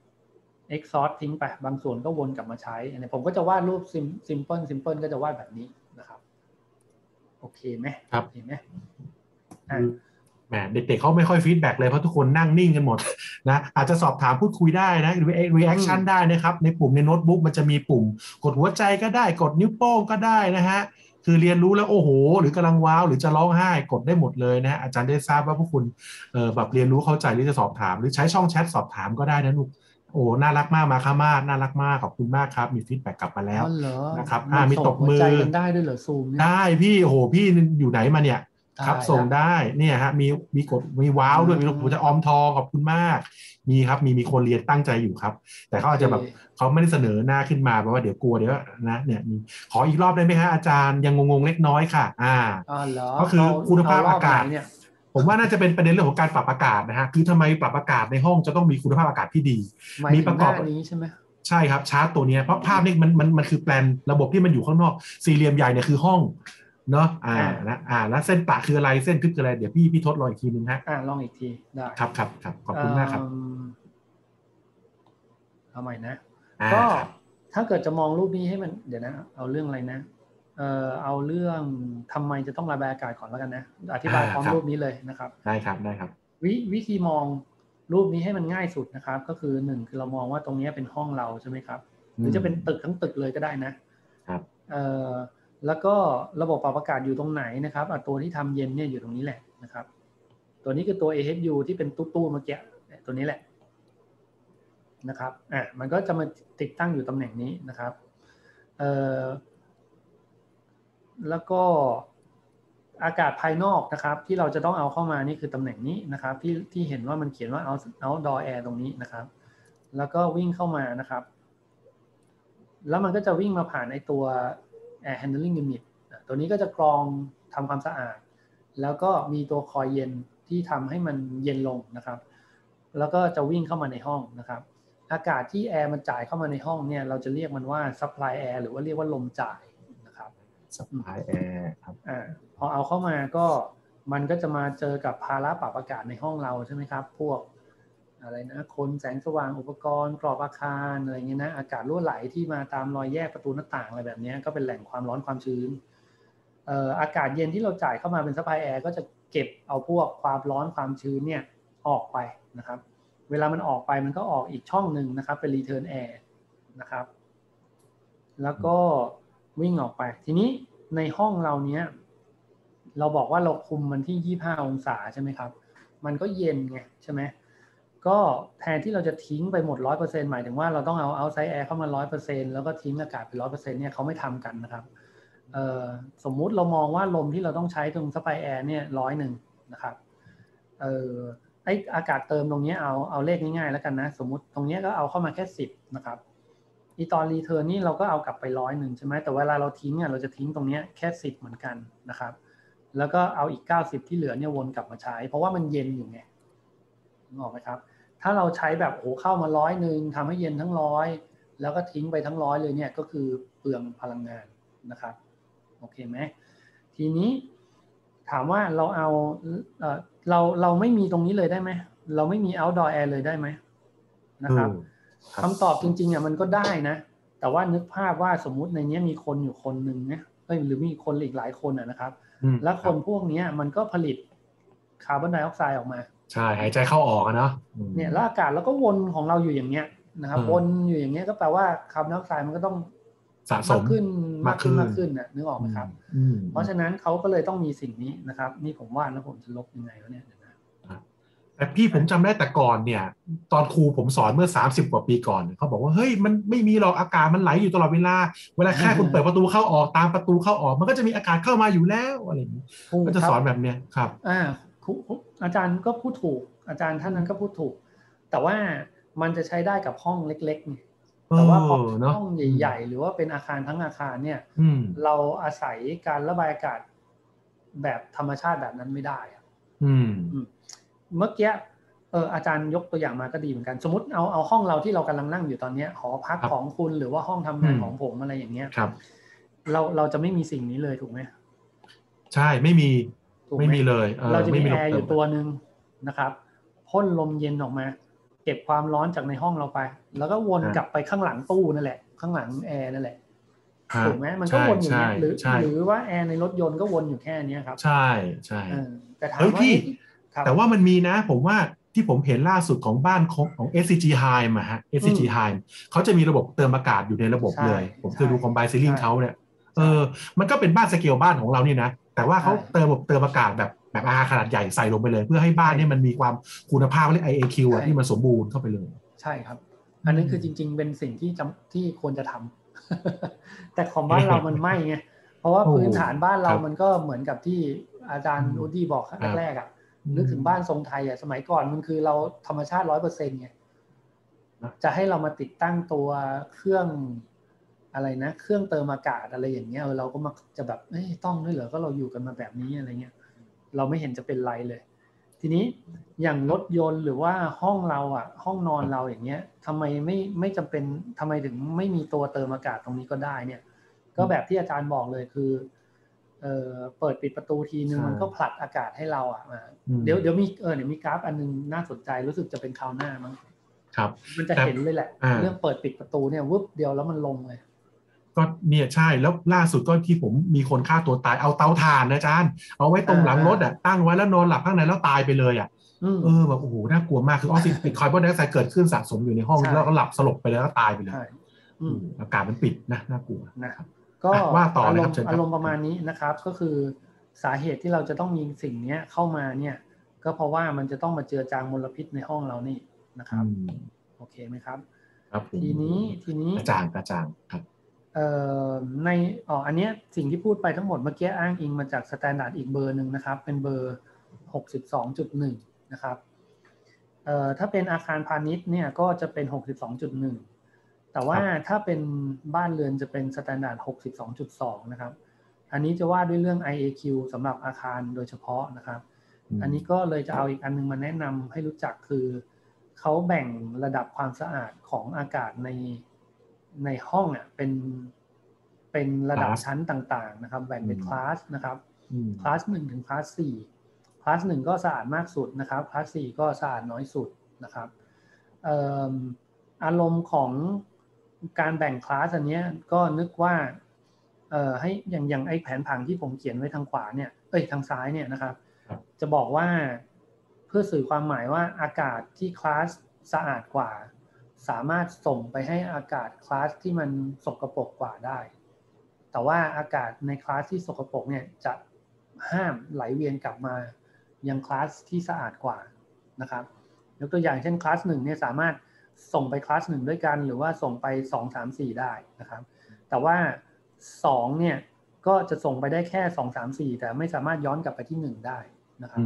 exhaust ทิ้งไปบางส่วนก็วนกลับมาใช้อันนี้ผมก็จะวาดรูป simple ก็จะวาดแบบนี้นะครับโอเคไหมครับเห็นไหมแหมเด็กๆเขาไม่ค่อยฟีดแบ็กเลยเพราะทุกคนนั่งนิ่งกันหมดนะอาจจะสอบถามพูดคุยได้นะหรือ reaction ได้นะครับในปุ่มในโน้ตบุ๊กมันจะมีปุ่มกดหัวใจก็ได้กดนิ้วโป้งก็ได้นะฮะคือเรียนรู้แล้วโอ้โหหรือกำลังว้าวหรือจะร้องไห้กดได้หมดเลยนะฮะอาจารย์ได้ทราบว่าพวกคุณแบบเรียนรู้เข้าใจหรือจะสอบถามหรือใช้ช่องแชทสอบถามก็ได้นะลูกโอ้น่ารักมากมาค่ะมากน่ารักมากขอบคุณมากครับมีฟีดแบ็กกลับมาแล้วนะครับมีตบมือได้ด้วยเหรอซูมได้พี่โอ้โหพี่อยู่ไหนมาเนี่ยครับส่งได้เนี่ยฮะมีกดมีว้าวด้วยมีผมจะออมทองขอบคุณมากมีครับมีคนเรียนตั้งใจอยู่ครับแต่เขาอาจจะแบบเขาไม่ได้เสนอหน้าขึ้นมาเพราะว่าเดี๋ยวกลัวเดี๋ยวนะเนี่ยขออีกรอบได้ไหมฮะอาจารย์ยังงงๆเล็กน้อยค่ะก็คือคุณภาพอากาศผมว่าน่าจะเป็นประเด็นเรื่องของการปรับอากาศนะฮะคือทำไมปรับอากาศในห้องจะต้องมีคุณภาพอากาศที่ดีมีประกอบนี้ใช่ไหมใช่ครับชาร์ตตัวนี้เพราะภาพนี้มันคือแปลนระบบที่มันอยู่ข้างนอกสี่เหลี่ยมใหญ่เนี่ยคือห้องเนาะแล้วเส้นปะคืออะไรเส้นทึบคืออะไรเดี๋ยวพี่ทดลองอีกทีนึงฮะลองอีกทีได้ครับขอบคุณมากครับเอาใหม่นะก็ถ้าเกิดจะมองรูปนี้ให้มันเดี๋ยวนะเอาเรื่องอะไรนะเอาเรื่องทำไมจะต้องระบายอากาศก่อนแล้วกันนะอธิบายพร้อมรูปนี้เลยนะครับได้ครับวิธีมองรูปนี้ให้มันง่ายสุดนะครับก็คือหนึ่งคือเรามองว่าตรงนี้เป็นห้องเราใช่ไหมครับหรือจะเป็นตึกทั้งตึกเลยก็ได้นะครับแล้วก็ระบบปรับอากาศอยู่ตรงไหนนะครับตัวที่ทำเย็นเนี่ยอยู่ตรงนี้แหละนะครับตัวนี้คือตัว AHU ที่เป็นตู้เมื่อกี้ตัวนี้แหละนะครับมันก็จะมาติดตั้งอยู่ตำแหน่งนี้นะครับแล้วก็อากาศภายนอกนะครับที่เราจะต้องเอาเข้ามานี่คือตำแหน่งนี้นะครับที่เห็นว่ามันเขียนว่า outdoor air ตรงนี้นะครับแล้วก็วิ่งเข้ามานะครับแล้วมันก็จะวิ่งมาผ่านไอตัว air handling unit ตัวนี้ก็จะกรองทำความสะอาดแล้วก็มีตัวคอยเย็นที่ทำให้มันเย็นลงนะครับแล้วก็จะวิ่งเข้ามาในห้องนะครับอากาศที่แอร์มันจ่ายเข้ามาในห้องเนี่ยเราจะเรียกมันว่า supply air หรือว่าเรียกว่าลมจ่ายนะครับ supply air ครับพอเอาเข้ามาก็มันก็จะมาเจอกับภาระปรับอากาศในห้องเราใช่ไหมครับพวกอะไรนะคนแสงสว่างอุปกรณ์กรอบอาคารอะไรเงี้ยนะอากาศรั่วไหลที่มาตามรอยแยกประตูหน้าต่างอะไรแบบนี้ก็เป็นแหล่งความร้อนความชื้นอากาศเย็นที่เราจ่ายเข้ามาเป็นซัพพลายแอร์ก็จะเก็บเอาพวกความร้อนความชื้นเนี่ยออกไปนะครับเวลามันออกไปมันก็ออกอีกช่องหนึ่งนะครับเป็น return air นะครับแล้วก็วิ่งออกไปทีนี้ในห้องเราเนี้ยเราบอกว่าเราคุมมันที่25 องศาใช่ไหมครับมันก็เย็นไงใช่ไหมก็แทนที่เราจะทิ้งไปหมด 100% หมายถึงว่าเราต้องเอา outside air เข้ามา 100% แล้วก็ทิ้งอากาศไป 100% เนี่ยเขาไม่ทำกันนะครับสมมุติเรามองว่าลมที่เราต้องใช้ตรง supply air เนี่ย100นะครับไออากาศเติมตรงนี้เอาเลขง่ายๆแล้วกันนะสมมุติตรงนี้ก็เอาเข้ามาแค่10นะครับอีตอนรีเทิร์นนี่เราก็เอากลับไป100ใช่ไหมแต่เวลาเราทิ้งเราจะทิ้งตรงนี้แค่10เหมือนกันนะครับแล้วก็เอาอีก90ที่เหลือเนี่ยวนกลับมาใช้เพราะว่ามันเย็นอยู่ไงนึกออกไหมครับถ้าเราใช้แบบโอ้เข้ามา100ทำให้เย็นทั้ง100แล้วก็ทิ้งไปทั้ง100เลยเนี่ยก็คือเปลืองพลังงานนะครับโอเคไหมทีนี้ถามว่าเราเอาเราไม่มีตรงนี้เลยได้ไหมเราไม่มี outdoor air เลยได้ไหมนะครับคำตอบจริงๆมันก็ได้นะแต่ว่านึกภาพว่าสมมุติในนี้มีคนอยู่คนหนึ่งนะหรือมีคนอีกหลายคนนะครับและคนพวกนี้มันก็ผลิตคาร์บอนไดออกไซด์ออกมาใช่หายใจเข้าออกเนาะเนี่ยแล้วอากาศเราก็วนของเราอยู่อย่างเงี้ยนะครับวนอยู่อย่างเงี้ยก็แปลว่าคาร์บอนไดออกไซด์มันก็ต้องสะสมมากขึ้นนะนึกออกไหมครับเพราะฉะนั้นเขาก็เลยต้องมีสิ่งนี้นะครับนี่ผมว่าแล้วผมจะลบยังไงวะเนี่ยแต่พี่ผมจำได้แต่ก่อนเนี่ยตอนครูผมสอนเมื่อ30กว่าปีก่อนเขาบอกว่าเฮ้ยมันไม่มีหรอกอากาศมันไหลอยู่ตลอดเวลาแค่คุณเปิดประตูเข้าออกตามประตูเข้าออกมันก็จะมีอากาศเข้ามาอยู่แล้วอะไรอย่างนี้ก็จะสอนแบบเนี้ยครับอาจารย์ก็พูดถูกอาจารย์ท่านนั้นก็พูดถูกแต่ว่ามันจะใช้ได้กับห้องเล็กๆเนี่ยแต่ว่าพอห้องใหญ่ๆหรือว่าเป็นอาคารทั้งอาคารเนี่ยเราอาศัยการระบายอากาศแบบธรรมชาติแบบนั้นไม่ได้เมื่อกี้อาจารย์ยกตัวอย่างมาก็ดีเหมือนกันสมมติเอาห้องเราที่เรากำลังนั่งอยู่ตอนนี้หอพักของคุณหรือว่าห้องทำงานของผมอะไรอย่างเงี้ยเราจะไม่มีสิ่งนี้เลยถูกไหมใช่ไม่มีเลยเราจะมีแอร์อยู่ตัวนึงนะครับพ่นลมเย็นออกมาเก็บความร้อนจากในห้องเราไปแล้วก็วนกลับไปข้างหลังตู้นั่นแหละข้างหลังแอร์นั่นแหละถูกไหมมันก็วนอยู่เนี้ยหรือว่าแอร์ในรถยนต์ก็วนอยู่แค่นี้ครับใช่แต่ถามว่าแต่ว่ามันมีนะผมว่าที่ผมเห็นล่าสุดของบ้านของ SCG Heim ฮะ SCG Heim เขาจะมีระบบเติมอากาศอยู่ในระบบเลยผมเคยดูคอมไบซีลิ่งเขาเนี่ยมันก็เป็นบ้านสเกลบ้านของเรานี่นะแต่ว่าเขาเติมอากาศแบบอาคารขนาดใหญ่ใส่ลงไปเลยเพื่อให้บ้านนี่มันมีความคุณภาพเรียก IAQ ที่มันสมบูรณ์เข้าไปเลยใช่ครับอันนี้คือจริงๆเป็นสิ่งที่ควรจะทำแต่ของบ้านเรามันไม่ไงเพราะว่าพื้นฐานบ้านเรามันก็เหมือนกับที่อาจารย์อูดี้บอกแรกนึกถึงบ้านทรงไทยสมัยก่อนมันคือเราธรรมชาติ 100% ไงจะให้เรามาติดตั้งตัวเครื่องอะไรนะเครื่องเติมอากาศอะไรอย่างเงี้ยเราก็มักจะแบบต้องด้วยเหรอก็เราอยู่กันมาแบบนี้อะไรเงี้ยเราไม่เห็นจะเป็นไรเลยทีนี้อย่างรถยนต์หรือว่าห้องเราห้องนอนเราอย่างเงี้ยทำไมไม่จำเป็นทำไมถึงไม่มีตัวเติมอากาศตรงนี้ก็ได้เนี่ยก็แบบที่อาจารย์บอกเลยคือเปิดปิดประตูทีนึงมันก็ผลักอากาศให้เราเดี๋ยวมีกราฟอันนึงน่าสนใจรู้สึกจะเป็นคราวหน้ามั้งครับมันจะเห็นเลยแหละเรื่องเปิดปิดประตูเนี่ยวึบเดียวแล้วมันลงเลยก็เนี่ยใช่แล้วล่าสุดก็ที่ผมมีคนฆ่าตัวตายเอาเตาถ่านนะอาจารย์เอาไว้ตรงหลังรถตั้งไว้แล้วนอนหลับข้างในแล้วตายไปเลยแบบโอ้โหน่ากลัวมากคือออกซิเจนคาร์บอนไดออกไซด์เกิดขึ้นสะสมอยู่ในห้องแล้วก็หลับสลบไปเลยแล้วตายไปเลยอากาศมันปิดนะน่ากลัวนะครับก็ว่าต่อเลยครับอารมณ์ประมาณนี้นะครับก็คือสาเหตุที่เราจะต้องมีสิ่งนี้เข้ามาเนี่ยก็เพราะว่ามันจะต้องมาเจือจางมลพิษในห้องเรานี่นะครับโอเคไหมครับทีนี้กระจ่างครับในอันนี้สิ่งที่พูดไปทั้งหมดเมื่อกี้อ้างอิงมาจากสแตนดาร์ดอีกเบอร์หนึ่งนะครับเป็นเบอร์ 62.1 นะครับถ้าเป็นอาคารพาณิชย์เนี่ยก็จะเป็น 62.1 แต่ว่าถ้าเป็นบ้านเรือนจะเป็นสแตนดาร์ด 62.2 นะครับอันนี้จะว่าด้วยเรื่อง IAQ สำหรับอาคารโดยเฉพาะนะครับอันนี้ก็เลยจะเอาอีกอันนึงมาแนะนำให้รู้จักคือเขาแบ่งระดับความสะอาดของอากาศในห้องเป็นระดับชั้นต่างๆนะครับแบ่งเป็นคลาสนะครับคลาส1ถึงคลาส4คลาส1ก็สะอาดมากสุดนะครับคลาส4ก็สะอาดน้อยสุดนะครับอารมณ์ของการแบ่งคลาสอันนี้ก็นึกว่าให้อย่างไอ้แผนผังที่ผมเขียนไว้ทางขวาเนี่ยทางซ้ายเนี่ยนะครับจะบอกว่าเพื่อสื่อความหมายว่าอากาศที่คลาสสะอาดกว่าสามารถส่งไปให้อากาศคลาสที่มันสกปรกกว่าได้แต่ว่าอากาศในคลาสที่สกปรกเนี่ยจะห้ามไหลเวียนกลับมายังคลาสที่สะอาดกว่านะครับยกตัวอย่างเช่นคลาส1เนี่ยสามารถส่งไปคลาส1ด้วยกันหรือว่าส่งไป2 3 4ได้นะครับแต่ว่า2เนี่ยก็จะส่งไปได้แค่2 3 4แต่ไม่สามารถย้อนกลับไปที่1ได้นะครับ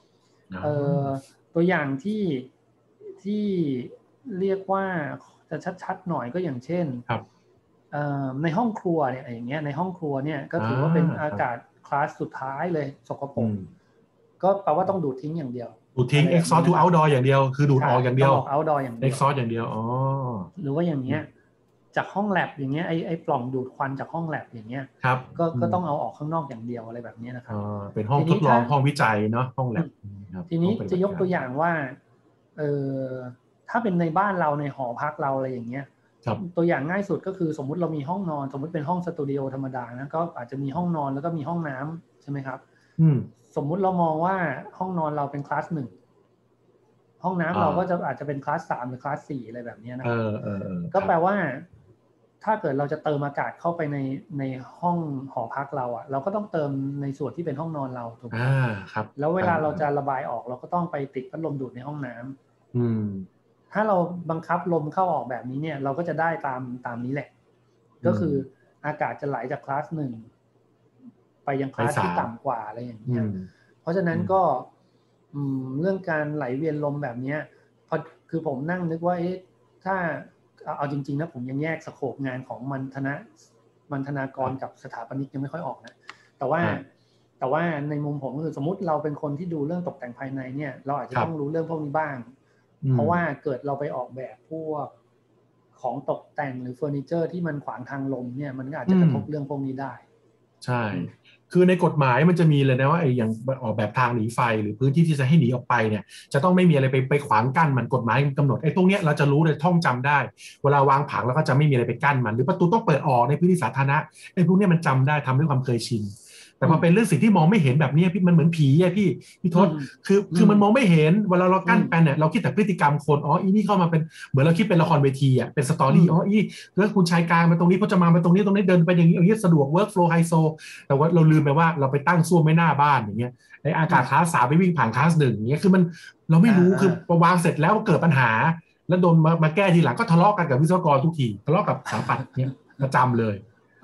ตัวอย่างที่เรียกว่าจะชัดๆหน่อยก็อย่างเช่นในห้องครัวเนี่ยอย่างเงี้ยในห้องครัวเนี่ยก็ถือว่าเป็นอากาศคลาสสุดท้ายเลยสกปรกก็แปลว่าต้องดูดทิ้งอย่างเดียวดูดทิ้ง exhaust to outdoor อย่างเดียวคือดูดออกอย่างเดียวออก outdoor อย่างเดียว exhaust อย่างเดียวอ๋อหรือว่าอย่างเงี้ยจากห้องแลบอย่างเงี้ยไอ้ปล่องดูดควันจากห้องแลบอย่างเงี้ยก็ต้องเอาออกข้างนอกอย่างเดียวอะไรแบบนี้นะครับเป็นห้องทดลองห้องวิจัยเนาะห้องแลบทีนี้จะยกตัวอย่างว่าถ้าเป็นในบ้านเราในหอพักเราอะไรอย่างเงี้ยตัวอย่างง่ายสุดก็คือสมมุติเรามีห้องนอนสมมุติเป็นห้องสตูดิโอธรรมดานะก็อาจจะมีห้องนอนแล้วก็มีห้องน้ำใช่ไหมครับสมมุติเรามองว่าห้องนอนเราเป็นคลาส1ห้องน้ำเราก็จะอาจจะเป็นคลาส3หรือคลาส4อะไรแบบนี้นะก็แปลว่าถ้าเกิดเราจะเติมอากาศเข้าไปในห้องหอพักเราเราก็ต้องเติมในส่วนที่เป็นห้องนอนเราถูกไหมครับแล้วเวลาเราจะระบายออกเราก็ต้องไปติดพัดลมดูดในห้องน้ำถ้าเราบังคับลมเข้าออกแบบนี้เนี่ยเราก็จะได้ตามนี้แหละก็คืออากาศจะไหลจากคลาส1ไปยังคลาสที่ต่ำกว่าอะไรอย่างเงี้ยเพราะฉะนั้นก็เรื่องการไหลเวียนลมแบบนี้คือผมนั่งนึกว่าถ้าเอาจริงๆนะผมยังแยกสโคปงานของมันธนากรกับสถาปนิกยังไม่ค่อยออกนะแต่ว่าในมุมผมคือสมมติเราเป็นคนที่ดูเรื่องตกแต่งภายในเนี่ยเราอาจจะต้องรู้เรื่องพวกนี้บ้างเพราะว่าเกิดเราไปออกแบบพวกของตกแต่งหรือเฟอร์นิเจอร์ที่มันขวางทางลมเนี่ยมันอาจจะกระทบเรื่องพวกนี้ได้ใช่คือในกฎหมายมันจะมีเลยนะว่าไอ้อย่างออกแบบทางหนีไฟหรือพื้นที่ที่จะให้หนีออกไปเนี่ยจะต้องไม่มีอะไรไปขวางกั้นมันกฎหมายกำหนดไอ้พวกเนี้ยเราจะรู้เลยท่องจำได้เวลาวางผังแล้วก็จะไม่มีอะไรไปกั้นมันหรือประตูต้องเปิดออกในพื้นที่สาธารณะไอ้พวกเนี้ยมันจำได้ทำด้วยความเคยชินแต่พอเป็นเรื่องสิ่งที่มองไม่เห็นแบบนี้พี่มันเหมือนผีอะพี่ทศคือมันมองไม่เห็นเวลาเรากั้นไปเนี่ยเราคิดแต่พฤติกรรมคนอีนี่เข้ามาเป็นเหมือนเราคิดเป็นละครเวทีอะเป็นสตอรี่อีแล้วคุณชายกลางมาตรงนี้เขาจะมาตรงนี้เดินไปอย่างนี้สะดวกเวิร์กโฟล์ไฮโซแต่ว่าเราลืมไปว่าเราไปตั้งซ่วมไม่หน้าบ้านอย่างเงี้ยในอากาศคลาส 3ไปวิ่งผ่านคลาส 1อย่างเงี้ยคือมันเราไม่รู้คือพอวางเสร็จแล้วเกิดปัญหาแล้วโดนมาแก้ทีหลังก็ทะเลาะกันกับวิศวกรทุกทีทะเลาะกับสถาปัตย์เนี่ยประจำเลย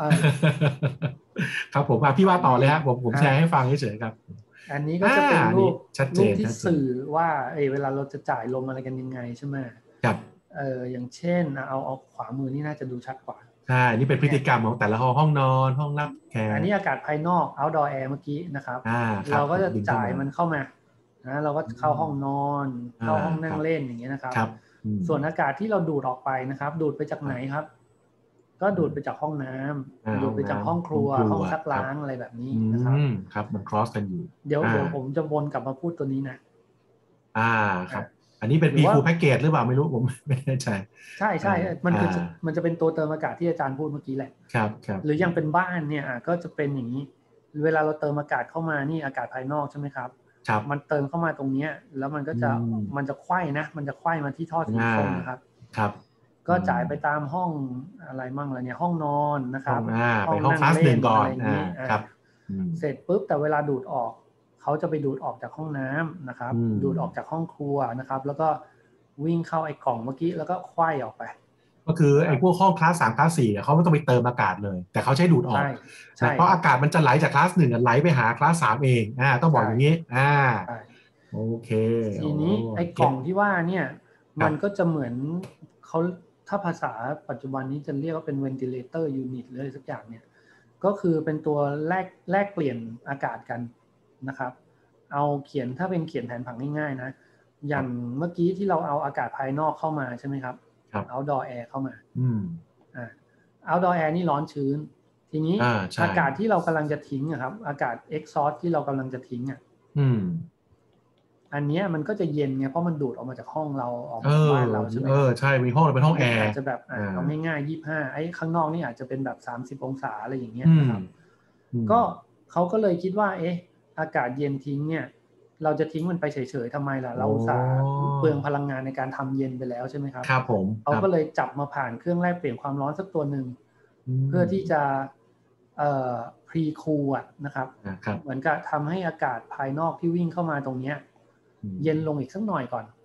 ครับผมพี่ว่าต่อเลยครับผมแชร์ให้ฟังเฉยๆครับอันนี้ก็จะเป็นรูปที่สื่อว่าเวลาเราจะจ่ายลมอะไรกันยังไงใช่ไหมครับอย่างเช่นเอาขวามือนี่น่าจะดูชัดกว่าใช่นี่เป็นพฤติกรรมของแต่ละห้องนอนห้องรับแขกอันนี้อากาศภายนอก outdoor air เมื่อกี้นะครับเราก็จะจ่ายมันเข้ามานะเราก็เข้าห้องนอนเข้าห้องนั่งเล่นอย่างเงี้ยนะครับส่วนอากาศที่เราดูดออกไปนะครับดูดไปจากไหนครับก็ดูดไปจากห้องน้ำดูดไปจากห้องครัวห้องซักล้างอะไรแบบนี้นะครับครับมัน cross กันอยู่เดี๋ยวผมจะวนกลับมาพูดตัวนี้นะครับอันนี้เป็น P-Full Package หรือเปล่าไม่รู้ผมไม่แน่ใจใช่มันจะเป็นตัวเติมอากาศที่อาจารย์พูดเมื่อกี้แหละครับหรือยังเป็นบ้านเนี่ยก็จะเป็นอย่างนี้เวลาเราเติมอากาศเข้ามานี่อากาศภายนอกใช่ไหมครับมันเติมเข้ามาตรงนี้แล้วมันจะไขว้นะมันจะไขว้มาที่ท่อสีส้มนะครับก็จ่ายไปตามห้องอะไรมั่งอะไรเนี่ยห้องนอนนะครับห้องคลาส 1ก่อนเสร็จปุ๊บแต่เวลาดูดออกเขาจะไปดูดออกจากห้องน้ำนะครับดูดออกจากห้องครัวนะครับแล้วก็วิ่งเข้าไอ้กล่องเมื่อกี้แล้วก็ไขว้ออกไปก็คือไอ้พวกห้องคลาส 3คลาส 4เนี่ยเขาไม่ต้องไปเติมอากาศเลยแต่เขาใช้ดูดออกเพราะอากาศมันจะไหลจากคลาส 1ไหลไปหาคลาส 3เองต้องบอกอย่างนี้โอเคทีนี้ไอ้กล่องที่ว่าเนี่ยมันก็จะเหมือนเขาถ้าภาษาปัจจุบันนี้จะเรียกว่าเป็น ventilator unit หรืออะไรสักอย่างเนี่ยก็คือเป็นตัวแลกเปลี่ยนอากาศกันนะครับเอาถ้าเป็นเขียนแผนผังง่ายๆนะอย่างเมื่อกี้ที่เราเอาอากาศภายนอกเข้ามาใช่ไหมครับ outdoor air เข้ามาoutdoor air นี่ร้อนชื้นทีนี้อากาศที่เรากำลังจะทิ้งครับอากาศ exhaust ที่เรากำลังจะทิ้งอันนี้มันก็จะเย็นไงเพราะมันดูดออกมาจากห้องเราออกมาบ้านเราใช่ไหมใช่มีห้องเราเป็นห้องแอร์อาจจะแบบเอาง่ายๆ25ไอ้ข้างนอกนี่อาจจะเป็นแบบ30องศาอะไรอย่างเงี้ยนะครับก็เขาก็เลยคิดว่าอากาศเย็นทิ้งเนี่ยเราจะทิ้งมันไปเฉยๆทำไมล่ะเราอุตส่าห์เปลืองพลังงานในการทำเย็นไปแล้วใช่ไหมครับครับผมเขาก็เลยจับมาผ่านเครื่องแลกเปลี่ยนความร้อนสักตัวหนึ่งเพื่อที่จะpre cool นะครับเหมือนกับทำให้อากาศภายนอกที่วิ่งเข้ามาตรงเนี้ยเย็นลงอีกสักหน่อยก่อน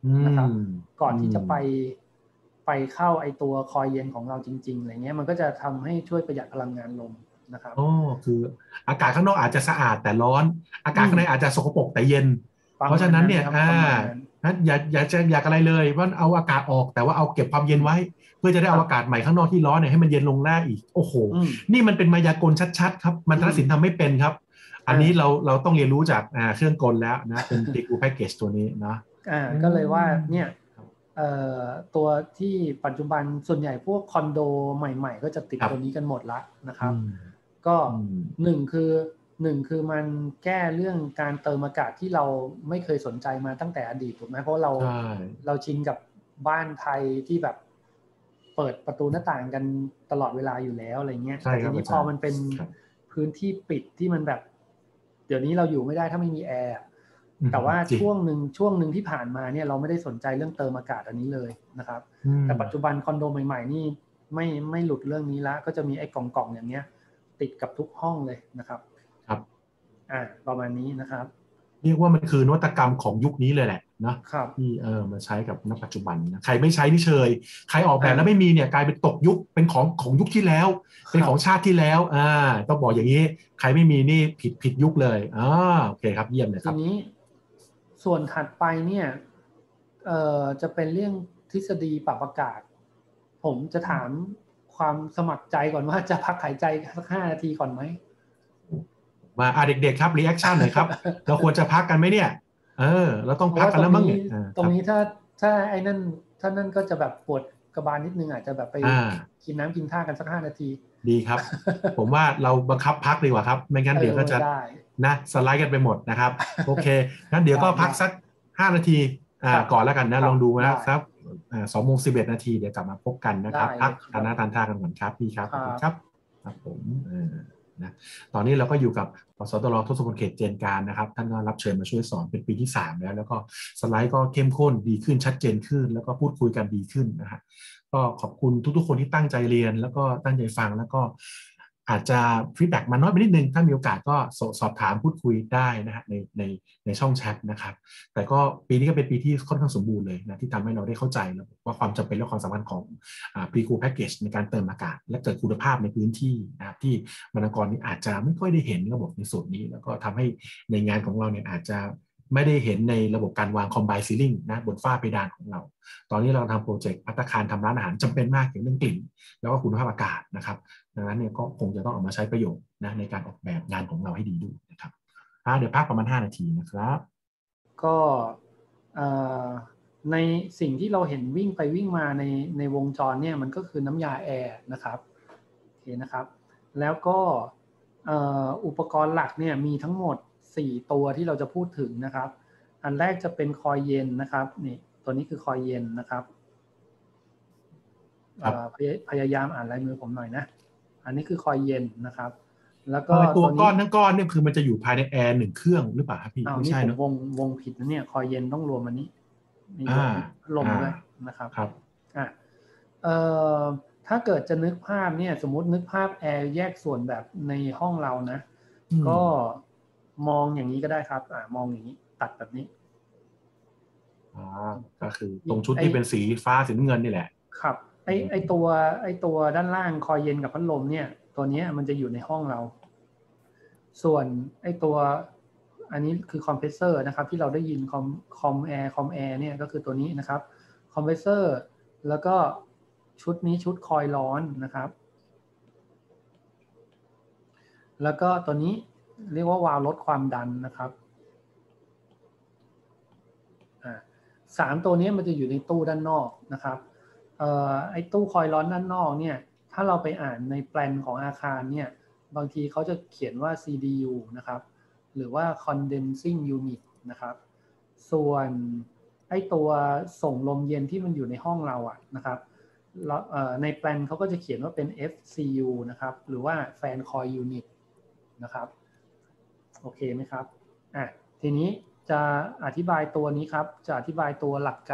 นะครับก่อนที่จะไปเข้าไอตัวคอยเย็นของเราจริงๆอะไรเงี้ยมันก็จะทำให้ช่วยประหยัดพลังงานลงนะครับอ๋อคืออากาศข้างนอกอาจจะสะอาดแต่ร้อนอากาศข้างในอาจจะสกปรกแต่เย็นเพราะฉะนั้นเนี่ยนั้นอยากอะไรเลยว่าเอาอากาศออกแต่ว่าเอาเก็บความเย็นไว้เพื่อจะได้เอาอากาศใหม่ข้างนอกที่ร้อนเนี่ยให้มันเย็นลงได้อีกโอ้โหนี่มันเป็นมายากลชัดๆครับมันธนศิลป์ทำไม่เป็นครับอันนี้เราต้องเรียนรู้จากเครื่องกลแล้วนะเป็น Pre-Cooked Package ตัวนี้เนาะก็เลยว่าเนี่ยตัวที่ปัจจุบันส่วนใหญ่พวกคอนโดใหม่ๆก็จะติดตัวนี้กันหมดละนะครับก็หนึ่งคือมันแก้เรื่องการเติมอากาศที่เราไม่เคยสนใจมาตั้งแต่อดีตถูกไหมเพราะเราชินกับบ้านไทยที่แบบเปิดประตูหน้าต่างกันตลอดเวลาอยู่แล้วอะไรเงี้ยแต่ทีนี้พอมันเป็นพื้นที่ปิดที่มันแบบเดี๋ยวนี้เราอยู่ไม่ได้ถ้าไม่มีแอร์แต่ว่าช่วงหนึ่งที่ผ่านมาเนี่ยเราไม่ได้สนใจเรื่องเติมอากาศอันนี้เลยนะครับแต่ปัจจุบันคอนโดใหม่ๆนี่ไม่หลุดเรื่องนี้ละก็จะมีไอ้กล่องอย่างเงี้ยติดกับทุกห้องเลยนะครับครับประมาณนี้นะครับเรียกว่ามันคือนวัตกรรมของยุคนี้เลยแหละนะที่มาใช้กับณปัจจุบันนะใครไม่ใช้นี่เชยใครออกแบบแล้วไม่มีเนี่ยกลายเป็นตกยุคเป็นของยุคที่แล้วเป็นของชาติที่แล้วต้องบอกอย่างนี้ใครไม่มีนี่ผิดยุคเลยโอเคครับเยี่ยมเลยครับทีนี้ส่วนถัดไปเนี่ยจะเป็นเรื่องทฤษฎีปรับอากาศผมจะถามความสมัครใจก่อนว่าจะพักหายใจสัก5 นาทีก่อนไหมมาเด็กๆครับรีแอคชั่นหน่อยครับเราควรจะพักกันไหมเนี่ยเราต้องพักกันแล้วมั้งเนี่ยตรงนี้ถ้าไอ้นั่นถ้านั่นก็จะแบบปวดกระบาลนิดนึงอาจจะแบบไปกินน้ำกินท่ากันสัก5 นาทีดีครับ ผมว่าเราบังคับพักดีกว่าครับไม่งั้นเดี๋ยวก็จะนะสไลด์กันไปหมดนะครับโอเคงั้นเดี๋ยวก็พักสัก5 นาทีก่อนแล้วกันนะลองดูนะสัก2:11 นาทีเดี๋ยวกลับมาพบกันนะครับพักทานท่ากันก่อนครับพี่ครับขอบคุณครับครับผมนะตอนนี้เราก็อยู่กับสตร.ทศพลเขตเจนการนะครับท่านก็รับเชิญมาช่วยสอนเป็นปีที่3แล้วก็สไลด์ก็เข้มข้นดีขึ้นชัดเจนขึ้นแล้วก็พูดคุยกันดีขึ้นนะฮะก็ขอบคุณทุกๆคนที่ตั้งใจเรียนแล้วก็ตั้งใจฟังแล้วก็อาจจะฟีดแบ็กมาน้อยไปนิดนึงถ้ามีโอกาสก็สอบถามพูดคุยได้นะฮะในช่องแชทนะครับแต่ก็ปีนี้ก็เป็นปีที่ค่อนข้างสมบูรณ์เลยนะที่ทำให้เราได้เข้าใจว่าความจำเป็นและความสำคัญของPre-Cooked Package ในการเติมอากาศและเกิดคุณภาพในพื้นที่นะครับที่บรรณาธิการนี้อาจจะไม่ค่อยได้เห็นระบบในส่วนนี้แล้วก็ทำให้ในงานของเราเนี่ยอาจจะไม่ได้เห็นในระบบการวาง Combine Ceiling นะบนฝ้าเพดานของเราตอนนี้เราทำโปรเจกต์ภัตตาคารทำร้านอาหารจำเป็นมากอย่างเรื่องกลิ่นแล้วก็คุณภาพอากาศนะครับดังนั้นเนี่ยก็คงจะต้องเอามาใช้ประโยชน์นะในการออกแบบงานของเราให้ดีด้วยนะครับเดี๋ยวพักประมาณ5 นาทีนะครับก็ในสิ่งที่เราเห็นวิ่งไปวิ่งมาในวงจรเนี่ยมันก็คือน้ำยาแอร์นะครับโอเคนะครับแล้วก็อุปกรณ์หลักเนี่ยมีทั้งหมด4 ตัวที่เราจะพูดถึงนะครับอันแรกจะเป็นคอยเย็นนะครับนี่ตัวนี้คือคอยเย็นนะครับพยายามอ่านลายมือผมหน่อยนะอันนี้คือคอยเย็นนะครับแล้วก็ตัวก้อนทั้งก้อนเนี่ยคือมันจะอยู่ภายในแอร์1 เครื่องหรือเปล่าครับพี่ไม่ใช่นะวงผิดนะเนี่ยคอยเย็นต้องรวมอันนี้มีลมด้วยนะครับถ้าเกิดจะนึกภาพเนี่ยสมมุตินึกภาพแอร์แยกส่วนแบบในห้องเรานะก็มองอย่างนี้ก็ได้ครับมองอย่างนี้ตัดแบบนี้ก็คือตรงชุดที่เป็นสีฟ้าสีน้ำเงินนี่แหละครับไอตัวด้านล่างคอยเย็นกับพัดลมเนี่ยตัวนี้มันจะอยู่ในห้องเราส่วนไอตัวอันนี้คือคอมเพรสเซอร์นะครับที่เราได้ยินคอมแอร์เนี่ยก็คือตัวนี้นะครับคอมเพรสเซอร์แล้วก็ชุดนี้ชุดคอยร้อนนะครับแล้วก็ตัวนี้เรียกว่าวาล์วลดความดันนะครับ3 ตัวนี้มันจะอยู่ในตู้ด้านนอกนะครับไอ้ตู้คอยร้อนด้านนอกเนี่ยถ้าเราไปอ่านในแปลนของอาคารเนี่ยบางทีเขาจะเขียนว่า CDU นะครับหรือว่า condensing unit นะครับส่วนไอ้ตัวส่งลมเย็นที่มันอยู่ในห้องเราอะนะครับในแปลนเขาก็จะเขียนว่าเป็น FCU นะครับหรือว่า fan coil unit นะครับโอเคไหมครับทีนี้จะอธิบายตัวนี้ครับจะอธิบายตัวหลัก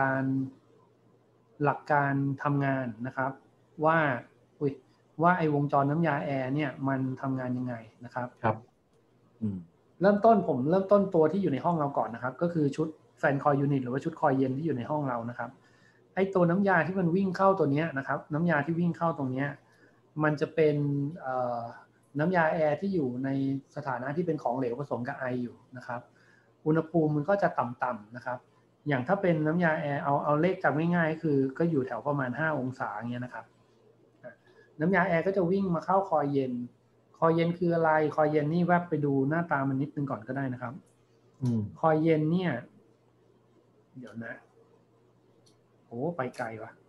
การทำงานนะครับว่าไอ้วงจรน้ำยาแอร์เนี่ยมันทำงานยังไงนะครับครับผมเริ่มต้นตัวที่อยู่ในห้องเราก่อนนะครับก็คือชุดแฟนคอยยูนิตหรือว่าชุดคอยเย็นที่อยู่ในห้องเรานะครับไอ้ตัวน้ำยาที่มันวิ่งเข้าตัวนี้นะครับน้ำยาที่วิ่งเข้าตรงนี้มันจะเป็นน้ำยาแอร์ที่อยู่ในสถานะที่เป็นของเหลวผสมกับไออยู่นะครับอุณหภูมิมันก็จะต่ำๆนะครับอย่างถ้าเป็นน้ำยาแอร์เอาเลขจำง่ายๆคือก็อยู่แถวประมาณ5 องศาเงี้ยนะครับน้ำยาแอร์ก็จะวิ่งมาเข้าคอยเย็นคอยเย็นคืออะไรคอยเย็นนี่แวบไปดูหน้าตามันนิดนึงก่อนก็ได้นะครับคอยเย็นเนี่ยเดี๋ยวนะโอ้ไปไกลว่ะ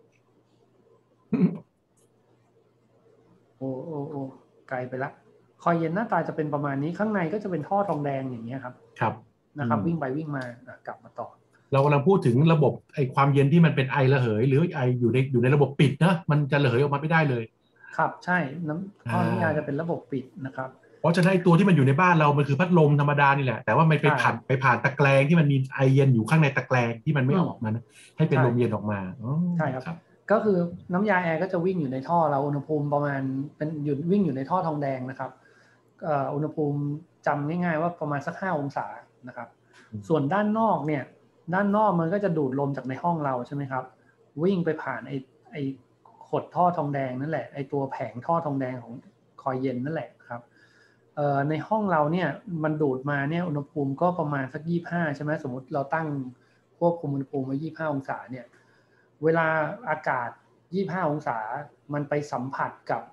โอ้ไกลไปละคอยเย็นหน้าตาจะเป็นประมาณนี้ข้างในก็จะเป็นท่อทองแดงอย่างเงี้ยครับครับนะครับวิ่งไปวิ่งมากลับมาต่อเรากำลังพูดถึงระบบไอความเย็นที่มันเป็นไอระเหยหรือไออยู่ในระบบปิดนะมันจะระเหยออกมาไม่ได้เลยครับใช่ท่อน้ำยาจะเป็นระบบปิดนะครับเพราะฉะนั้นตัวที่มันอยู่ในบ้านเรามันคือพัดลมธรรมดานี่แหละแต่ว่ามันไปผ่านตะแกรงที่มันมีไอเย็นอยู่ข้างในตะแกรงที่มันไม่ออกมาให้เป็นลมเย็นออกมาใช่ครับก็คือน้ำยาแอร์ก็จะวิ่งอยู่ในท่อเราอุณหภูมิประมาณเป็นวิ่งอยู่ในท่อทองแดงนะครับอุณหภูมิจำง่ายๆว่าประมาณสัก5 องศานะครับส่วนด้านนอกเนี่ยด้านนอกมันก็จะดูดลมจากในห้องเราใช่ไหมครับวิ่งไปผ่านไอขดท่อทองแดงนั่นแหละไอตัวแผงท่อทองแดงของคอยเย็นนั่นแหละครับในห้องเราเนี่ยมันดูดมาเนี่ยอุณหภูมิก็ประมาณสัก25ใช่ไหมสมมติเราตั้งควบคุมอุณหภูมิไว้25 องศาเนี่ยเวลาอากาศ25 องศามันไปสัมผัส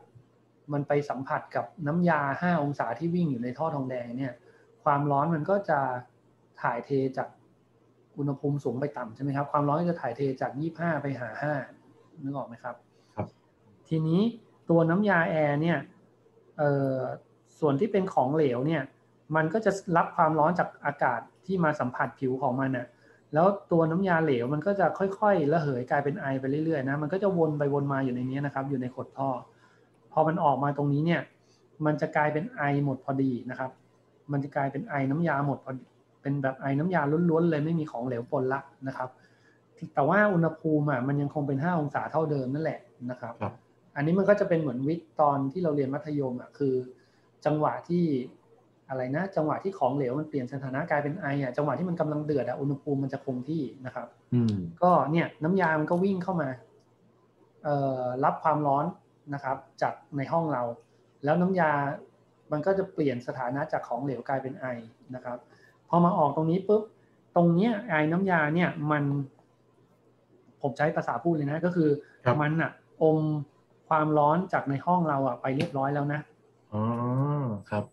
กับน้ำยา5 องศาที่วิ่งอยู่ในท่อทองแดงเนี่ยความร้อนมันก็จะถ่ายเทจากอุณหภูมิสูงไปต่ำใช่ไหมครับความร้อนก็จะถ่ายเทจาก25ไปหา5นึกออกไหมครับครับทีนี้ตัวน้ำยาแอร์เนี่ยส่วนที่เป็นของเหลวเนี่ยมันก็จะรับความร้อนจากอากาศที่มาสัมผัสผิวของมันน่ะแล้วตัวน้ำยาเหลวมันก็จะค่อยๆระเหยกลายเป็นไอไปเรื่อยๆนะมันก็จะวนไปวนมาอยู่ในนี้นะครับอยู่ในขดท่อพอมันออกมาตรงนี้เนี่ยมันจะกลายเป็นไอหมดพอดีนะครับมันจะกลายเป็นไอน้ำยาหมดพอดีเป็นแบบไอน้ำยาล้วนๆเลยไม่มีของเหลวปนละนะครับแต่ว่าอุณหภูมิมันยังคงเป็น5 องศาเท่าเดิมนั่นแหละนะครับอันนี้มันก็จะเป็นเหมือนวิทย์ตอนที่เราเรียนมัธยมคือจังหวะที่อะไรนะจังหวะที่ของเหลวมันเปลี่ยนสถานะกลายเป็นไอจังหวะที่มันกำลังเดือดอุณหภูมิมันจะคงที่นะครับก็เนี่ยน้ำยามันก็วิ่งเข้ามารับความร้อนนะครับจากในห้องเราแล้วน้ำยามันก็จะเปลี่ยนสถานะจากของเหลวกลายเป็นไอนะครับพอมาออกตรงนี้ปุ๊บตรงเนี้ยไอน้ำยาเนี่ยมันผมใช้ภาษาพูดเลยนะก็คือมันอมความร้อนจากในห้องเราไปเรียบร้อยแล้วนะอ๋อครับ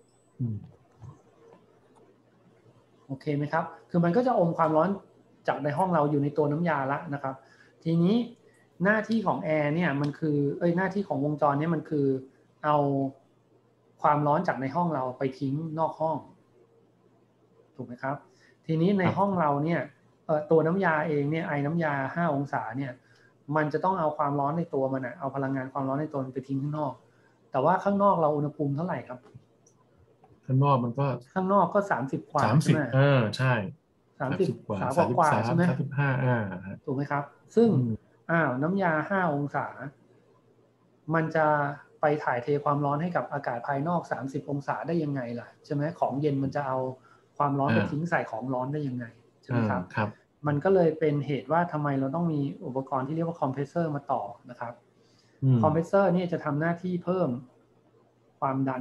โอเคไหมครับคือมันก็จะอมความร้อนจากในห้องเราอยู่ในตัวน้ำยาละนะครับทีนี้หน้าที่ของแอร์เนี่ยมันคือหน้าที่ของวงจรเนี่ยมันคือเอาความร้อนจากในห้องเราไปทิ้งนอกห้องถูกไหมครับทีนี้ในห้องเราเนี่ยตัวน้ำยาเองเนี่ยไอน้ำยา5 องศาเนี่ยมันจะต้องเอาความร้อนในตัวมันเอาพลังงานความร้อนในตัวมันไปทิ้งข้างนอกแต่ว่าข้างนอกเราอุณหภูมิเท่าไหร่ครับข้างนอกมันก็ข้างนอกก็30 กว่าใช่ไหมใช่ 30 กว่าใช่ไหม 35 ถูกไหมครับซึ่งน้ำยา5 องศามันจะไปถ่ายเทความร้อนให้กับอากาศภายนอก30 องศาได้ยังไงล่ะใช่ไหมของเย็นมันจะเอาความร้อนไปทิ้งใส่ของร้อนได้ยังไงใช่ไหมครับมันก็เลยเป็นเหตุว่าทำไมเราต้องมีอุปกรณ์ที่เรียกว่าคอมเพรสเซอร์มาต่อนะครับคอมเพรสเซอร์นี่จะทำหน้าที่เพิ่มความดัน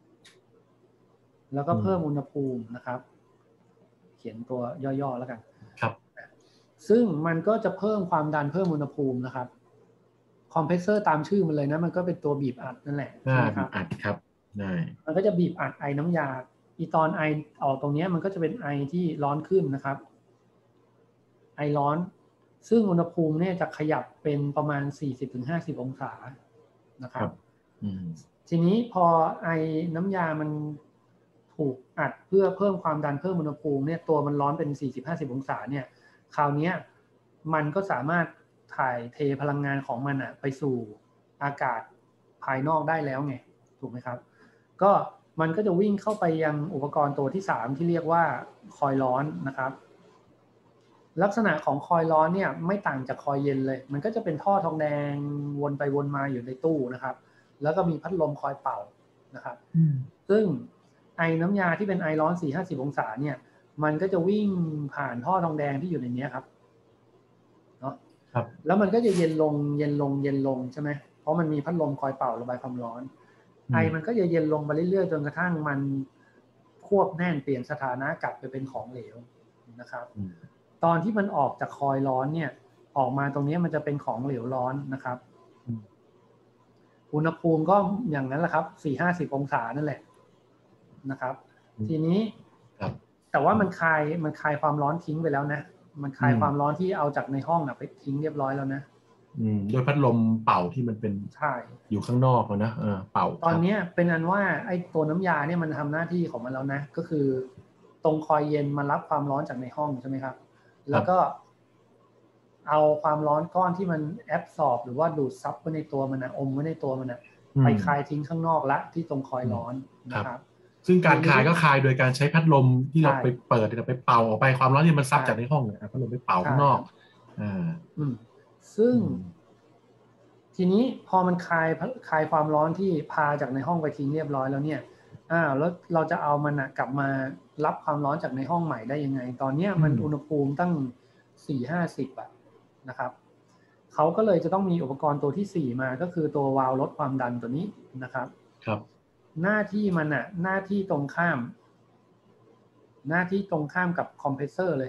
แล้วก็เพิ่มอุณหภูมินะครับเขียนตัวย่อๆแล้วกันครับซึ่งมันก็จะเพิ่มความดันเพิ่มอุณหภูมินะครับคอมเพรสเซอร์ตามชื่อมันเลยนะมันก็เป็นตัวบีบอัดนั่นแหละใช่ไหมครับอัดครับได้มันก็จะบีบอัดไอน้ำยาอีตอนไอออกตรงนี้มันก็จะเป็นไอที่ร้อนขึ้นนะครับไอร้อนซึ่งอุณหภูมิเนี่ยจะขยับเป็นประมาณ 40-50 องศานะครับทีนี้พอไอน้ำยามันถูกอัดเพื่อเพิ่มความดันเพิ่มอุณหภูมิเนี่ยตัวมันร้อนเป็น 40-50 องศาเนี่ยคราวนี้มันก็สามารถถ่ายเทพลังงานของมันไปสู่อากาศภายนอกได้แล้วไงถูกไหมครับก็มันก็จะวิ่งเข้าไปยังอุปกรณ์ตัวที่3ที่เรียกว่าคอยล์ร้อนนะครับลักษณะของคอยล์ร้อนเนี่ยไม่ต่างจากคอยล์เย็นเลยมันก็จะเป็นท่อทองแดงวนไปวนมาอยู่ในตู้นะครับแล้วก็มีพัดลมคอยเป่านะครับซึ่งไอน้ำยาที่เป็นไอร้อน 4-50 องศาเนี่ยมันก็จะวิ่งผ่านท่อทองแดงที่อยู่ในนี้ครับเนาะครับแล้วมันก็จะเย็นลงเย็นลงเย็นลงใช่ไหมเพราะมันมีพัดลมคอยเป่าระบายความร้อนไอมันก็จะเย็นลงไปเรื่อยๆจนกระทั่งมันควบแน่นเปลี่ยนสถานะกลับไปเป็นของเหลวนะครับตอนที่มันออกจากคอยร้อนเนี่ยออกมาตรงนี้มันจะเป็นของเหลวร้อนนะครับอุณหภูมิก็อย่างนั้นแหละครับ40-50 องศานั่นแหละนะครับทีนี้แต่ว่ามันคลายความร้อนทิ้งไปแล้วนะมันคลายความร้อนที่เอาจากในห้องไปทิ้งเรียบร้อยแล้วนะโดยพัดลมเป่าที่มันเป็นใช่อยู่ข้างนอกนะเป่าตอนนี้เป็นอันว่าไอ้ตัวน้ำยาเนี่ยมันทำหน้าที่ของมันแล้วนะก็คือตรงคอยเย็นมันรับความร้อนจากในห้องใช่ไหมครับแล้วก็เอาความร้อนก้อนที่มันแอบซอร์บหรือว่าดูดซับไว้ในตัวมันอมไว้ในตัวมันไปคลายทิ้งข้างนอกละที่ตรงคอยร้อนนะครับซึ่งการคลายก็คลายโดยการใช้พัดลมที่เราไปเปิดไปเป่าออกไปความร้อนที่มันซับจากในห้องเนี่ยพัดลมไปเป่าข้างนอกซึ่งทีนี้พอมันคลายความร้อนที่พาจากในห้องไปทิ้งเรียบร้อยแล้วเนี่ยแล้วเราจะเอามันกลับมารับความร้อนจากในห้องใหม่ได้ยังไงตอนนี้มันอุณหภูมิตั้ง4-50นะครับเขาก็เลยจะต้องมีอุปกรณ์ตัวที่4มาก็คือตัววาล์วลดความดันตัวนี้นะครับครับหน้าที่มันหน้าที่ตรงข้ามกับคอมเพรสเซอร์เลย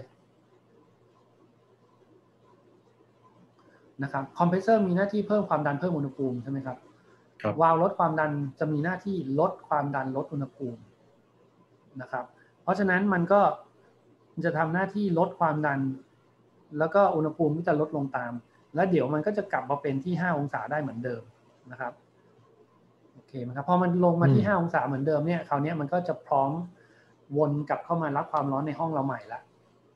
นะครับคอมเพรสเซอร์มีหน้าที่เพิ่มความดันเพิ่มอุณหภูมิใช่ไหมครับวาล์วลดความดันจะมีหน้าที่ลดความดันลดอุณหภูมินะครับเพราะฉะนั้นมันก็จะทำหน้าที่ลดความดันแล้วก็อุณหภูมิก็จะลดลงตามแล้วเดี๋ยวมันก็จะกลับมาเป็นที่5 องศาได้เหมือนเดิมนะครับโอเคไหมครับพอมันลงมาที่5 องศาเหมือนเดิมเนี่ยคราวนี้มันก็จะพร้อมวนกลับเข้ามารับความร้อนในห้องเราใหม่ละ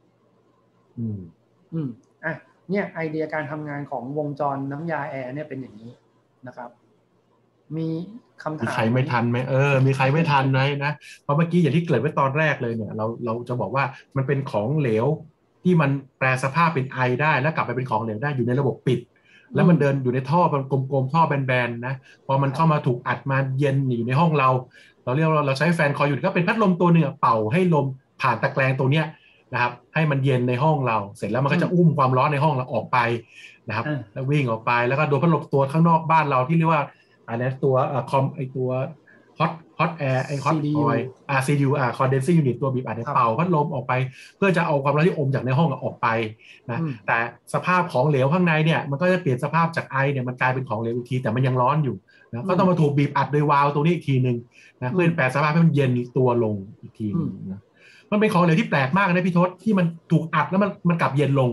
เนี่ยไอเดียการทำงานของวงจรน้ำยาแอร์เนี่ยเป็นอย่างนี้นะครับมีคำถามมีใครไม่ทันไหมมีใครไม่ทันไหมนะเพราะเมื่อกี้อย่างที่เกริ่นไว้ตอนแรกเลยเนี่ยเราจะบอกว่ามันเป็นของเหลวที่มันแปลสภาพเป็นไอได้แล้วกลับไปเป็นของเหลวได้อยู่ในระบบปิดแล้วมันเดินอยู่ในท่อมันกลมๆท่อแบนๆนะพอมันเข้ามาถูกอัดมาเย็นอยู่ในห้องเราเรียกเราใช้แฟนคอยอยู่ก็เป็นพัดลมตัวหนึ่งเป่าให้ลมผ่านตะแกรงตัวเนี้ยนะครับให้มันเย็นในห้องเราเสร็จแล้วมันก็จะอุ้มความร้อนในห้องเราออกไปนะครับแล้ววิ่งออกไปแล้วก็โดนพัดลมตัวข้างนอกบ้านเราที่เรียกว่าอันนี้ตัวตัวฮอตแอร์ฮอตออยCDU condensing unit ตัวบีบอัดเป่าพัดลมออกไปเพื่อจะเอาความร้อนที่อมจากในห้องออกไปนะแต่สภาพของเหลวข้างในเนี่ยมันก็จะเปลี่ยนสภาพจากไอเนี่ยมันกลายเป็นของเหลวอีกทีแต่มันยังร้อนอยู่นะก็ต้องมาถูกบีบอัดโดยวาล์วตัวนี้อีกทีนึงนะเพื่อแปลสภาพให้มันเย็นตัวลงอีกทีนึงนะมันเป็นของเหลวที่แปลกมากนะพี่ทศที่มันถูกอัดแล้วมันกลับเย็นลง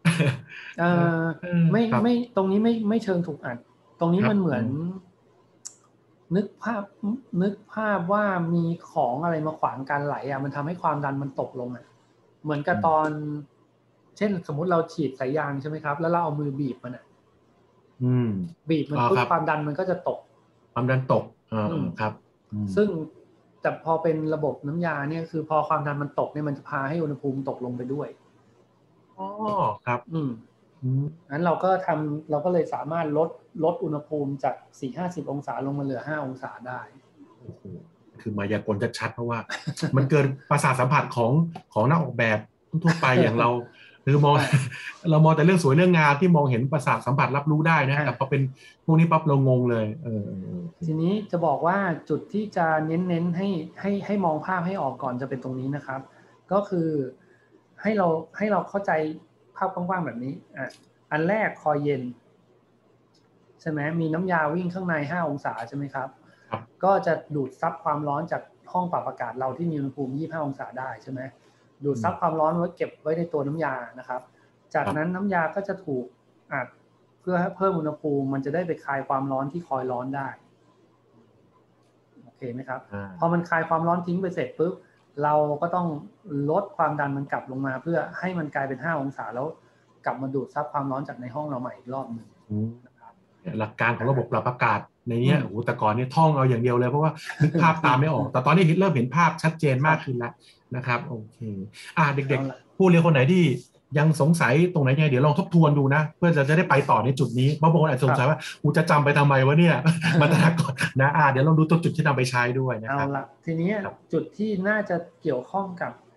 ไม่ตรงนี้ไม่เชิงถูกอัดตรงนี้มันเหมือนนึกภาพว่ามีของอะไรมาขวางการไหลมันทำให้ความดันมันตกลงเหมือนกับตอนเช่นสมมุติเราฉีดสายยางใช่ไหมครับแล้วเราเอามือบีบมันบีบมันปุ๊บความดันมันก็จะตกความดันตกครับซึ่งแต่พอเป็นระบบน้ำยาเนี่ยคือพอความดันมันตกเนี่ยมันจะพาให้อุณหภูมิตกลงไปด้วยครับงั้นเราก็เลยสามารถลดอุณหภูมิจาก40-50 องศาลงมาเหลือ5 องศาได้คือมายากลชัดๆเพราะว่ามันเกินประสาทสัมผัสของนักออกแบบทั่วไปอย่างเราคือเรามองแต่เรื่องสวยเรื่องงามที่มองเห็นประสาทสัมผัสรับรู้ได้นะแต่พอเป็นพวกนี้ปั๊บเรางงเลยทีนี้จะบอกว่าจุดที่จะเน้นให้มองภาพให้ออกก่อนจะเป็นตรงนี้นะครับก็คือให้เราเข้าใจภาพกว้างๆแบบนี้อันแรกคอยเย็นใช่ไหมมีน้ำยาวิ่งข้างใน5 องศาใช่ไหมครับก็จะดูดซับความร้อนจากห้องปรับอากาศเราที่มีอุณหภูมิ25 องศาได้ใช่ไหมดูดซับความร้อนไว้เก็บไว้ในตัวน้ำยานะครับจากนั้นน้ำยาก็จะถูกอัดเพื่อเพิ่มอุณหภูมิมันจะได้ไปคลายความร้อนที่คอยร้อนได้โอเคไหมครับพอมันคลายความร้อนทิ้งไปเสร็จปุ๊บเราก็ต้องลดความดันมันกลับลงมาเพื่อให้มันกลายเป็น5 องศาแล้วกลับมาดูดซับความร้อนจากในห้องเราใหม่อีกรอบนึงนะครับหลักการของระบบปรับอากาศในนี้โอ้โหแต่ก่อนนี่ท่องเอาอย่างเดียวเลยเพราะว่านึกภาพตามไม่ออกแต่ตอนนี้เริ่มเห็นภาพชัดเจนมากขึ้นแล้วนะครับโอเคเด็กๆผู้เรียนคนไหนที่ยังสงสัยตรงไหนไงเดี๋ยวลองทบทวนดูนะเพื่อจะได้ไปต่อในจุดนี้เพราะบางคนอาจจะสงสัยว่ากูจะจำไปทำไมวะเนี่ยมาตรากฎนะเดี๋ยวลองดูตัวจุดที่นำไปใช้ด้วยนะครับเอาละทีนี้จุดที่น่าจะเกี่ยวข้องกับ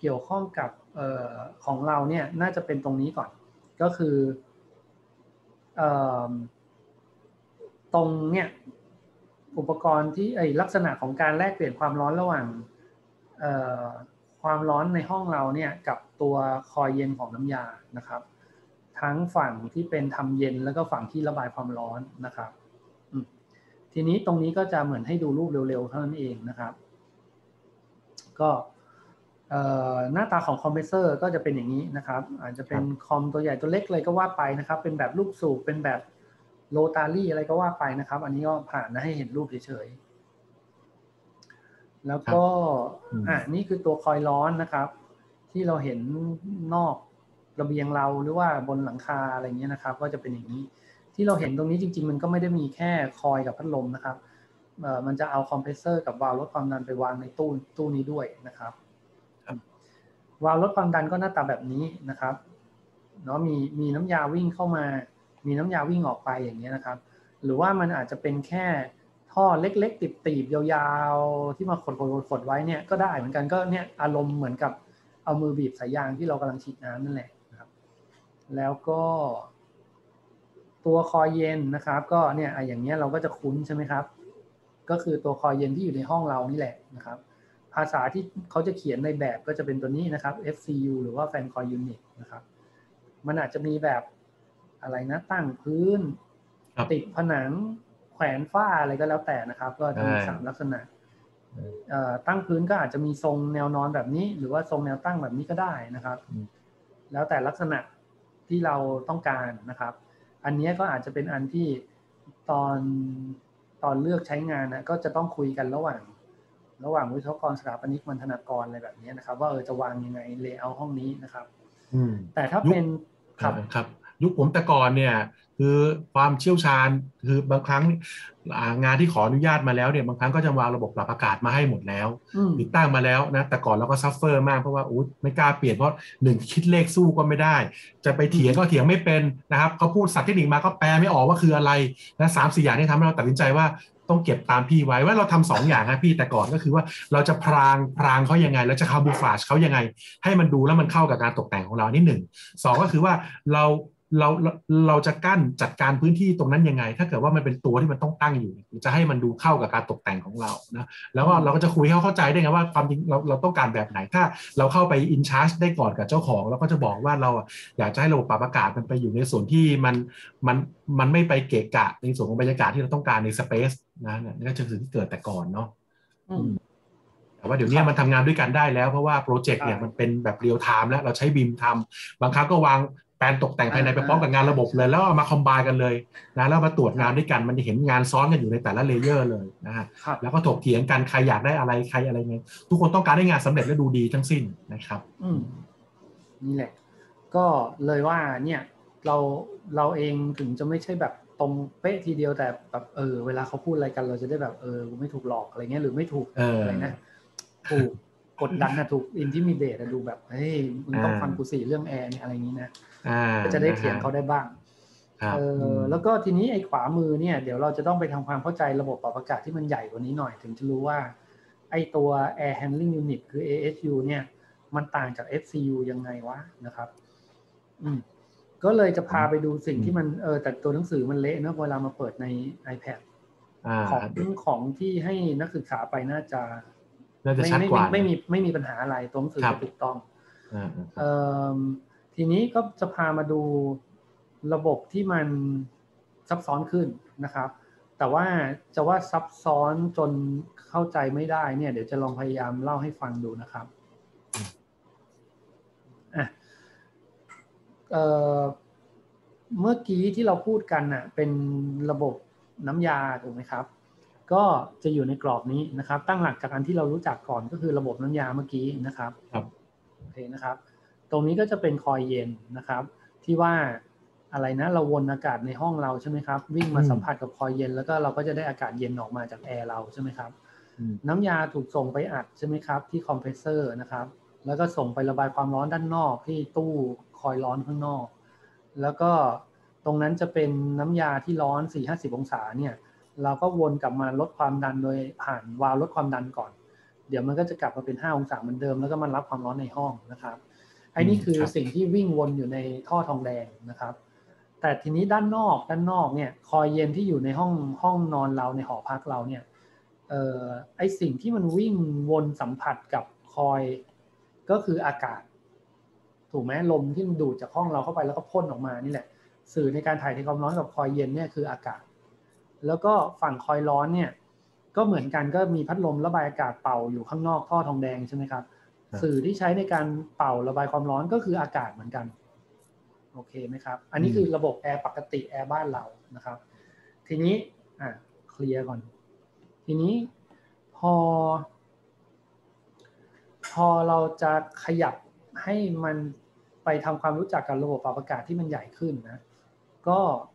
เกี่ยวข้องกับของเราเนี่ยน่าจะเป็นตรงนี้ก่อนก็คือตรงเนี่ยอุปกรณ์ที่ลักษณะของการแลกเปลี่ยนความร้อนระหว่างความร้อนในห้องเราเนี่ยกับตัวคอยเย็นของน้ำยานะครับทั้งฝั่งที่เป็นทำเย็นแล้วก็ฝั่งที่ระบายความร้อนนะครับทีนี้ตรงนี้ก็จะเหมือนให้ดูรูปเร็วๆเท่านั้นเองนะครับก็หน้าตาของคอมเพรสเซอร์ก็จะเป็นอย่างนี้นะครับอาจจะเป็นคอมตัวใหญ่ตัวเล็กเลยก็ว่าไปนะครับเป็นแบบลูกสูบเป็นแบบโรตารี่อะไรก็ว่าไปนะครับอันนี้ก็ผ่านนะให้เห็นรูปเฉยๆแล้วก็นี่คือตัวคอยร้อนนะครับที่เราเห็นนอกระเบียงเราหรือว่าบนหลังคาอะไรเงี้ยนะครับก็จะเป็นอย่างนี้ที่เราเห็นตรงนี้จริงๆมันก็ไม่ได้มีแค่คอยกับพัดลมนะครับมันจะเอาคอมเพรสเซอร์กับวาล์วลดความดันไปวางในตู้นี้ด้วยนะครับวาล์วลดความดันก็หน้าตาแบบนี้นะครับเนาะมีน้ำยาวิ่งเข้ามามีน้ำยาวิ่งออกไปอย่างเงี้ยนะครับหรือว่ามันอาจจะเป็นแค่ท่อเล็กๆตีบๆยาวๆที่มาขดไว้เนี่ยก็ได้เหมือนกันก็เนี่ยอารมณ์เหมือนกับเอามือบีบสายยางที่เรากำลังฉีดน้ำนั่นแหละนะครับแล้วก็ตัวคอยเย็นนะครับก็เนี่ยอย่างเงี้ยเราก็จะคุ้นใช่ไหมครับก็คือตัวคอยเย็นที่อยู่ในห้องเรานี่แหละนะครับภาษาที่เขาจะเขียนในแบบก็จะเป็นตัวนี้นะครับ FCU หรือว่า Fan Coil Unit นะครับมันอาจจะมีแบบอะไรนะตั้งพื้นติดผนังแขวนฝ้าอะไรก็แล้วแต่นะครับก็จะมี3ลักษณะตั้งพื้นก็อาจจะมีทรงแนวนอนแบบนี้หรือว่าทรงแนวตั้งแบบนี้ก็ได้นะครับแล้วแต่ลักษณะที่เราต้องการนะครับอันนี้ก็อาจจะเป็นอันที่ตอนเลือกใช้งานนะก็จะต้องคุยกันระหว่างวิศวกรสถาปนิกมัณฑนากรอะไรแบบนี้นะครับว่าจะวางยังไงเลเยอร์ห้องนี้นะครับแต่ถ้าเป็นครับยุคผมแต่ก่อนเนี่ยคือความเชี่ยวชาญคือบางครั้งงานที่ขออนุญาตมาแล้วเนี่ยบางครั้งก็จะวางระบบปรับอากาศมาให้หมดแล้วติดตั้งมาแล้วนะแต่ก่อนเราก็ซัฟเฟอร์มากเพราะว่าไม่กล้าเปลี่ยนเพราะ1คิดเลขสู้ก็ไม่ได้จะไปเถียงก็เถียงไม่เป็นนะครับเขาพูดศัพท์เทคนิคมาก็แปลไม่ออกว่าคืออะไรนะ3-4อย่างที่ทำให้เราตัดสินใจว่าต้องเก็บตามพี่ไว้ว่าเราทำ2อย่างนะพี่แต่ก่อนก็คือว่าเราจะพรางเขายังไงเราจะคามูฟลาจเขายังไงให้มันดูแล้วมันเข้ากับการตกแต่งของเรานี่1 2ก็คือว่าเราจะกั้นจัดการพื้นที่ตรงนั้นยังไงถ้าเกิดว่ามันเป็นตัวที่มันต้องตั้งอยู่จะให้มันดูเข้ากับการตกแต่งของเรานะแล้วก็เราก็จะคุยให้เขาเข้าใจได้ไงว่าความจริงเราต้องการแบบไหนถ้าเราเข้าไปอินชาร์จได้ก่อนกับเจ้าของเราก็จะบอกว่าเราอยากจะให้ระบบปรับอากาศมันไปอยู่ในส่วนที่มันไม่ไปเกะกะในส่วนของบรรยากาศที่เราต้องการในสเปซนะนี่ก็จะสิ่งที่เกิดแต่ก่อนเนาะแต่ว่าเดี๋ยวนี้มันทำงานด้วยกันได้แล้วเพราะว่าโปรเจกต์เนี่ยมันเป็นแบบเรียลไทม์แล้วเราใช้บีมทำบางครั้งก็วางแปลนตกแต่งภายในไปพร้อมกับงานระบบเลยแล้วเอามาคอมไบน์กันเลยนะแล้วมาตรวจงานด้วยกันมันจะเห็นงานซ้อนกันอยู่ในแต่ละเลเยอร์เลยนะฮะแล้วก็ถกเถียงกันใครอยากได้อะไรใครอะไรไงทุกคนต้องการให้งานสำเร็จและดูดีทั้งสิ้นนะครับนี่แหละก็เลยว่าเนี่ยเราเองถึงจะไม่ใช่แบบตรงเป๊ะทีเดียวแต่แบบเวลาเขาพูดอะไรกันเราจะได้แบบไม่ถูกหลอกอะไรเงี้ยหรือไม่ถูกอะไรนะถูกกดดันนะถูกอินทิมิเดตดูแบบเฮ้ยมึงต้องฟังกูสิเรื่องแอร์เนี่ยอะไรอย่างนี้นะก็จะได้เถียงเขาได้บ้างแล้วก็ทีนี้ไอ้ขวามือเนี่ยเดี๋ยวเราจะต้องไปทำความเข้าใจระบบปรับอากาศที่มันใหญ่กว่านี้หน่อยถึงจะรู้ว่าไอ้ตัว Air Handling Unit คือ AHU เนี่ยมันต่างจาก FCU ยังไงวะนะครับก็เลยจะพาไปดูสิ่งที่มันแต่ตัวหนังสือมันเละนะเวลามาเปิดใน iPad ของที่ให้นักศึกษาไปน่าจะชัดกว่าไม่มีปัญหาอะไรตัวหนังสือถูกต้องทีนี้ก็จะพามาดูระบบที่มันซับซ้อนขึ้นนะครับแต่ว่าจะว่าซับซ้อนจนเข้าใจไม่ได้เนี่ยเดี๋ยวจะลองพยายามเล่าให้ฟังดูนะครับเมื่อกี้ที่เราพูดกันน่ะเป็นระบบน้ำยาถูกไหมครับก็จะอยู่ในกรอบนี้นะครับตั้งหลักจากอันที่เรารู้จักก่อนก็คือระบบน้ำยาเมื่อกี้นะครับโอเคนะครับตรงนี้ก็จะเป็นคอยเย็นนะครับที่ว่าอะไรนะเราวนอากาศในห้องเราใช่ไหมครับวิ่งมาสัมผัสกับคอยเย็นแล้วก็เราก็จะได้อากาศเย็นออกมาจากแอร์เราใช่ไหมครับน้ำยาถูกส่งไปอัดใช่ไหมครับที่คอมเพรสเซอร์นะครับแล้วก็ส่งไประบายความร้อนด้านนอกที่ตู้คอยร้อนข้างนอกแล้วก็ตรงนั้นจะเป็นน้ำยาที่ร้อน 4-50 องศาเนี่ยเราก็วนกลับมาลดความดันโดยผ่านวาล์วลดความดันก่อนเดี๋ยวมันก็จะกลับมาเป็น5องศาเหมือนเดิมแล้วก็มันรับความร้อนในห้องนะครับไอ้นี่คือสิ่งที่วิ่งวนอยู่ในท่อทองแดงนะครับแต่ทีนี้ด้านนอกเนี่ยคอยเย็นที่อยู่ในห้องนอนเราในหอพักเราเนี่ยไอ้สิ่งที่มันวิ่งวนสัมผัสกับคอยก็คืออากาศถูกไหมลมที่มันดูดจากห้องเราเข้าไปแล้วก็พ่นออกมานี่แหละสื่อในการถ่ายเทความร้อนกับคอยเย็นเนี่ยคืออากาศแล้วก็ฝั่งคอยร้อนเนี่ยก็เหมือนกันก็มีพัดลมระบายอากาศเป่าอยู่ข้างนอกท่อทองแดงใช่ไหมครับสื่อที่ใช้ในการเป่าระบายความร้อนก็คืออากาศเหมือนกันโอเคไหมครับอันนี้คือระบบแอร์ปกติแอร์บ้านเรานะครับทีนี้เคลียร์ก่อนทีนี้พอเราจะขยับให้มันไปทำความรู้จักกับระบบปรับอากาศที่มันใหญ่ขึ้นนะก็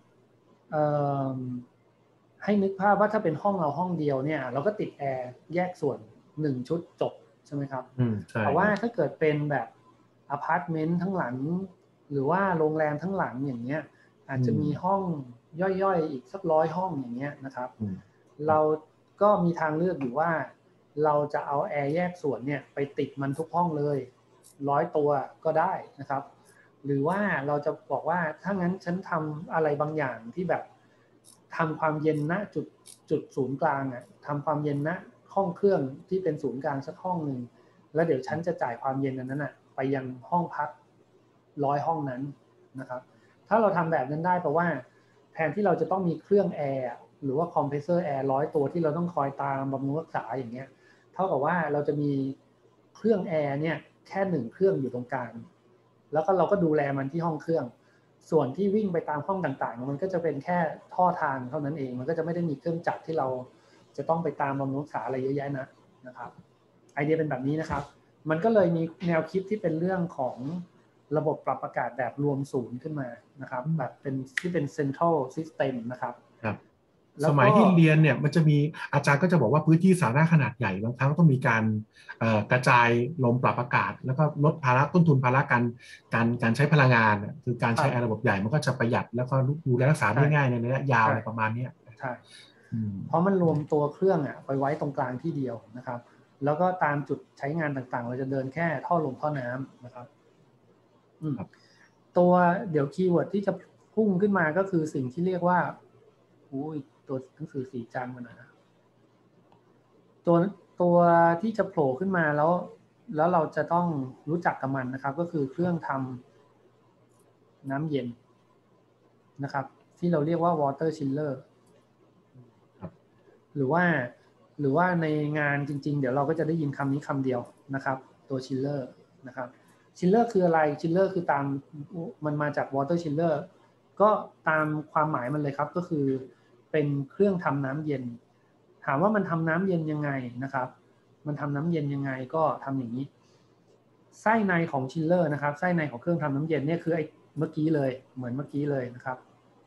ให้นึกภาพว่าถ้าเป็นห้องเราห้องเดียวเนี่ยเราก็ติดแอร์แยกส่วน1ชุดจบใช่ไหมครับแต่ว่าถ้าเกิดเป็นแบบอพาร์ตเมนต์ทั้งหลังหรือว่าโรงแรมทั้งหลังอย่างเงี้ยอาจจะมีห้องย่อยๆอีกสัก100ห้องอย่างเงี้ยนะครับเราก็มีทางเลือกอยู่ว่าเราจะเอาแอร์แยกส่วนเนี่ยไปติดมันทุกห้องเลย100ตัวก็ได้นะครับหรือว่าเราจะบอกว่าถ้างั้นฉันทำอะไรบางอย่างที่แบบทำความเย็นณจุดศูนย์กลางทำความเย็นณห้องเครื่องที่เป็นศูนย์กลางสักห้องนึงแล้วเดี๋ยวฉันจะจ่ายความเย็นนั้นไปยังห้องพัก100ห้องนั้นนะครับถ้าเราทำแบบนั้นได้แปลว่าแทนที่เราจะต้องมีเครื่องแอร์หรือว่าคอมเพรสเซอร์แอร์100ตัวที่เราต้องคอยตามบำรุงรักษาอย่างเงี้ยเท่ากับว่าเราจะมีเครื่องแอร์เนี่ยแค่1เครื่องอยู่ตรงกลางแล้วก็เราก็ดูแลมันที่ห้องเครื่องส่วนที่วิ่งไปตามห้องต่างๆมันก็จะเป็นแค่ท่อทางเท่านั้นเองมันก็จะไม่ได้มีเครื่องจักรที่เราจะต้องไปตามบำรุงรักษาอะไรเยอะแยะนะครับไอเดียเป็นแบบนี้นะครับมันก็เลยมีแนวคิดที่เป็นเรื่องของระบบปรับอากาศแบบรวมศูนย์ขึ้นมานะครับแบบเป็นที่เป็น central system นะครับสมัยที่เรียนเนี่ยมันจะมีอาจารย์ก็จะบอกว่าพื้นที่สาธารณะขนาดใหญ่บางครั้งต้องมีการกระจายลมปรับอากาศแล้วก็ลดภาระต้นทุนภาระการใช้พลังงานคือการใช้ระบบใหญ่มันก็จะประหยัดแล้วก็ดูแลรักษาได้ง่ายในระยะยาวอะไรประมาณนี้ใช่เพราะมันรวมตัวเครื่องไปไว้ตรงกลางที่เดียวนะครับแล้วก็ตามจุดใช้งานต่างๆเราจะเดินแค่ท่อลมท่อน้ำนะครับตัวเดี๋ยวคีย์เวิร์ดที่จะพุ่งขึ้นมาก็คือสิ่งที่เรียกว่าตัวหนังสือสีจานมันนะตัวที่จะโผล่ขึ้นมาแล้วเราจะต้องรู้จักกับมันนะครับก็คือเครื่องทำน้ำเย็นนะครับที่เราเรียกว่า water chiller หรือว่าในงานจริงๆเดี๋ยวเราก็จะได้ยินคำนี้คำเดียวนะครับตัว chiller นะครับ chiller คืออะไร chiller คือตามมันมาจาก water chiller ก็ตามความหมายมันเลยครับก็คือเป็นเครื่องทำน้ำเย็นถามว่ามันทำน้ำเย็นยังไงนะครับมันทำน้ำเย็นยังไงก็ทำอย่างนี้ไส้ในของชิลเลอร์นะครับไส้ในของเครื่องทำน้ำเย็นเนี่ยคือไอ้เมื่อกี้เลยเหมือนเมื่อกี้เลยนะครับ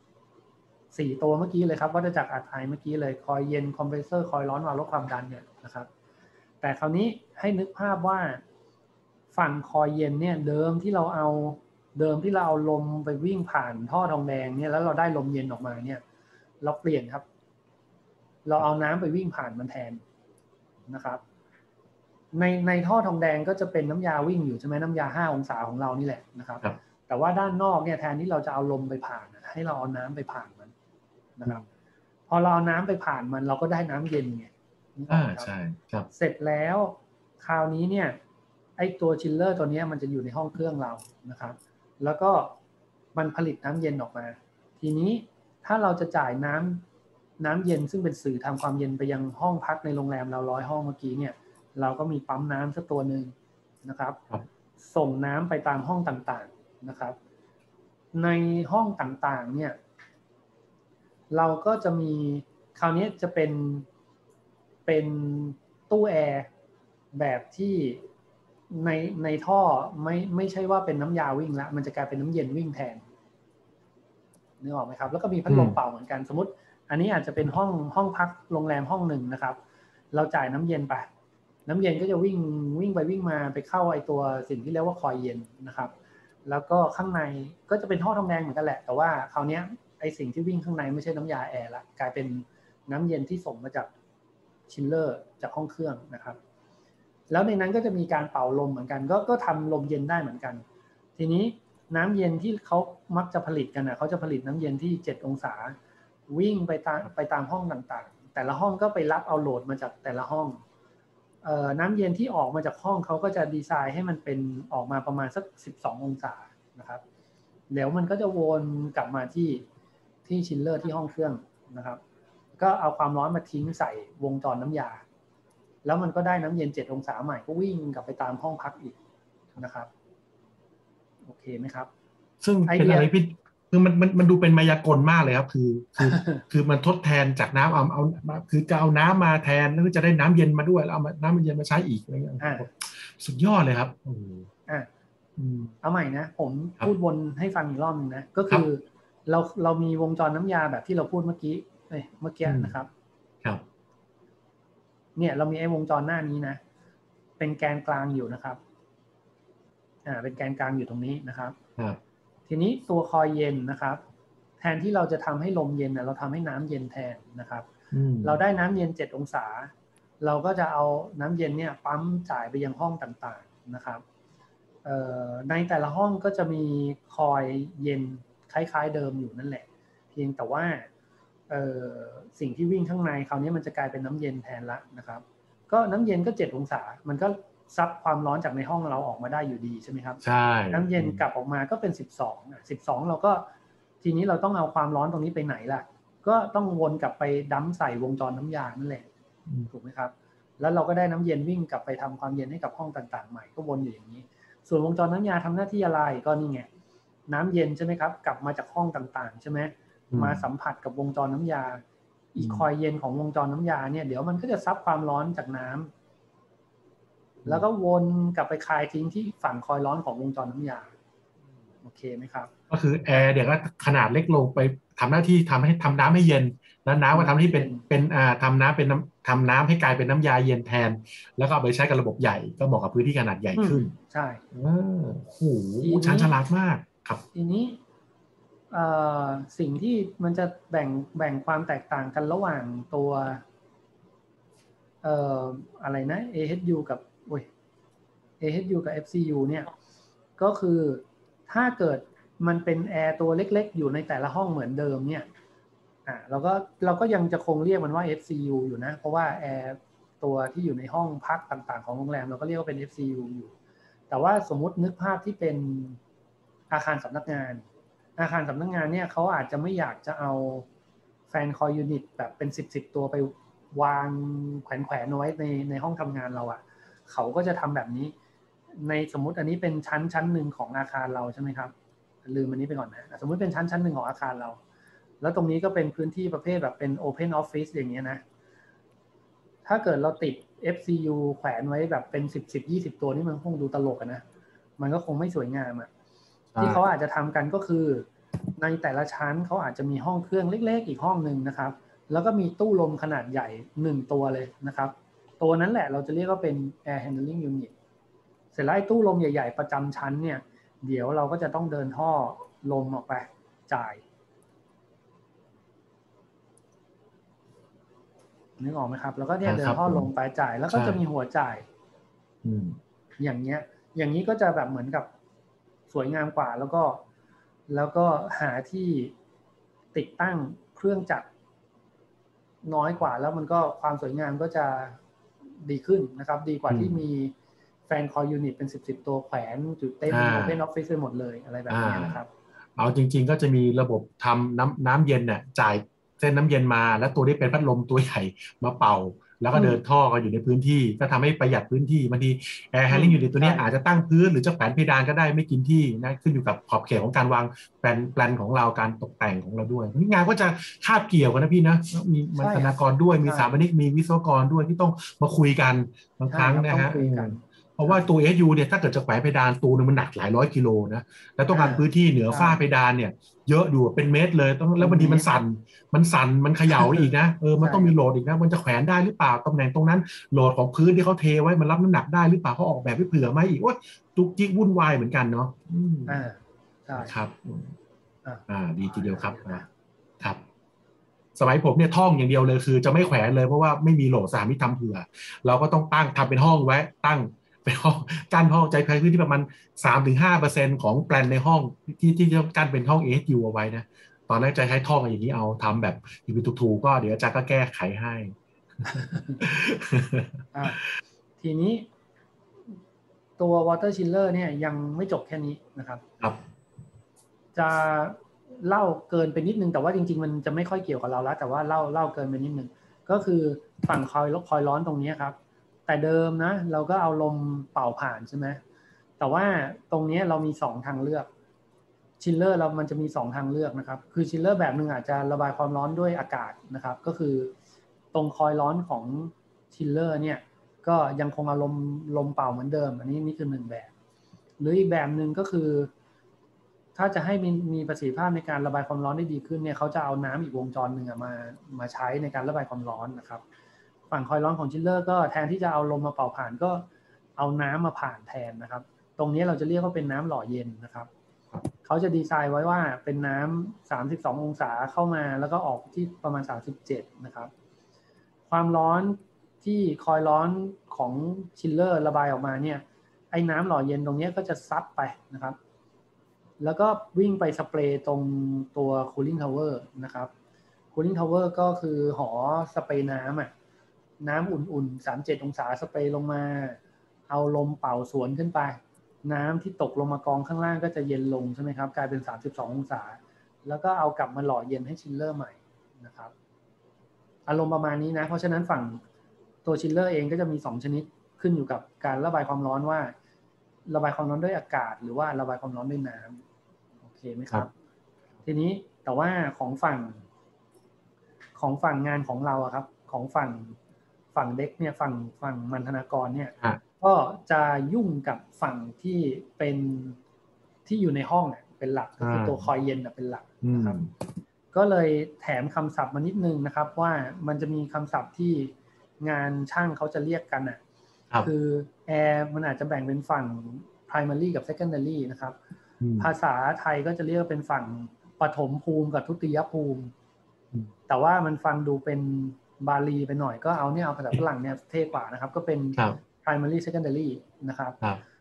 4ตัวเมื่อกี้เลยครับวัฏจักรอัดไอเมื่อกี้เลยคอยเย็นคอมเพรสเซอร์คอยร้อนวาล์วลดความดันเนี่ยนะครับแต่คราวนี้ให้นึกภาพว่าฝั่งคอยเย็นเนี่ยเดิมที่เราเอาลมไปวิ่งผ่านท่อทองแดงเนี่ยแล้วเราได้ลมเย็นออกมาเนี่ยเราเปลี่ยนครับเราเอาน้ำไปวิ่งผ่านมันแทนนะครับในท่อทองแดงก็จะเป็นน้ำยาวิ่งอยู่ใช่ไหมน้ำยา5องศาของเรานี่แหละนะครับแต่ว่าด้านนอกเนี่ยแทนที่เราจะเอาลมไปผ่านให้เราเอาน้ำไปผ่านมันนะครับพอเราเอาน้ำไปผ่านมันเราก็ได้น้ำเย็นไงใช่ครับเสร็จแล้วคราวนี้เนี่ยไอตัวชิลเลอร์ตัวนี้มันจะอยู่ในห้องเครื่องเรานะครับแล้วก็มันผลิตน้ำเย็นออกมาทีนี้ถ้าเราจะจ่ายน้ำเย็นซึ่งเป็นสื่อทำความเย็นไปยังห้องพักในโรงแรมเรา100ห้องเมื่อกี้เนี่ยเราก็มีปั๊มน้ำสักตัวหนึ่งนะครับส่งน้ำไปตามห้องต่างๆนะครับในห้องต่างๆเนี่ยเราก็จะมีคราวนี้จะเป็นตู้แอร์แบบที่ในท่อไม่ใช่ว่าเป็นน้ำยาวิ่งละมันจะกลายเป็นน้ำเย็นวิ่งแทนนึกออกไหมครับแล้วก็มีพัดลมเป่าเหมือนกันสมมติอันนี้อาจจะเป็นห้องพักโรงแรมห้องหนึ่งนะครับเราจ่ายน้ำเย็นไปน้ำเย็นก็จะวิ่งไปวิ่งมาไปเข้าไอตัวสิ่งที่เรียกว่าคอยเย็นนะครับแล้วก็ข้างในก็จะเป็นท่อทองแดงเหมือนกันแหละแต่ว่าคราวนี้ไอสิ่งที่วิ่งข้างในไม่ใช่น้ำยาแอร์ละกลายเป็นน้ำเย็นที่ส่งมาจากชิลเลอร์จากห้องเครื่องนะครับแล้วในนั้นก็จะมีการเป่าลมเหมือนกันก็ทำลมเย็นได้เหมือนกันทีนี้น้ำเย็นที่เขามักจะผลิตกันเขาจะผลิตน้ำเย็นที่7องศาวิ่งไปตามห้องต่างๆแต่ละห้องก็ไปรับเอาโหลดมาจากแต่ละห้องน้ำเย็นที่ออกมาจากห้องเขาก็จะดีไซน์ให้มันเป็นออกมาประมาณสัก12องศานะครับแล้วมันก็จะวนกลับมาที่ชิลเลอร์ที่ห้องเครื่องนะครับก็เอาความร้อนมาทิ้งใส่วงจรน้ำยาแล้วมันก็ได้น้ำเย็น7องศาใหม่ก็วิ่งกลับไปตามห้องพักอีกนะครับโอเคไหมครับซึ่งเป็นอะไรพี่คือมันดูเป็นมายากลมากเลยครับคือมันทดแทนจากน้ำเอาคือจะเอาน้ำมาแทนแล้วก็จะได้น้ำเย็นมาด้วยแล้วเอาน้ำเย็นมาใช้อีกอะไรเงี้ยสุดยอดเลยครับเอาใหม่นะผมพูดวนให้ฟังอีกรอบนึงนะก็คือเรามีวงจรน้ำยาแบบที่เราพูดเมื่อกี้นะครับครับเนี่ยเรามีไอ้วงจรหน้านี้นะเป็นแกนกลางอยู่นะครับเป็นแกนกลางอยู่ตรงนี้นะครับทีนี้ตัวคอยเย็นนะครับแทนที่เราจะทำให้ลมเย็นเราทำให้น้ำเย็นแทนนะครับเราได้น้ำเย็น7องศาเราก็จะเอาน้ำเย็นเนี่ยปั๊มจ่ายไปยังห้องต่างๆนะครับในแต่ละห้องก็จะมีคอยเย็นคล้ายๆเดิมอยู่นั่นแหละเพียงแต่ว่าสิ่งที่วิ่งข้างในคราวนี้มันจะกลายเป็นน้ำเย็นแทนละนะครับก็น้ำเย็นก็7องศามันก็ซับความร้อนจากในห้องเราออกมาได้อยู่ดีใช่ไหมครับใช่น้ำเย็นกลับออกมาก็เป็น12เราก็ทีนี้เราต้องเอาความร้อนตรงนี้ไปไหนล่ะก็ต้องวนกลับไปดั้มใส่วงจรน้ำยานั่นแหละถูกไหมครับแล้วเราก็ได้น้ำเย็นวิ่งกลับไปทำความเย็นให้กับห้องต่างๆใหม่ก็วนอยู่อย่างนี้ส่วนวงจรน้ำยาทำหน้าที่อะไรก็นี่ไงน้ำเย็นใช่ไหมครับกลับมาจากห้องต่างๆใช่ไหมมาสัมผัสกับวงจรน้ำยาอีกคอยเย็นของวงจรน้ำยาเนี่ยเดี๋ยวมันก็จะซับความร้อนจากน้ำแล้วก็วนกลับไปคายทิ้งที่ฝั่งคอยร้อนของวงจรน้ำยาโอเคไหมครับก็คือแอร์เดี๋ยวก็ขนาดเล็กลงไปทำหน้าที่ทำน้ำให้เย็นแล้วน้ำก็ทำที่เป็นทำน้ำให้กลายเป็นน้ำยาเย็นแทนแล้วก็เอาไปใช้กับระบบใหญ่ก็เหมาะกับพื้นที่ขนาดใหญ่ขึ้นใช่โอ้โหชาญฉลาดมากครับทีนี้สิ่งที่มันจะแบ่งความแตกต่างกันระหว่างตัวอะไรนะ AHU กับ AHU กับ FCU เนี่ยก็คือถ้าเกิดมันเป็นแอร์ตัวเล็กๆอยู่ในแต่ละห้องเหมือนเดิมเนี่ยเราก็ยังจะคงเรียกมันว่า FCU อยู่นะเพราะว่าแอร์ตัวที่อยู่ในห้องพักต่างๆของโรงแรมเราก็เรียกว่าเป็น FCU อยู่แต่ว่าสมมุตินึกภาพที่เป็นอาคารสำนักงานเนี่ยเขาอาจจะไม่อยากจะเอาแฟนคอยยูนิตแบบเป็น10ตัวไปวางแขวนเอาไว้ในห้องทำงานเราเขาก็จะทำแบบนี้ในสมมุติอันนี้เป็นชั้นหนึ่งของอาคารเราใช่ไหมครับลืมอันนี้ไปก่อนนะสมมุติเป็นชั้นหนึ่งของอาคารเราแล้วตรงนี้ก็เป็นพื้นที่ประเภทแบบเป็น Open Office อย่างเงี้ยนะถ้าเกิดเราติด FCU แขวนไว้แบบเป็น10-20ตัวนี่มันคงดูตลกนะมันก็คงไม่สวยงามที่เขาอาจจะทำกันก็คือในแต่ละชั้นเขาอาจจะมีห้องเครื่องเล็กๆอีกห้องนึงนะครับแล้วก็มีตู้ลมขนาดใหญ่1ตัวเลยนะครับตัวนั้นแหละเราจะเรียกว่าเป็น Air Handling Unit เสร็จแล้วไอ้ตู้ลมใหญ่ๆประจำชั้นเนี่ยเดี๋ยวเราก็จะต้องเดินท่อลมออกไปจ่ายนึกออกไหมครับแล้วก็เนี่ยเดินท่อลมไปจ่ายแล้วก็จะมีหัวจ่ายอย่างนี้ก็จะแบบเหมือนกับสวยงามกว่าแล้วก็หาที่ติดตั้งเครื่องจักรน้อยกว่าแล้วมันก็ความสวยงามก็จะดีขึ้นนะครับดีกว่าที่มีแฟนคอยยูนิตเป็น10ตัวแขวนจุดเต็มโอเพนออฟฟิศไปหมดเลยอะไรแบบนี้นะครับเอาจริงๆก็จะมีระบบทำน้ำเย็นเนี่ยจ่ายเส้นน้ำเย็นมาแล้วตัวที่เป็นพัดลมตัวใหญ่มาเป่าแล้วก็เดินท่อกันอยู่ในพื้นที่ก็ทำให้ประหยัดพื้นที่บางทีแอร์แฮนดิ้งอยู่ในตัวนี้อาจจะตั้งพื้นหรือจะแขวนเพดานก็ได้ไม่กินที่นะขึ้นอยู่กับขอบเขตของการวางแปลนของเราการตกแต่งของเราด้วยงานก็จะคาบเกี่ยวกันนะพี่นะมีบรรณาธิการด้วยมีสถาปนิกมีวิศวกรด้วยที่ต้องมาคุยกันบางครั้งนะฮะเพราะว่าตัว SU เนี่ยถ้าเกิดจะแขวนเพดานตัวนึงมันหนักหลายร้อยกิโลนะแล้วต้องการพื้นที่เหนือฝ้าเพดานเนี่ยเยอะอยู่เป็นเมตรเลยต้องแล้วบางทีมันสั่นมันเขย่าอีกนะมันต้องมีโหลดอีกนะมันจะแขวนได้หรือเปล่าตำแหน่งตรงนั้นโหลดของพื้นที่เขาเทไว้มันรับน้ำหนักได้หรือเปล่าเขาออกแบบให้เผื่อไหมอีกว่าจุกจิกวุ่นวายเหมือนกันเนาะใช่ครับดีทีเดียวครับครับสมัยผมเนี่ยท่องอย่างเดียวเลยคือจะไม่แขวนเลยเพราะว่าไม่มีโหลดสถามิตทำเผื่อเราก็ต้องตั้งทำเป็นห้องไว้ตั้งเป็นห้องกั้นห้องใจพื้นที่ประมาณ3-5%ของแปลนในห้องที่จะกั้นเป็นห้อง ASU เอาไว้นะตอนแรกจะใช้ท่องอย่างนี้เอาทำแบบอยู่เป็นถูกๆก็เดี๋ยวอาจารย์ก็แก้ไขให้ทีนี้ตัว Water Chiller เนี่ยยังไม่จบแค่นี้นะครับครับจะเล่าเกินไปนิดนึงแต่ว่าจริงๆมันจะไม่ค่อยเกี่ยวกับเราแล้วแต่ว่าเล่าเกินไปนิดนึงก็คือฝั่งคอยร้อนตรงนี้ครับแต่เดิมนะเราก็เอาลมเป่าผ่านใช่ไหมแต่ว่าตรงนี้เรามี2ทางเลือกชิลเลอร์มันจะมี2ทางเลือกนะครับคือชิลเลอร์แบบนึงอาจจะระบายความร้อนด้วยอากาศนะครับก็คือตรงคอยร้อนของชิลเลอร์เนี่ยก็ยังคงอารมณ์ลมเป่าเหมือนเดิมอันนี้นี่คือ1แบบหรืออีกแบบนึงก็คือถ้าจะให้มีประสิทธิภาพในการระบายความร้อนได้ดีขึ้นเนี่ยเขาจะเอาน้ำอีกวงจรหนึ่งมาใช้ในการระบายความร้อนนะครับฝั่งคอยร้อนของชิลเลอร์ก็แทนที่จะเอาลมมาเป่าผ่านก็เอาน้ำมาผ่านแทนนะครับตรงนี้เราจะเรียกว่าเป็นน้ำหล่อเย็นนะครับเขาจะดีไซน์ไว้ว่าเป็นน้ำ32องศาเข้ามาแล้วก็ออกที่ประมาณ37นะครับความร้อนที่คอยร้อนของชิลเลอร์ระบายออกมาเนี่ยไอ้น้ำหล่อเย็นตรงนี้ก็จะซัดไปนะครับแล้วก็วิ่งไปสเปรย์ตรงตัว cooling tower นะครับ cooling tower ก็คือหอสเปรย์น้ำอุ่นๆ37องศาสเปรย์ลงมาเอาลมเป่าสวนขึ้นไปน้ำที่ตกลงมากองข้างล่างก็จะเย็นลงใช่ไหมครับกลายเป็น32องศาแล้วก็เอากลับมาหล่อเย็นให้ชิลเลอร์ใหม่นะครับอารมณ์ประมาณนี้นะเพราะฉะนั้นฝั่งตัวชิลเลอร์เองก็จะมี2ชนิดขึ้นอยู่กับการระบายความร้อนว่าระบายความร้อนด้วยอากาศหรือว่าระบายความร้อนด้วยน้ำโอเคไหมครับทีนี้แต่ว่าของฝั่งงานของเราอะครับของฝั่งเด็กเนี่ยฝั่งมันธนากรเนี่ยก็จะยุ่งกับฝั่งที่เป็นที่อยู่ในห้องเป็นหลักก็คือตัวคอยเย็นเป็นหลักนะครับก็เลยแถมคำศัพท์มานิดนึงนะครับว่ามันจะมีคำศัพท์ที่งานช่างเขาจะเรียกกันคือแอร์มันอาจจะแบ่งเป็นฝั่ง primary กับ secondary นะครับภาษาไทยก็จะเรียกเป็นฝั่งปฐมภูมิกับทุติยภูมิแต่ว่ามันฟังดูเป็นบาลีไปหน่อยก็เอาภาษาฝรั่งเนี่ยเท่กว่านะครับก็เป็น primary secondary นะครับ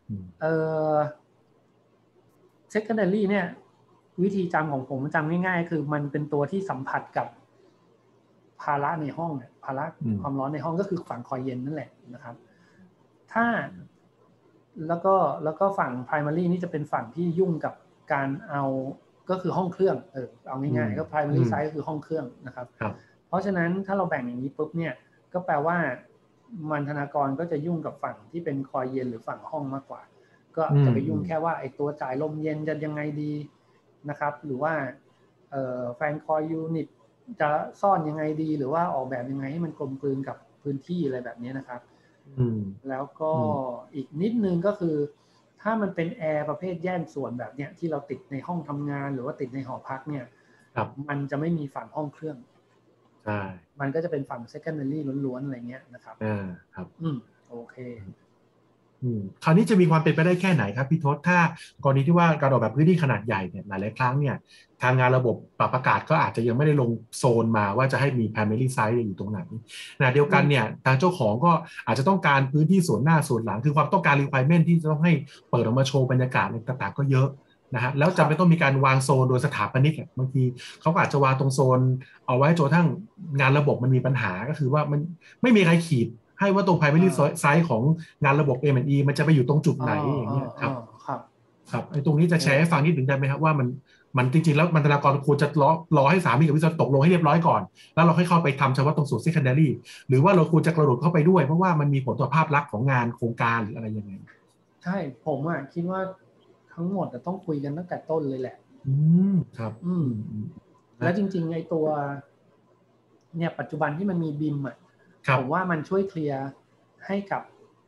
secondary เนี่ยวิธีจำของผมจำง่ายๆคือมันเป็นตัวที่สัมผัสกับภาระในห้องภาระความร้อนในห้องก็คือฝั่งคอยเย็นนั่นแหละนะครับถ้าแล้วก็ฝั่ง primary นี่จะเป็นฝั่งที่ยุ่งกับการเอาก็คือห้องเครื่องเอาง่ายๆก็ primary side ก็คือห้องเครื่องนะครับเพราะฉะนั้นถ้าเราแบ่งอย่างนี้ปุ๊บเนี่ยก็แปลว่ามันธนากรก็จะยุ่งกับฝั่งที่เป็นคอยเย็นหรือฝั่งห้องมากกว่าก็จะไปยุ่งแค่ว่าไอ้ตัวจ่ายลมเย็นจะยังไงดีนะครับหรือว่าแฟนคอยยูนิตจะซ่อนยังไงดีหรือว่าออกแบบยังไงให้มันกลมกลืนกับพื้นที่อะไรแบบนี้นะครับแล้วก็อีกนิดนึงก็คือถ้ามันเป็นแอร์ประเภทแยกส่วนแบบเนี้ยที่เราติดในห้องทำงานหรือว่าติดในหอพักเนี่ยมันจะไม่มีฝั่งห้องเครื่องใช่มันก็จะเป็นฝั่ง secondary ล้วนๆอะไรเงี้ยนะครับครับโอเคคราวนี้จะมีความเป็นไปได้แค่ไหนครับพี่ทศถ้ากรณีที่ว่าการออกแบบพื้นที่ขนาดใหญ่เนี่ยหลายๆครั้งเนี่ยทางงานระบบปรับอากาศก็อาจจะยังไม่ได้ลงโซนมาว่าจะให้มี primary site อยู่ตรงไหนขณะเดียวกันเนี่ยทางเจ้าของก็อาจจะต้องการพื้นที่ส่วนหน้าส่วนหลังคือความต้องการ requirement ที่จะต้องให้เปิดออกมาโชว์บรรยากาศต่างๆก็เยอะนะฮะแล้วจำเป็นต้องมีการวางโซนโดยสถาปนิกบางทีเขาอาจจะวางตรงโซนเอาไว้จนทั้งงานระบบมันมีปัญหาก็คือว่ามันไม่มีใครขีดให้ว่าตรง primary site ของงานระบบ M&E มันจะไปอยู่ตรงจุดไหนอย่างเงี้ยครับไอ้ตรงนี้จะแชร์ให้ฟังนิดหนึ่งได้ไหมครับว่ามันจริงๆแล้วมันธนากรควรจะรอให้สามีกับวิศวกรตกลงให้เรียบร้อยก่อนแล้วเราค่อยเข้าไปทำเฉพาะตรงส่วน secondary หรือว่าเราควรจะกระโดดเข้าไปด้วยเพราะว่ามันมีผลต่อภาพลักษณ์ของงานโครงการหรืออะไรยังไงใช่ผมคิดว่าทั้งหมดต้องคุยกันตั้งแต่ต้นเลยแหละครับแล้วจริงๆไอ้ตัวเนี่ยปัจจุบันที่มันมีบิมผมว่ามันช่วยเคลียร์ให้กับ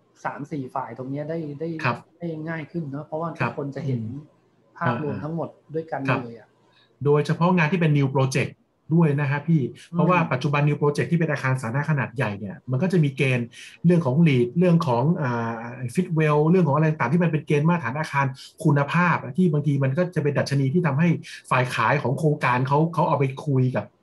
3-4 ฝ่ายตรงนี้ได้ง่ายขึ้นเนาะเพราะว่าทุกคนจะเห็นภาพรวมทั้งหมดด้วยกันเลยโดยเฉพาะงานที่เป็น new project ด้วยนะฮะพี่เพราะว่าปัจจุบัน new project ที่เป็นอาคารสาธารณะขนาดใหญ่เนี่ยมันก็จะมีเกณฑ์เรื่องของ lead เรื่องของfitwell เรื่องของอะไรต่างที่มันเป็นเกณฑ์มาตรฐานอาคารคุณภาพที่บางทีมันก็จะเป็นดัชนีที่ทำให้ฝ่ายขายของโครงการเขาเอาไปคุยกับ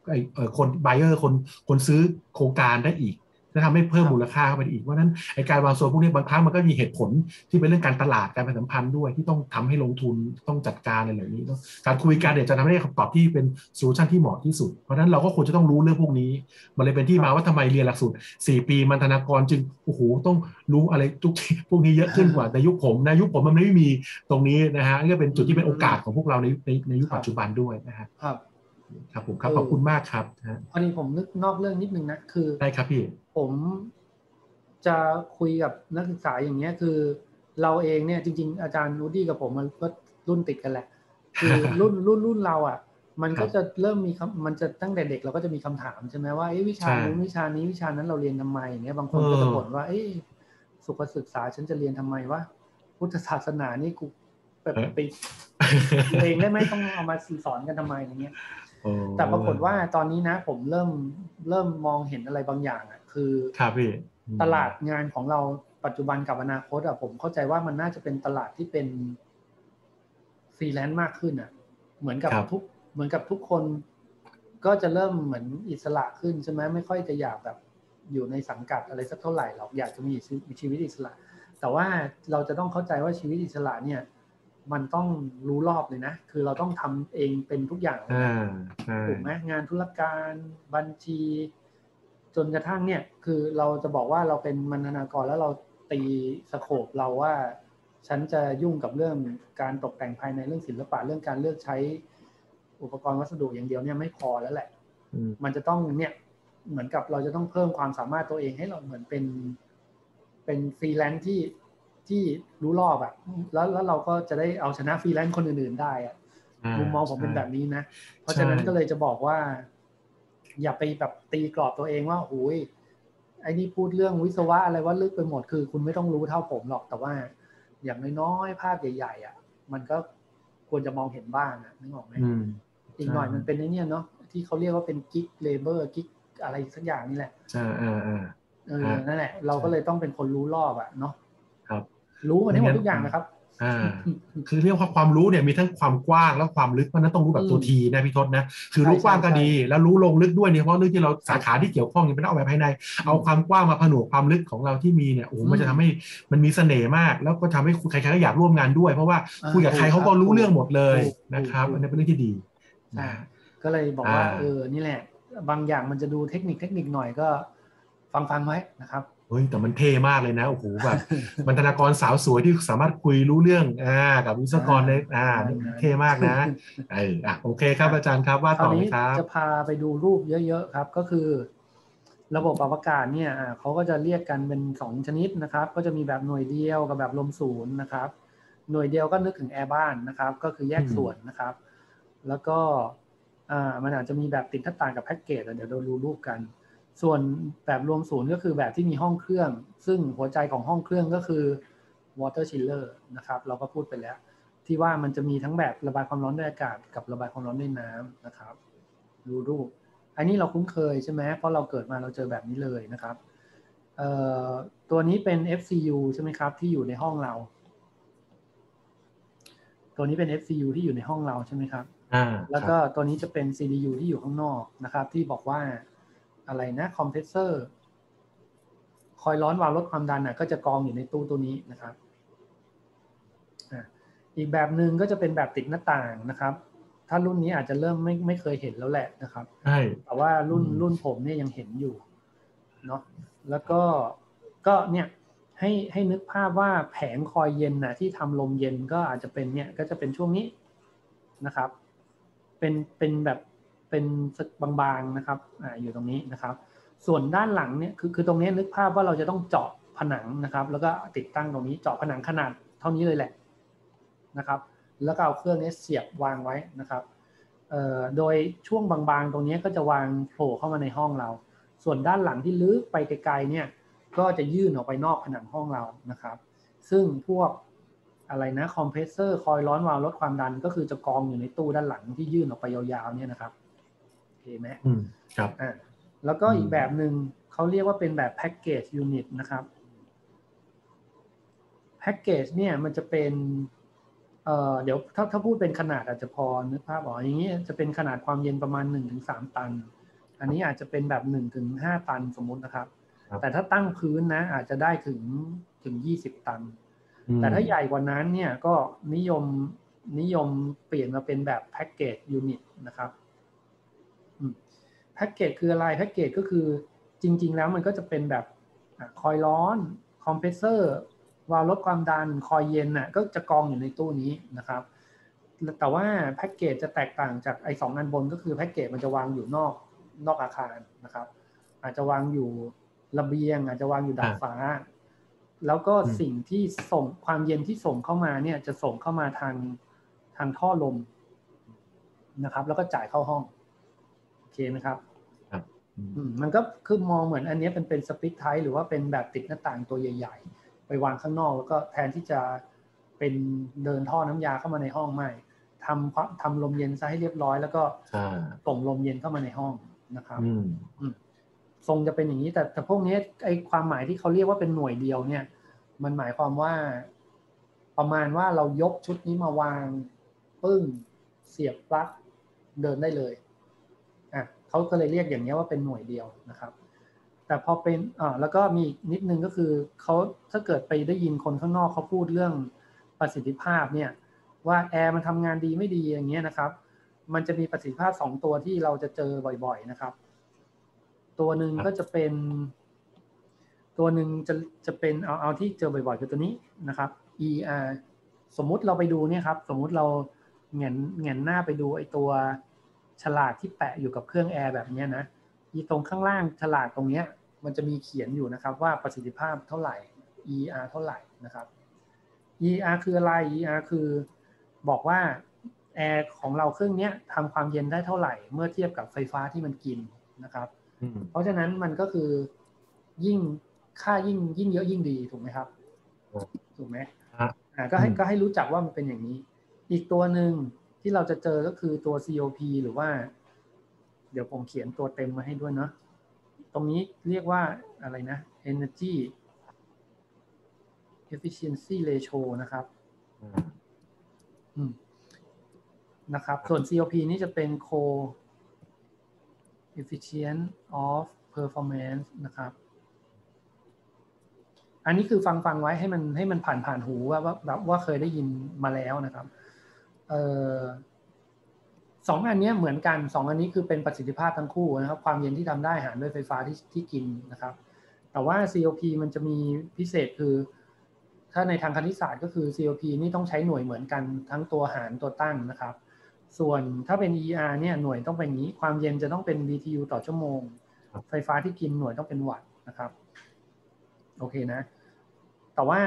คน buyer คนซื้อโครงการได้อีกจะทำให้เพิ่มมูลค่าเข้าไปอีกเพราะนั้นไอ้การวางโซนพวกนี้บางครั้งมันก็มีเหตุผลที่เป็นเรื่องการตลาดการประชาสัมพันธ์ด้วยที่ต้องทำให้ลงทุนต้องจัดการอะไรแบบนี้การคุยกันเนี่ยจะทำให้ได้คำตอบที่เป็นโซลูชันที่เหมาะที่สุดเพราะนั้นเราก็ควรจะต้องรู้เรื่องพวกนี้มันเลยเป็นที่มาว่าทำไมเรียนหลักสูตร4 ปีมันธนากรจึงโอ้โหต้องรู้อะไรทุกพวกนี้เยอะขึ้นกว่าในยุคผมในยุคผมมันไม่มีตรงนี้นะฮะนี่ก็เป็นจุดที่เป็นโอกาสของพวกเราในยุคปัจจุบันด้วยนะฮะครับผมครับขอบคุณมากครับอันนี้ผมนึกนอกเรื่องนิดนึงนะคือได้ครับพี่ผมจะคุยกับนักศึกษาอย่างเงี้ยคือเราเองเนี่ยจริงๆอาจารย์นูดี้กับผมมันก็รุ่นติดกันแหละคือรุ่นเราอ่ะมันก็จะเริ่มมีมันจะตั้งแต่เด็กเราก็จะมีคำถามใช่ไหมว่าวิชานู้นวิชานี้วิชานั้นเราเรียนทำไมอย่างเงี้ยบางคนก็จะบ่นว่าสุขศึกษาฉันจะเรียนทำไมวะพุทธศาสนานี่กูแบบไปเองได้ไหมต้องเอามาสอนกันทำไมอย่างเงี้ยแต่ปรากฏว่าตอนนี้นะผมเริ่มมองเห็นอะไรบางอย่างอ่ะคือครับพี่ตลาดงานของเราปัจจุบันกับอนาคตอ่ะผมเข้าใจว่ามันน่าจะเป็นตลาดที่เป็นฟรีแลนซ์มากขึ้นอ่ะเหมือนกับทุกคนก็จะเริ่มเหมือนอิสระขึ้นใช่ไหมไม่ค่อยจะอยากแบบอยู่ในสังกัดอะไรสักเท่าไหร่หรอกอยากจะมีชีวิตอิสระแต่ว่าเราจะต้องเข้าใจว่าชีวิตอิสระเนี่ยมันต้องรู้รอบเลยนะคือเราต้องทำเองเป็นทุกอย่างเลยนะถูกไหมงานธุรการบัญชีจนกระทั่งเนี่ยคือเราจะบอกว่าเราเป็นมรรณากรแล้วเราตีสโคปเราว่าฉันจะยุ่งกับเรื่องการตกแต่งภายในเรื่องศิลปะเรื่องการเลือกใช้อุปกรณ์วัสดุอย่างเดียวเนี่ยไม่พอแล้วแหละมันจะต้องเนี่ยเหมือนกับเราจะต้องเพิ่มความสามารถตัวเองให้เราเหมือนเป็นฟรีแลนซ์ที่รู้รอบอ่ะแล้วเราก็จะได้เอาชนะฟรีแลนซ์คนอื่นๆได้อ่ะมุมมองผมเป็นแบบนี้นะเพราะฉะนั้นก็เลยจะบอกว่าอย่าไปแบบตีกรอบตัวเองว่าโอ้ยไอ้นี่พูดเรื่องวิศวะอะไรว่าลึกไปหมดคือคุณไม่ต้องรู้เท่าผมหรอกแต่ว่าอย่างน้อยๆภาพใหญ่ๆอ่ะมันก็ควรจะมองเห็นบ้างนึกออกไหมอีกหน่อยมันเป็นไอ้นี่เนาะที่เขาเรียกว่าเป็นกิ๊กเลเบอร์กิ๊กอะไรสักอย่างนี่แหละนั่นแหละเราก็เลยต้องเป็นคนรู้รอบอ่ะเนาะครับรู้มันให้หมดทุกอย่างนะครับคือเรียกว่าความรู้เนี่ยมีทั้งความกว้างและความลึกเพราะนั้นต้องรู้แบบตัวทีนะพี่ทศนะคือรู้กว้างก็ดีแล้วรู้ลงลึกด้วยเนี่ยเพราะเรื่องที่เราสาขาที่เกี่ยวข้องเนี่ยเป็นออกแบบภายในเอาความกว้างมาผนวกความลึกของเราที่มีเนี่ยโอ้มันจะทำให้มันมีเสน่ห์มากแล้วก็ทำให้ใครๆก็อยากร่วมงานด้วยเพราะว่าคุยกับใครเขาก็รู้เรื่องหมดเลยนะครับอันนี้เป็นเรื่องที่ดีก็เลยบอกว่านี่แหละบางอย่างมันจะดูเทคนิคหน่อยก็ฟังไว้นะครับเฮ้ยแต่มันเท่มากเลยนะโอ้โหแบบบรรณาธิการสาวสวยที่สามารถคุยรู้เรื่องกับวิศวกรเลยเท่มากนะโอเคครับอาจารย์ครับว่าต่อเลยครับจะพาไปดูรูปเยอะๆครับก็คือระบบปรับอากาศเนี่ยเขาก็จะเรียกกันเป็น2ชนิดนะครับก็จะมีแบบหน่วยเดียวกับแบบลมศูนย์นะครับหน่วยเดียวก็นึกถึงแอร์บ้านนะครับก็คือแยกส่วนนะครับแล้วก็มันอาจจะมีแบบติดหน้าต่างกับแพ็กเกจเดี๋ยวเราดูรูปกันส่วนแบบรวมศูนย์ก็คือแบบที่มีห้องเครื่องซึ่งหัวใจของห้องเครื่องก็คือ water chiller นะครับเราก็พูดไปแล้วที่ว่ามันจะมีทั้งแบบระบายความร้อนด้วยอากาศกับระบายความร้อนด้วยน้ำนะครับดูรูปอันนี้เราคุ้นเคยใช่ไหมเพราะเราเกิดมาเราเจอแบบนี้เลยนะครับตัวนี้เป็น FCU ใช่ไหมครับที่อยู่ในห้องเราตัวนี้เป็น FCU ที่อยู่ในห้องเราใช่ไหมครับแล้วก็ตัวนี้จะเป็น CDU ที่อยู่ข้างนอกนะครับที่บอกว่าอะไรนะคอมเพรสเซอร์คอยร้อนวาล์วลดความดันก็จะกองอยู่ในตู้ตัวนี้นะครับอีกแบบหนึ่งก็จะเป็นแบบติดหน้าต่างนะครับถ้ารุ่นนี้อาจจะเริ่มไม่เคยเห็นแล้วแหละนะครับแต่ว่ารุ่นผมเนี่ยยังเห็นอยู่เนาะแล้วก็เนี่ยให้นึกภาพว่าแผงคอยเย็นที่ทำลมเย็นก็อาจจะเป็นเนี่ยก็จะเป็นช่วงนี้นะครับเป็นแบบเป็นบางๆนะครับอยู่ตรงนี้นะครับส่วนด้านหลังเนี่ยคือตรงนี้นึกภาพว่าเราจะต้องเจาะผนังนะครับแล้วก็ติดตั้งตรงนี้เจาะผนังขนาดเท่านี้เลยแหละนะครับแล้วก็เอาเครื่องนี้เสียบวางไว้นะครับโดยช่วงบางๆตรงนี้ก็จะวางโผล่เข้ามาในห้องเราส่วนด้านหลังที่ลึกไปไกลๆเนี่ยก็จะยื่นออกไปนอกผนังห้องเรานะครับซึ่งพวกอะไรนะคอมเพรสเซอร์คอยร้อนวาล์วลดความดันก็คือจะกองอยู่ในตู้ด้านหลังที่ยื่นออกไปยาวๆเนี่ยนะครับโอเคไหมครับแล้วก็อีกแบบหนึ่งเขาเรียกว่าเป็นแบบแพ็กเกจยูนิตนะครับแพ็กเกจเนี่ยมันจะเป็นเดี๋ยวถ้าพูดเป็นขนาดอาจจะพอนึกภาพออกอย่างนี้จะเป็นขนาดความเย็นประมาณ 1-3 ตันอันนี้อาจจะเป็นแบบ 1-5 ตันสมมุตินะครับแต่ถ้าตั้งพื้นนะอาจจะได้ถึง20 ตันแต่ถ้าใหญ่กว่านั้นเนี่ยก็นิยมเปลี่ยนมาเป็นแบบแพ็กเกจยูนิตนะครับแพ็กเกจคืออะไรแพ็กเกจก็คือจริงๆแล้วมันก็จะเป็นแบบคอยร้อนคอมเพรสเซอร์วาล์วลดความดันคอยเย็นน่ะก็จะกองอยู่ในตู้นี้นะครับแต่ว่าแพ็กเกจจะแตกต่างจากไอ้2อันบนก็คือแพ็กเกจมันจะวางอยู่นอกอาคารนะครับอาจจะวางอยู่ระเบียงอาจจะวางอยู่ดาดฟ้าแล้วก็สิ่งที่ส่งความเย็นที่ส่งเข้ามาเนี่ยจะส่งเข้ามาทางท่อลมนะครับแล้วก็จ่ายเข้าห้องโอเคไหมครับมันก็คือมองเหมือนอันนี้เป็นสปลิตไทป์หรือว่าเป็นแบบติดหน้าต่างตัวใหญ่ๆไปวางข้างนอกแล้วก็แทนที่จะเป็นเดินท่อน้ำยาเข้ามาในห้องไม่ทำลมเย็นซะให้เรียบร้อยแล้วก็ส่งลมเย็นเข้ามาในห้องนะครับทรงจะเป็นอย่างนี้แต่พวกนี้ไอความหมายที่เขาเรียกว่าเป็นหน่วยเดียวเนี่ยมันหมายความว่าประมาณว่าเรายกชุดนี้มาวางปึ้งเสียบปลั๊กเดินได้เลยเขาก็เลยเรียกอย่างนี้ว่าเป็นหน่วยเดียวนะครับแต่พอเป็นแล้วก็มีนิดนึงก็คือเขาถ้าเกิดไปได้ยินคนข้างนอกเขาพูดเรื่องประสิทธิภาพเนี่ยว่าแอร์มันทำงานดีไม่ดีอย่างเงี้ยนะครับมันจะมีประสิทธิภาพ2ตัวที่เราจะเจอบ่อยๆนะครับตัวหนึ่งก็จะเป็นตัวหนึ่งจะเป็นเอาที่เจอบ่อยๆคือตัวนี้นะครับ ER สมมุติเราไปดูเนี่ยครับสมมุติเราแงนหน้าไปดูไอ้ตัวฉลากที่แปะอยู่กับเครื่องแอร์แบบนี้นะตรงข้างล่างฉลากตรงนี้มันจะมีเขียนอยู่นะครับว่าประสิทธิภาพเท่าไหร่ ER เท่าไหร่นะครับ ER คืออะไร ER คือบอกว่าแอร์ของเราเครื่องนี้ทำความเย็นได้เท่าไหร่เมื่อเทียบกับไฟฟ้าที่มันกินนะครับเพราะฉะนั้นมันก็คือค่ายิ่งเยอะยิ่งดีถูกไหมครับถูกไหมก็ให้รู้จักว่ามันเป็นอย่างนี้อีกตัวหนึ่งที่เราจะเจอก็คือตัว COP หรือว่าเดี๋ยวผมเขียนตัวเต็มมาให้ด้วยเนาะตรงนี้เรียกว่าอะไรนะ Energy Efficiency Ratio นะครับนะครับส่วน COP นี่จะเป็น Coefficient of Performance นะครับอันนี้คือฟังไว้ให้มันผ่านหูว่าเคยได้ยินมาแล้วนะครับสองอันนี้เหมือนกัน2อันนี้คือเป็นประสิทธิภาพทั้งคู่นะครับความเย็นที่ทำได้หารด้วยไฟฟ้าที่กินนะครับแต่ว่า COP มันจะมีพิเศษคือถ้าในทางคณิตศาสตร์ก็คือ COP นี่ต้องใช้หน่วยเหมือนกันทั้งตัวหารตัวตั้งนะครับส่วนถ้าเป็น ER เนี่ยหน่วยต้องเป็นอย่างนี้ความเย็นจะต้องเป็น BTU ต่อชั่วโมงไฟฟ้าที่กินหน่วยต้องเป็นวัตต์นะครับโอเคนะแต่ว่า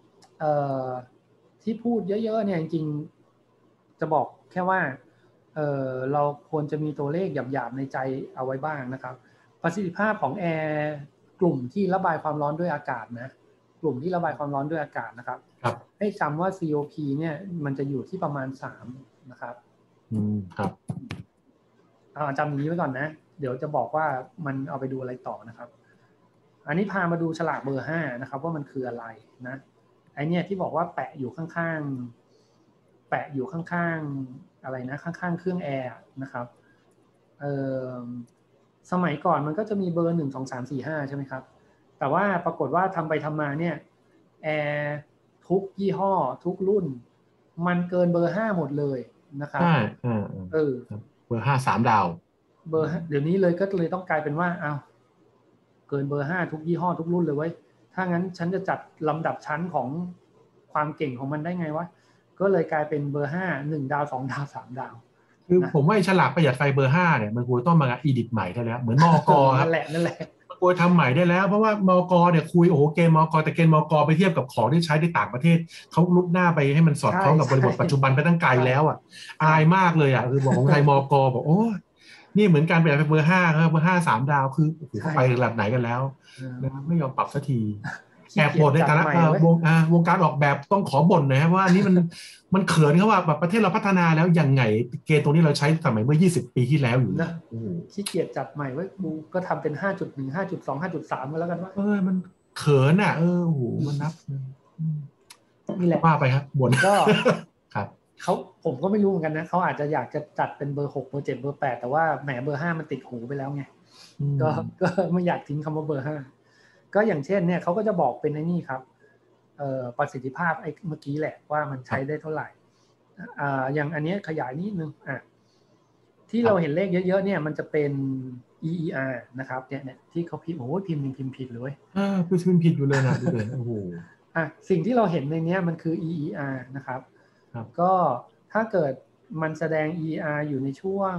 ที่พูดเยอะๆเนี่ยจริงๆจะบอกแค่ว่าเราควรจะมีตัวเลขหยาบๆในใจเอาไว้บ้างนะครับประสิทธิภาพของแอร์กลุ่มที่ระบายความร้อนด้วยอากาศนะกลุ่มที่ระบายความร้อนด้วยอากาศนะครับให้จำว่า COP เนี่ยมันจะอยู่ที่ประมาณ3นะครับครับจำอย่างนี้ไว้ก่อนนะเดี๋ยวจะบอกว่ามันเอาไปดูอะไรต่อนะครับอันนี้พามาดูฉลากเบอร์5นะครับว่ามันคืออะไรนะไอเนี่ยที่บอกว่าแปะอยู่ข้างอะไรนะข้างๆเครื่องแอร์นะครับสมัยก่อนมันก็จะมีเบอร์1 2 3 4 5ใช่ไหมครับแต่ว่าปรากฏว่าทำไปทำมาเนี่ยแอร์ทุกยี่ห้อทุกรุ่นมันเกินเบอร์5หมดเลยนะครับเบอร์5 3 ดาวเบอร์เดี๋ยวนี้เลยก็เลยต้องกลายเป็นว่าเกินเบอร์5ทุกยี่ห้อทุกรุ่นเลยเว้ยถ้างั้นฉันจะจัดลำดับชั้นของความเก่งของมันได้ไงวะก็เลยกลายเป็นเบอร์5 1 ดาว 2 ดาว 3 ดาวคือผมว่าฉลากประหยัดไฟเบอร์5เนี่ยมันควรต้องมาอีดิทใหม่ได้แล้วเหมือนมก.ครับนั่นแหละควรทำใหม่ได้แล้วเพราะว่ามก.เนี่ยคุยโอ้โหเกณฑ์มก.แต่เกณฑ์มก.ไปเทียบกับของที่ใช้ในต่างประเทศเขาลุกหน้าไปให้มันสอดคล้องกับบริบทปัจจุบันไปตั้งไกลแล้วอายมากเลยคือบอกของไทยมก.บอกโอ้นี่เหมือนการประหยัดไฟเบอร์5ครับเบอร์5 3 ดาวคือโอ้โหไประดับไหนกันแล้วนะครับไม่ยอมปรับสักทีแอบบ่นในฐานะวงการออกแบบต้องขอบ่นหน่อยครับว่าอันนี้มันเขินครับว่าแบบประเทศเราพัฒนาแล้วยังไงเกณฑ์ตรงนี้เราใช้สมัยเมื่อ20 ปีที่แล้วอยู่นะขี้เกียจจัดใหม่ไว้กูก็ทำเป็น 5.1 5.2 5.3 กันแล้วกันว่ามันเขินโอ้โหมันนับนี่แหละว่าไปครับบ่นก็ครับเขาผมก็ไม่รู้เหมือนกันนะเขาอาจจะอยากจะจัดเป็นเบอร์6เบอร์7เบอร์8แต่ว่าแหมเบอร์5มันติดหูไปแล้วไงก็ไม่อยากทิ้งคำว่าเบอร์5ก็อย่างเช่นเนี่ยเขาก็จะบอกเป็นในนี่ครับประสิทธิภาพไอ้เมื่อกี้แหละว่ามันใช้ได้เท่าไหร่อย่างอันนี้ขยายนิดนึงที่เราเห็นเลขเยอะๆเนี่ยมันจะเป็น EER นะครับเนี่ยที่เขาพิมพ์โอ้โหพิมพ์ผิดเลยพิมพ์ผิดอยู่เลยนะดูเลยโอ้โหสิ่งที่เราเห็นในนี้มันคือ EER นะครับก็ถ้าเกิดมันแสดง EER อยู่ในช่วง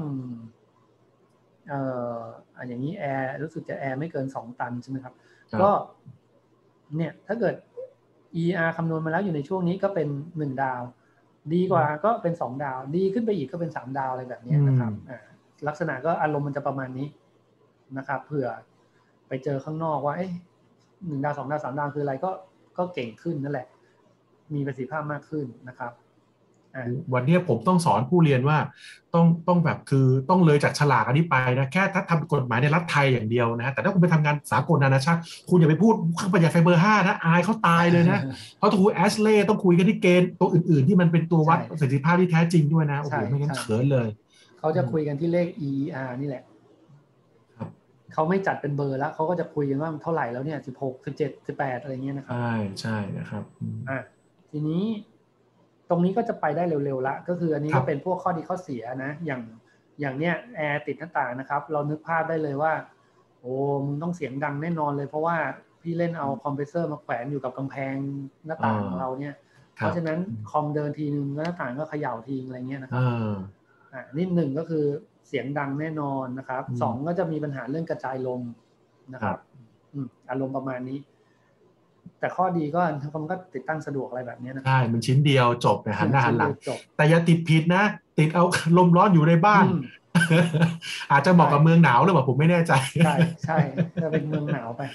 อย่างนี้แอร์รู้สึกจะแอร์ไม่เกิน2ตันใช่ไหมครับก็เนี่ยถ้าเกิด EER คำนวณมาแล้วอยู่ในช่วงนี้ก็เป็น1ดาวดีกว่าก็เป็น2ดาวดีขึ้นไปอีกก็เป็น3ดาวอะไรแบบนี้นะครับลักษณะก็อารมณ์มันจะประมาณนี้นะครับเผื่อไปเจอข้างนอกว่า1ดาว2ดาว3ดาวคืออะไรก็เก่งขึ้นนั่นแหละมีประสิทธิภาพมากขึ้นนะครับวันนี้ผมต้องสอนผู้เรียนว่าต้องแบบคือต้องเลยจากฉลากอันนี้ไปนะแค่ถ้าทำกฎหมายในรัฐไทยอย่างเดียวนะแต่ถ้าคุณไปทำงานสากลนานาชาติคุณอย่าไปพูดประหยัดไฟเบอร์5นะอายเขาตายเลยนะเขาต้องคุยแอชเล่ต้องคุยกันที่เกณฑ์ตัวอื่นๆที่มันเป็นตัววัดประสิทธิภาพที่แท้จริงด้วยนะโอ้โหไม่งั้นเขินเลยเขาจะคุยกันที่เลข EER นี่แหละเขาไม่จัดเป็นเบอร์แล้วเขาก็จะคุยกันว่ามันเท่าไหร่แล้วเนี่ย16 17 18อะไรเงี้ยนะครับใช่นะครับทีนี้ตรงนี้ก็จะไปได้เร็วๆละก็คืออันนี้ก็เป็นพวกข้อดีข้อเสียนะอย่างเนี้ยแอร์ติดหน้าต่างนะครับเรานึกภาพได้เลยว่าโอ้มึงต้องเสียงดังแน่นอนเลยเพราะว่าพี่เล่นเอาคอมเพรสเซอร์มาแขวนอยู่กับกำแพงหน้าต่างของเราเนี่ยเพราะฉะนั้นคอมเดินทีนึงหน้าต่างก็เขย่าทีอะไรเงี้ยนะครับนี่หนึ่งก็คือเสียงดังแน่นอนนะครับสองก็จะมีปัญหาเรื่องกระจายลมนะครับอารมณ์ประมาณนี้แต่ข้อดีก็มันก็ติดตั้งสะดวกอะไรแบบนี้นะใช่มันชิ้นเดียวจบหันหน้าหันหลังแต่อย่าติดผิดนะติดเอาลมร้อนอยู่ในบ้านอาจจะเหมาะกับเมืองหนาวหรือเปล่าผมไม่แน่ใจใช่จะเป็นเมืองหนาวไป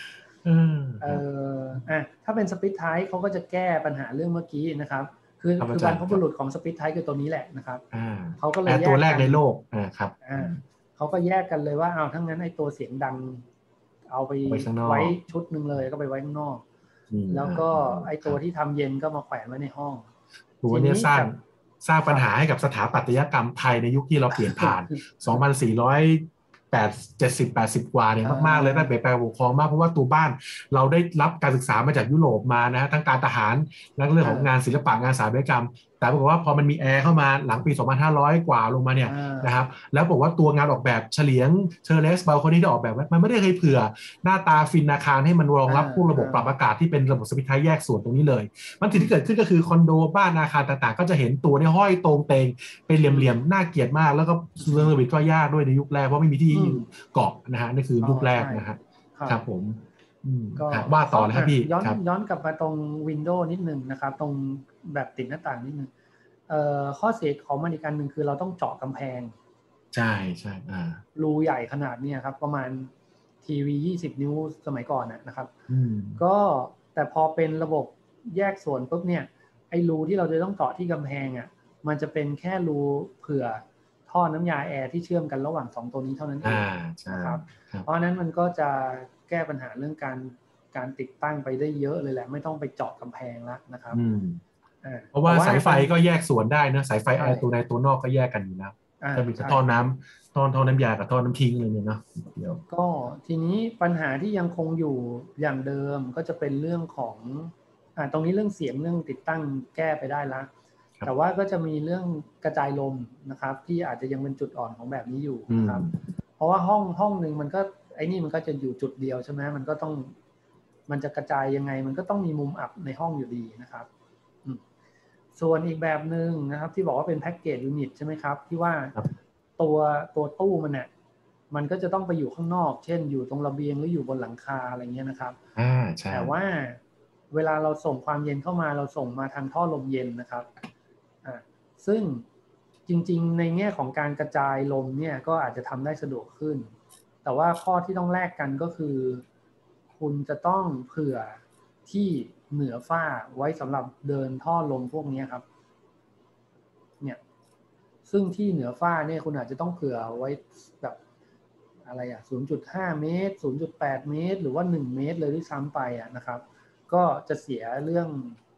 ถ้าเป็นสปิทไทป์เขาก็จะแก้ปัญหาเรื่องเมื่อกี้นะครับคือบรรพบุรุษของสปิทไทป์คือตัวนี้แหละนะครับเขาก็เลยแยกตัวแรกในโลกครับเขาก็แยกกันเลยว่าเอาทั้งนั้นไอ้ตัวเสียงดังเอาไปไว้ชุดหนึ่งเลยก็ไปไว้ข้างนอกแล้วก็ไอตัวที่ทำเย็นก็มาแขวนไว้ในห้องตัวนี้สร้างปัญหาให้กับสถาปัตยกรรมไทยในยุคที่เราเปลี่ยนผ่าน 2,470-80 กว่าเนี่ยมากๆเลยได้เปลี่ยนแปลงปกครองมากเพราะว่าตัวบ้านเราได้รับการศึกษามาจากยุโรปมานะฮะทั้งการทหารและเรื่องของงานศิลปะงานสถาปัตยกรรมแต่บอกว่าพอมันมีแอร์เข้ามาหลังปี 2,500 กว่าลงมาเนี่ยนะครับแล้วบอกว่าตัวงานออกแบบเฉลียงเชอร์เลสบาลคอนี่ที่ออกแบบมันไม่ได้เคยเผื่อหน้าตาฟินอาคารให้มันรองรับพวกระบบปรับอากาศที่เป็นระบบสวิตช์ไทแยกส่วนตรงนี้เลยมันสิ่งที่เกิดขึ้นก็คือคอนโดบ้านอาคารต่างๆก็จะเห็นตัวในห้อยตรงเตงเป็นเหลี่ยมๆน่าเกลียดมากแล้วก็เรื่องระบบก็ยากด้วยในยุคแรกเพราะไม่มีที่เกาะนะฮะนี่คือยุคแรกนะฮะครับผมก็ว่าต่อเลยครับพี่ย้อนกลับมาตรงวินโดว์นิดนึงนะครับตรงแบบติดหน้าต่างนิดนึงข้อเสียของมันอีกอันหนึ่งคือเราต้องเจาะกำแพงใช่รูใหญ่ขนาดนี้ครับประมาณทีวี20 นิ้วสมัยก่อนนะครับก็แต่พอเป็นระบบแยกส่วนปุ๊บเนี่ยไอ้รูที่เราจะต้องเจาะที่กำแพงมันจะเป็นแค่รูเผื่อท่อน้ำยาแอร์ที่เชื่อมกันระหว่าง2ตัวนี้เท่านั้นเองนะครับเพราะนั้นมันก็จะแก้ปัญหาเรื่องการติดตั้งไปได้เยอะเลยแหละไม่ต้องไปเจาะกำแพงแล้วนะครับเพราะว่าสายไฟก็แยกส่วนได้นะสายไฟแอร์ตัวในตัวนอกก็แยกกันอยู่แล้วจะมีท่อน้ำยากับท่อน้ำทิ้งเลยเนี่ยเนาะก็ทีนี้ปัญหาที่ยังคงอยู่อย่างเดิมก็จะเป็นเรื่องของตรงนี้เรื่องเสียงเรื่องติดตั้งแก้ไปได้ละแต่ว่าก็จะมีเรื่องกระจายลมนะครับที่อาจจะยังเป็นจุดอ่อนของแบบนี้อยู่นะครับเพราะว่าห้องนึงมันก็ไอ้นี่มันก็จะอยู่จุดเดียวใช่ไหมมันจะกระจายยังไงมันก็ต้องมีมุมอับในห้องอยู่ดีนะครับส่วนอีกแบบหนึ่งนะครับที่บอกว่าเป็นแพ็กเกจยูนิตใช่ไหมครับที่ว่าตัวตู้มันก็จะต้องไปอยู่ข้างนอกเช่นอยู่ตรงระเบียงหรืออยู่บนหลังคาอะไรเงี้ยนะครับแต่ว่าเวลาเราส่งความเย็นเข้ามาเราส่งมาทางท่อลมเย็นนะครับซึ่งจริงๆในแง่ของการกระจายลมเนี่ยก็อาจจะทำได้สะดวกขึ้นแต่ว่าข้อที่ต้องแลกกันก็คือคุณจะต้องเผื่อที่เหนือฝ้าไว้สำหรับเดินท่อลมพวกนี้ครับเนี่ยซึ่งที่เหนือฝ้าเนี่ยคุณอาจจะต้องเผื่อไว้แบบอะไร0.5 เมตร 0.8 เมตรหรือว่า1 เมตรเลยที่ซ้ำไปนะครับก็จะเสียเรื่อง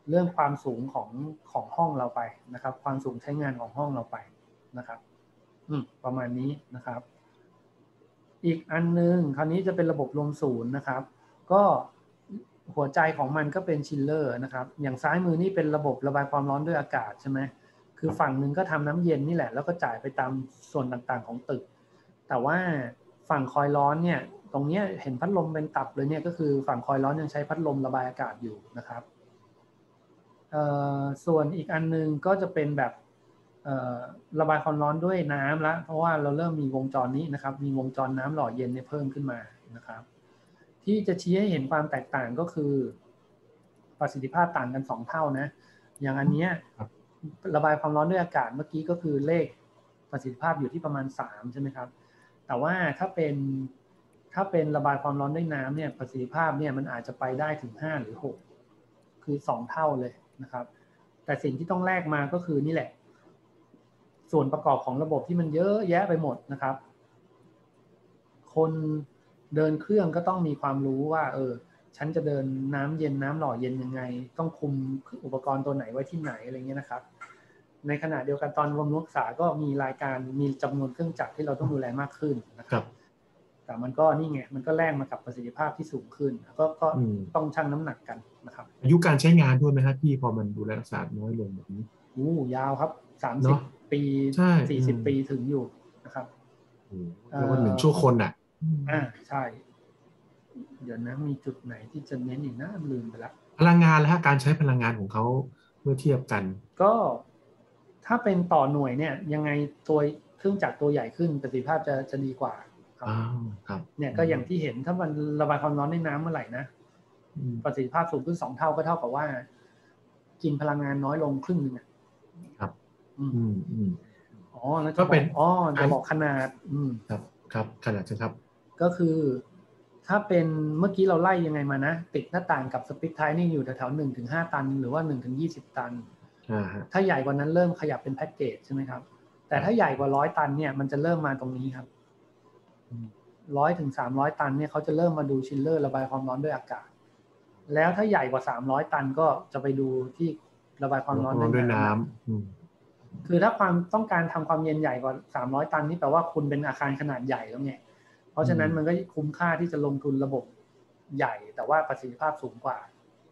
เรื่องความสูงของห้องเราไปนะครับความสูงใช้งานของห้องเราไปนะครับประมาณนี้นะครับอีกอันนึงคราวนี้จะเป็นระบบรวมศูนย์นะครับก็หัวใจของมันก็เป็นชิลเลอร์นะครับอย่างซ้ายมือนี่เป็นระบบระบายความร้อนด้วยอากาศใช่ไหมคือฝั่งหนึ่งก็ทำน้ำเย็นนี่แหละแล้วก็จ่ายไปตามส่วนต่างๆของตึกแต่ว่าฝั่งคอยร้อนเนี่ยตรงนี้เห็นพัดลมเป็นตับเลยเนี่ยก็คือฝั่งคอยร้อนยังใช้พัดลมระบายอากาศอยู่นะครับส่วนอีกอันนึงก็จะเป็นแบบระบายความร้อนด้วยน้ำละเพราะว่าเราเริ่มมีวงจรนี้นะครับมีวงจรน้ำหล่อเย็นเพิ่มขึ้นมานะครับที่จะชี้ให้เห็นความแตกต่างก็คือประสิทธิภาพต่างกัน2เท่านะอย่างอันนี้ระบายความร้อนด้วยอากาศเมื่อกี้ก็คือเลขประสิทธิภาพอยู่ที่ประมาณ3ใช่ไหมครับแต่ว่าถ้าเป็นระบายความร้อนด้วยน้ำเนี่ยประสิทธิภาพเนี่ยมันอาจจะไปได้ถึง5หรือ6คือ2เท่าเลยนะครับแต่สิ่งที่ต้องแลกมาก็คือนี่แหละส่วนประกอบของระบบที่มันเยอะแยะไปหมดนะครับคนเดินเครื่องก็ต้องมีความรู้ว่าฉันจะเดินน้ำเย็นน้ำหล่อเย็นยังไงต้องคุมอุปกรณ์ตัวไหนไว้ที่ไหนอะไรเงี้ยนะครับในขณะเดียวกันตอนบำรุงรักษาก็มีรายการมีจำนวนเครื่องจักรที่เราต้องดูแลมากขึ้นนะครับแต่มันก็นี่ไงมันก็แลกมากับประสิทธิภาพที่สูงขึ้นก็ต้องชั่งน้ำหนักกันนะครับอายุการใช้งานด้วยไหมครับพี่พอมันดูแลรักษาน้อยลงแบบนี้ยาวครับ30 ปี40 ปีถึงอยู่นะครับแล้ววันหนึ่งชั่วคนใช่เดี๋ยวนะมีจุดไหนที่จะเน้นอีกนะลืมไปละพลังงานและการใช้พลังงานของเขาเมื่อเทียบกันก็ถ้าเป็นต่อหน่วยเนี่ยยังไงตัวเครื่องจักรตัวใหญ่ขึ้นประสิทธิภาพจะดีกว่าครับเนี่ยก็อย่างที่เห็นถ้ามันระบายความร้อนในน้ำเมื่อไหร่นะประสิทธิภาพสูงขึ้น2เท่าก็เท่ากับว่ากินพลังงานน้อยลงครึ่งนึงครับแล้วก็เป็นจะบอกขนาดครับขนาดใช่ครับก็คือถ้าเป็นเมื่อกี้เราไล่ยังไงมานะติดหน้าต่างกับสปิทไทนี่อยู่แถวๆ 1-5 ตันหรือว่า 1-20 ตันถ้าใหญ่กว่านั้นเริ่มขยับเป็นแพ็กเกจใช่ไหมครับแต่ถ้าใหญ่กว่า100 ตันเนี่ยมันจะเริ่มมาตรงนี้ครับ100 ถึง 300 ตันเนี่ยเขาจะเริ่มมาดูชิลเลอร์ระบายความร้อนด้วยอากาศแล้วถ้าใหญ่กว่า300 ตันก็จะไปดูที่ระบายความร้อนด้วยน้ำคือถ้าความต้องการทำความเย็นใหญ่กว่า300 ตันนี่แปลว่าคุณเป็นอาคารขนาดใหญ่แล้วไงเพราะฉะนั้นมันก็คุ้มค่าที่จะลงทุนระบบใหญ่แต่ว่าประสิทธิภาพสูงกว่า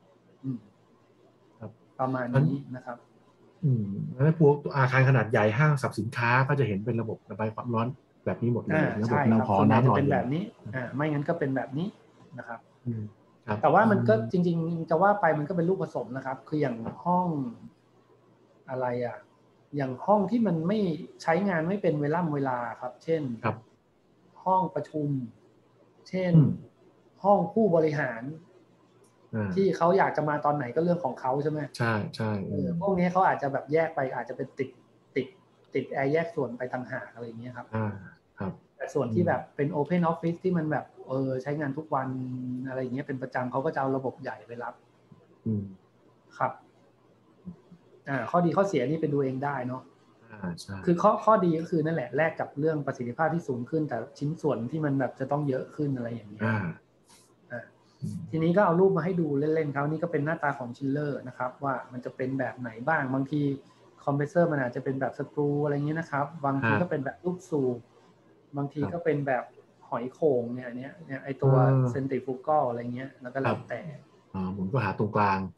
ประมาณนี้นะครับแล้วพวกอาคารขนาดใหญ่ห้างสรรพสินค้าก็จะเห็นเป็นระบบระบายความร้อนแบบนี้หมดเลยระบบน้ำหอน้ำหล่อเย็นเป็นแบบนี้ไม่งั้นก็เป็นแบบนี้นะครับแต่ว่ามันก็จริงๆจะว่าไปมันก็เป็นลูกผสมนะครับคืออย่างห้องอะไรอย่างห้องที่มันไม่ใช้งานไม่เป็นเวลาครับเช่นห้องประชุมเช่นห้องผู้บริหารที่เขาอยากจะมาตอนไหนก็เรื่องของเขาใช่ไหมใช่ใช่พวกนี้เขาอาจจะแบบแยกไปอาจจะเป็นติดแอร์แยกส่วนไปต่างหากอะไรอย่างเงี้ยครับแต่ส่วนที่แบบเป็น Open Office ที่มันแบบใช้งานทุกวันอะไรอย่างเงี้ยเป็นประจำเขาก็จะเอาระบบใหญ่ไปรับครับข้อดีข้อเสียนี่ไปดูเองได้เนาะคือข้อดีก็คือนั่นแหละแลกกับเรื่องประสิทธิภาพที่สูงขึ้นแต่ชิ้นส่วนที่มันแบบจะต้องเยอะขึ้นอะไรอย่างเงี้ยทีนี้ก็เอารูปมาให้ดูเล่นๆเขานี่ก็เป็นหน้าตาของชิลเลอร์นะครับว่ามันจะเป็นแบบไหนบ้างบางทีคอมเพรสเซอร์มันอาจจะเป็นแบบสกรูอะไรเงี้ยนะครับบางทีก็เป็นแบบลูกสูบบางทีก็เป็นแบบหอยโข่งเนี่ยไอตัวเซนตริฟูกัลอะไรเงี้ยแล้วก็แล้วแต่ผมก็หาตรงกลาง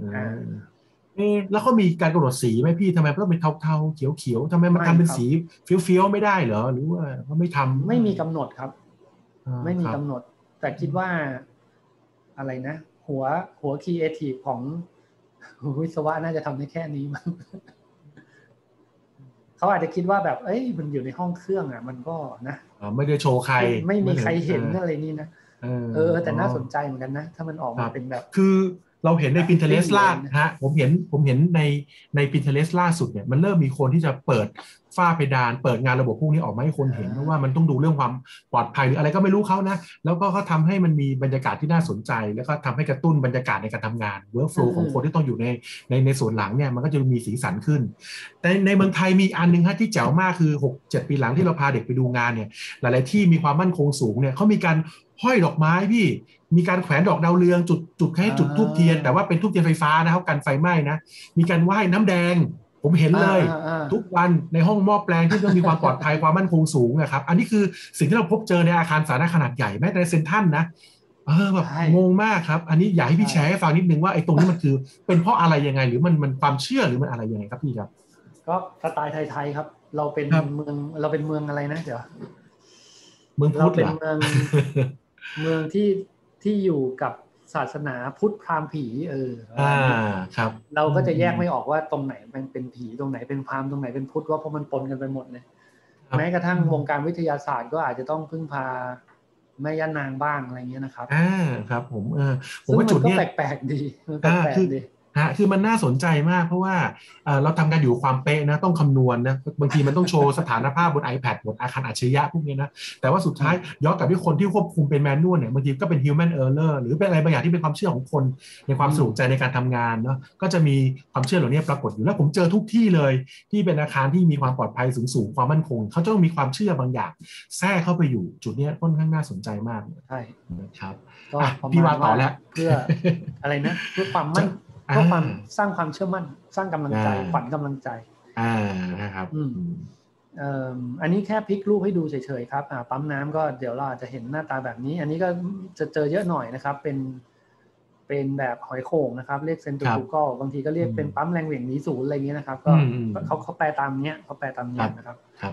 แล้วเขามีการกำหนดสีไหมพี่ทำไมต้องเป็นเทาๆเขียวๆทำไมมันทำเป็นสีเฟี้ยวๆไม่ได้เหรอหรือว่าเขาไม่ทำไม่มีกำหนดครับไม่มีกำหนดแต่คิดว่าอะไรนะหัวครีเอทีฟของวิศวะน่าจะทำได้แค่นี้มั้งเขาอาจจะคิดว่าแบบมันอยู่ในห้องเครื่องมันก็นะไม่ได้โชว์ใครไม่มีใครเห็นอะไรนี่นะแต่น่าสนใจเหมือนกันนะถ้ามันออกมาเป็นแบบคือเราเห็นใน Pinterest ล่าฮะผมเห็นใน Pinterest ล่าสุดเนี่ยมันเริ่มมีคนที่จะเปิดฝ้าเพดานเปิดงานระบบพวกนี้ออกมาให้คนเห็นเพราะว่ามันต้องดูเรื่องความปลอดภัยหรืออะไรก็ไม่รู้เขานะแล้วก็เขาทำให้มันมีบรรยากาศที่น่าสนใจแล้วก็ทำให้กระตุ้นบรรยากาศในการทำงาน workflow ของคนที่ต้องอยู่ในส่วนหลังเนี่ยมันก็จะมีสีสันขึ้นแต่ในเมืองไทยมีอันนึงฮะที่แจ๋วมากคือ 6-7 ปีหลังที่เราพาเด็กไปดูงานเนี่ยหลายๆที่มีความมั่นคงสูงเนี่ยเขามีการห้อยดอกไม้พี่มีการแขวนดอกดาวเรืองจุดให้จุดธูปเทียนแต่ว่าเป็นธูปเทียนไฟฟ้านะครับกันไฟไหม้นะมีการไหว้น้ำแดงผมเห็นเลยทุกวันในห้องหม้อแปลงที่ต้องมีความปลอดภัยความมั่นคงสูงนะครับอันนี้คือสิ่งที่เราพบเจอในอาคารสาธารณะขนาดใหญ่แม้แต่ในเซ็นทรัลนะแบบงงมากครับอันนี้อยากให้พี่แชร์ให้ฟังนิดนึงว่าไอ้ตรงนี้มันคือเป็นเพราะอะไรยังไงหรือมันความเชื่อหรือมันอะไรยังไงครับพี่ครับก็สไตล์ไทยๆครับเราเป็นเมืองอะไรนะเดี๋ยวเมืองพุทธเหรอเราเป็นเมืองที่อยู่กับศาสนาพุทธพราหมณ์ผีครับเราก็จะแยกไม่ออกว่าตรงไหนมันเป็นผีตรงไหนเป็นพราหมณ์ตรงไหนเป็นพุทธว่าเพราะมันปนกันไปหมดเลยแม้กระทั่งวงการวิทยาศาสตร์ก็อาจจะต้องพึ่งพาแม่ย่านางบ้างอะไรเงี้ยนะครับครับผมว่าจุดนี้แปลกๆดีแปลกๆดีคือมันน่าสนใจมากเพราะว่าเราทำกันอยู่ความเป๊ะนะต้องคำนวณนะบางทีมันต้องโชว์สถานภาพบน iPad บนอาคารอัจฉริยะพวกนี้นะแต่ว่าสุดท้ายย้อนกลับที่คนที่ควบคุมเป็นแมนนวลเนี่ยบางทีก็เป็น human error หรือเป็นอะไรบางอย่างที่เป็นความเชื่อของคนในความสนุกใจในการทำงานเนาะก็จะมีความเชื่อเหล่านี้ปรากฏอยู่แล้วผมเจอทุกที่เลยที่เป็นอาคารที่มีความปลอดภัยสูงความมั่นคงเขาจะต้องมีความเชื่อบางอย่างแทรกเข้าไปอยู่จุดนี้ค่อนข้างน่าสนใจมากใช่นะครับพี่ว่าต่อแล้วเพื่ออะไรนะเพื่อความมั่นเพื่อความสร้างความเชื่อมั่นสร้างกำลังใจขวัญกำลังใจนะครับอันนี้แค่พลิกรูปให้ดูเฉยๆครับปั๊มน้ำก็เดี๋ยวเราอาจจะเห็นหน้าตาแบบนี้อันนี้ก็จะเจอเยอะหน่อยนะครับเป็นแบบหอยโข่งนะครับเรียกเซนตรูเกิลบางทีก็เรียกเป็นปั๊มแรงเหวี่ยงหนีศูนย์อะไรเงี้ยนะครับก็เขาแปลตามเนี้ยนะครับ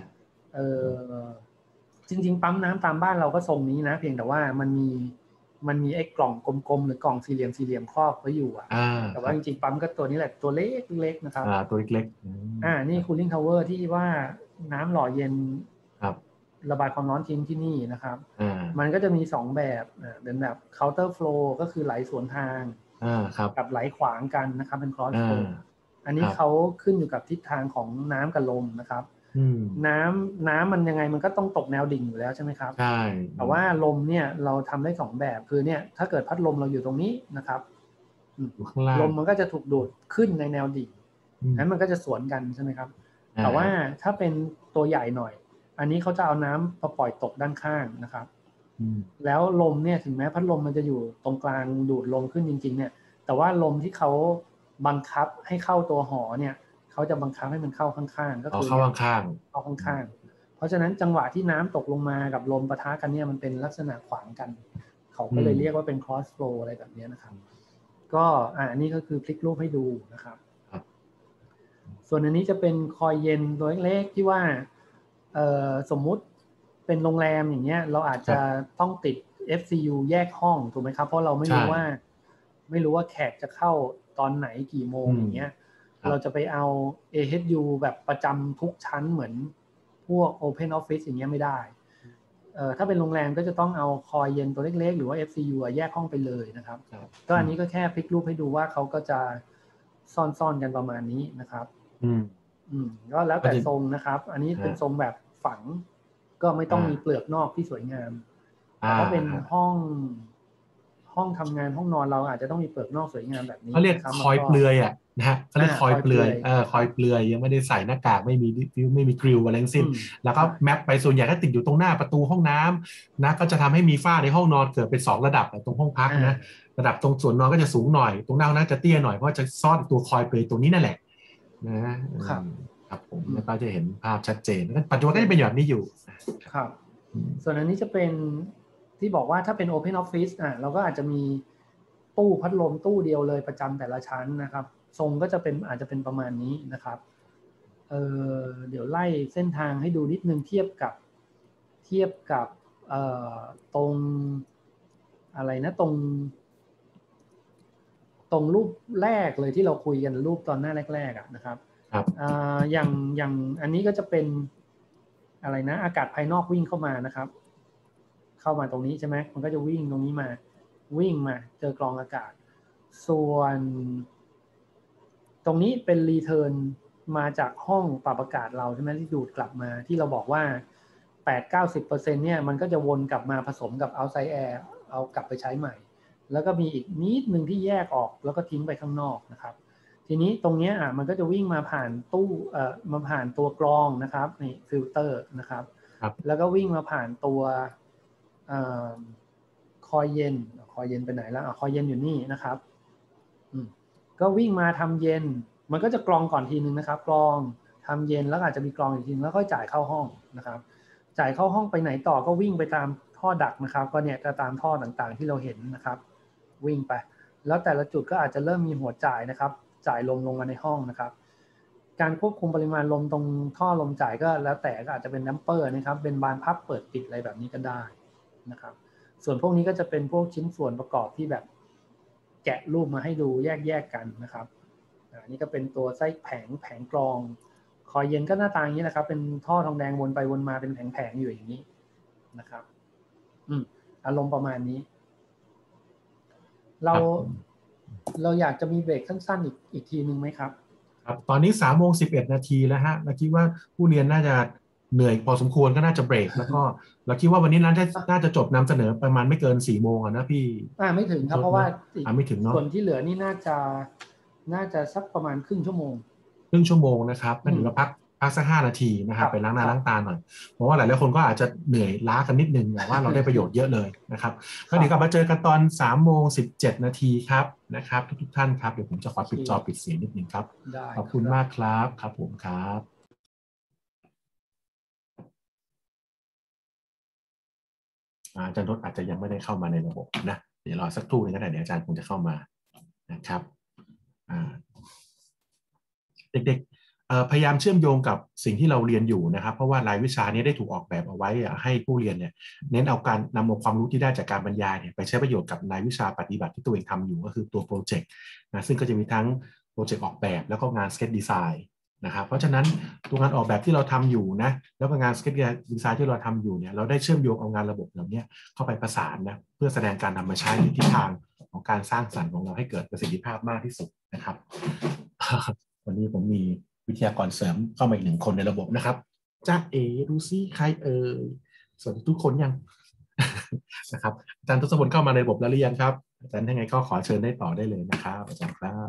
จริงๆปั๊มน้ำตามบ้านเราก็ทรงนี้นะเพียงแต่ว่ามันมีไอ้กล่องกลมๆหรือกล่องสี่เหลี่ยมครอบไว้อยู่แต่ว่าจริงๆปั๊มก็ตัวนี้แหละตัวเล็กๆนะครับตัวเล็กๆนี่cooling tower ที่ว่าน้ำหล่อเย็นระบายความร้อนทิ้งที่นี่นะครับมันก็จะมี2แบบเป็นแบบ counter flow ก็คือไหลสวนทางกับไหลขวางกันนะครับเป็น cross flow อันนี้เขาขึ้นอยู่กับทิศทางของน้ำกับลมนะครับน้ำมันยังไงมันก็ต้องตกแนวดิ่งอยู่แล้วใช่ไหมครับใช่แต่ว่าลมเนี่ยเราทำได้2แบบคือเนี่ยถ้าเกิดพัดลมเราอยู่ตรงนี้นะครับลมมันก็จะถูกดูดขึ้นในแนวดิ่งนั้นมันก็จะสวนกันใช่ไหมครับแต่ว่าถ้าเป็นตัวใหญ่หน่อยอันนี้เขาจะเอาน้ำมาปล่อยตกด้านข้างนะครับแล้วลมเนี่ยถึงแม้พัดลมมันจะอยู่ตรงกลางดูดลมขึ้นจริงๆเนี่ยแต่ว่าลมที่เขาบังคับให้เข้าตัวหอเนี่ยเขาจะบังคับให้มันเข้าข้างๆก็คือเข้าข้างๆเพราะฉะนั้นจังหวะที่น้ำตกลงมากับลมปะทะกันเนี่ยมันเป็นลักษณะขวางกันเขาก็เลยเรียกว่าเป็น cross flow อะไรแบบนี้นะครับก็อันนี้ก็คือพลิกรูปให้ดูนะครับส่วนอันนี้จะเป็นคอยเย็นตัวเล็กๆที่ว่าสมมุติเป็นโรงแรมอย่างเงี้ยเราอาจจะต้องติด FCU แยกห้องถูกไหมครับเพราะเราไม่รู้ว่าแขกจะเข้าตอนไหนกี่โมงอย่างเงี้ยเราจะไปเอา AHU แบบประจำทุกชั้นเหมือนพวก Open Office อย่างเงี้ยไม่ได้ถ้าเป็นโรงแรมก็จะต้องเอาคอยเย็นตัวเล็กๆหรือว่า FCU แยกห้องไปเลยนะครับก็อันนี้ก็แค่พลิกรูปให้ดูว่าเขาก็จะซ่อนกันประมาณนี้นะครับก็แล้วแต่ทรงนะครับอันนี้เป็นทรงแบบฝังก็ไม่ต้องมีเปลือกนอกที่สวยงามแต่ถ้าเป็นห้องทำงานห้องนอนเราอาจจะต้องมีเปลือกนอกสวยงามแบบนี้เขาเรียกคอยเปลือยนะฮะเขาเรียกคอยเปลือยคอยเปลือยยังไม่ได้ใส่หน้ากากไม่มีฟิวไม่มีกริลอะไรทั้งสิ้นแล้วก็แมปไปส่วนใหญ่ก็ติดอยู่ตรงหน้าประตูห้องน้ำนะก็จะทำให้มีฝ้าในห้องนอนเกิดเป็น2ระดับตรงห้องพักนะระดับตรงส่วนนอนก็จะสูงหน่อยตรงหน้าห้องน้ำจะเตี้ยหน่อยเพราะจะซ่อนตัวคอยเปลือยตรงนี้นั่นแหละนะครับผมแล้วก็จะเห็นภาพชัดเจนปัจจุบันก็จะเป็นแบบนี้อยู่ครับส่วนอันนี้จะเป็นที่บอกว่าถ้าเป็น Open Office เราก็อาจจะมีตู้พัดลมตู้เดียวเลยประจำแต่ละชั้นนะครับทรงก็จะเป็นอาจจะเป็นประมาณนี้นะครับเดี๋ยวไล่เส้นทางให้ดูนิดนึงเทียบกับตรงอะไรนะตรงรูปแรกเลยที่เราคุยกันรูปตอนหน้าแรกๆนะครับอย่างอันนี้ก็จะเป็นอะไรนะอากาศภายนอกวิ่งเข้ามานะครับเข้ามาตรงนี้ใช่ไหมมันก็จะวิ่งตรงนี้มาวิ่งมาเจอกรองอากาศส่วนตรงนี้เป็นรีเทิร์นมาจากห้องปรับอากาศเราใช่ไหมที่ดูดกลับมาที่เราบอกว่า 8-90% เนี่ยมันก็จะวนกลับมาผสมกับ outside air เอากลับไปใช้ใหม่แล้วก็มีอีกนิดนึงที่แยกออกแล้วก็ทิ้งไปข้างนอกนะครับทีนี้ตรงนี้มันก็จะวิ่งมาผ่านตู้มาผ่านตัวกรองนะครับนี่ฟิลเตอร์นะครับแล้วก็วิ่งมาผ่านตัวอยเย็นไปไหนแล้วคอยเย็นอยู่นี่นะครับก็วิ่งมาทำเย็นมันก็จะกรองก่อนทีนึงนะครับกรองทำเย็นแล้วอาจจะมีกรองอีกทีแล้วก็จ่ายเข้าห้องนะครับจ่ายเข้าห้องไปไหนต่อก็วิ่งไปตามท่อดักนะครับก็เนี่ยจะตามท่อต่างๆที่เราเห็นนะครับวิ่งไปแล้วแต่ละจุดก็อาจจะเริ่มมีหัวจ่ายนะครับจ่ายลมลงมาในห้องนะครับการควบคุมปริมาณลมตรงท่อลมจ่ายก็แล้วแต่ก็อาจจะเป็นดัมเปอร์นะครับเป็นบานพับเปิดปิดอะไรแบบนี้ก็ได้นะครับส่วนพวกนี้ก็จะเป็นพวกชิ้นส่วนประกอบที่แบบแกะรูปมาให้ดูแยกกันนะครับอันนี้ก็เป็นตัวไส้แผงกรองคอยเย็นก็หน้าตาอย่างนี้นะครับเป็นท่อทองแดงวนไปวนมาเป็นแผงอยู่อย่างนี้นะครับอารมณ์ประมาณนี้เราอยากจะมีเบรกสั้นๆอีกทีนึงไหมครับครับตอนนี้3:11 นาทีแล้วฮะเราคิดว่าผู้เรียนน่าจะเหนื่อยพอสมควรก็น่าจะเบรกแล้วก็เราคิดว่าวันนี้น่าจะจบนำเสนอประมาณไม่เกิน4 โมงนะพี่ไม่ถึงครับเพราะว่าไม่ถึงเนาะส่วนที่เหลือนี่น่าจะสักประมาณครึ่งชั่วโมงนะครับงั้นเดี๋ยวเราพักสัก5 นาทีนะครับไปล้างหน้าล้างตาหน่อยเพราะว่าหลายๆคนก็อาจจะเหนื่อยล้ากันนิดนึงแต่ว่าเราได้ประโยชน์เยอะเลยนะครับก็เดี๋ยวกลับมาเจอกันตอน3:17 นาทีครับนะครับทุกท่านครับเดี๋ยวผมจะขอปิดจอปิดเสียงนิดนึงครับขอบคุณมากครับครับผมครับอาจารย์ทศอาจจะยังไม่ได้เข้ามาในระบบนะเดี๋ยวรอสักครู่นึงก็ได้เดี๋ยวอาจารย์คงจะเข้ามานะครับเด็กๆพยายามเชื่อมโยงกับสิ่งที่เราเรียนอยู่นะครับเพราะว่ารายวิชานี้ได้ถูกออกแบบเอาไว้ให้ผู้เรียนเนี่ยเน้นเอาการนำเอาความรู้ที่ได้จากการบรรยายเนี่ยไปใช้ประโยชน์กับรายวิชาปฏิบัติที่ตัวเองทำอยู่ก็คือตัวโปรเจกต์นะซึ่งก็จะมีทั้งโปรเจกต์ออกแบบแล้วก็งานสเก็ตดีไซน์นะครับเพราะฉะนั้นตัวงานออกแบบที่เราทำอยู่นะแล้วก็งานสเก็ตดีไซน์ที่เราทำอยู่เนี่ยเราได้เชื่อมโยงเอางานระบบเหล่านี้เข้าไปประสานนะเพื่อแสดงการนำมาใช้ในทิศทางของการสร้างสรรค์ของเราให้เกิดประสิทธิภาพมากที่สุดนะครับวันนี้ผมมีวิทยากรเสริมเข้ามาอีก1 คนในระบบนะครับจ้าเอ๋ดูซิใครสวัสดีทุกคนยัง นะครับอาจารย์ทศพลเข้ามาในระบบแล้วหรือยังครับอาจารย์ยังไงก็ขอเชิญได้ต่อได้เลยนะครับอาจารย์ครับ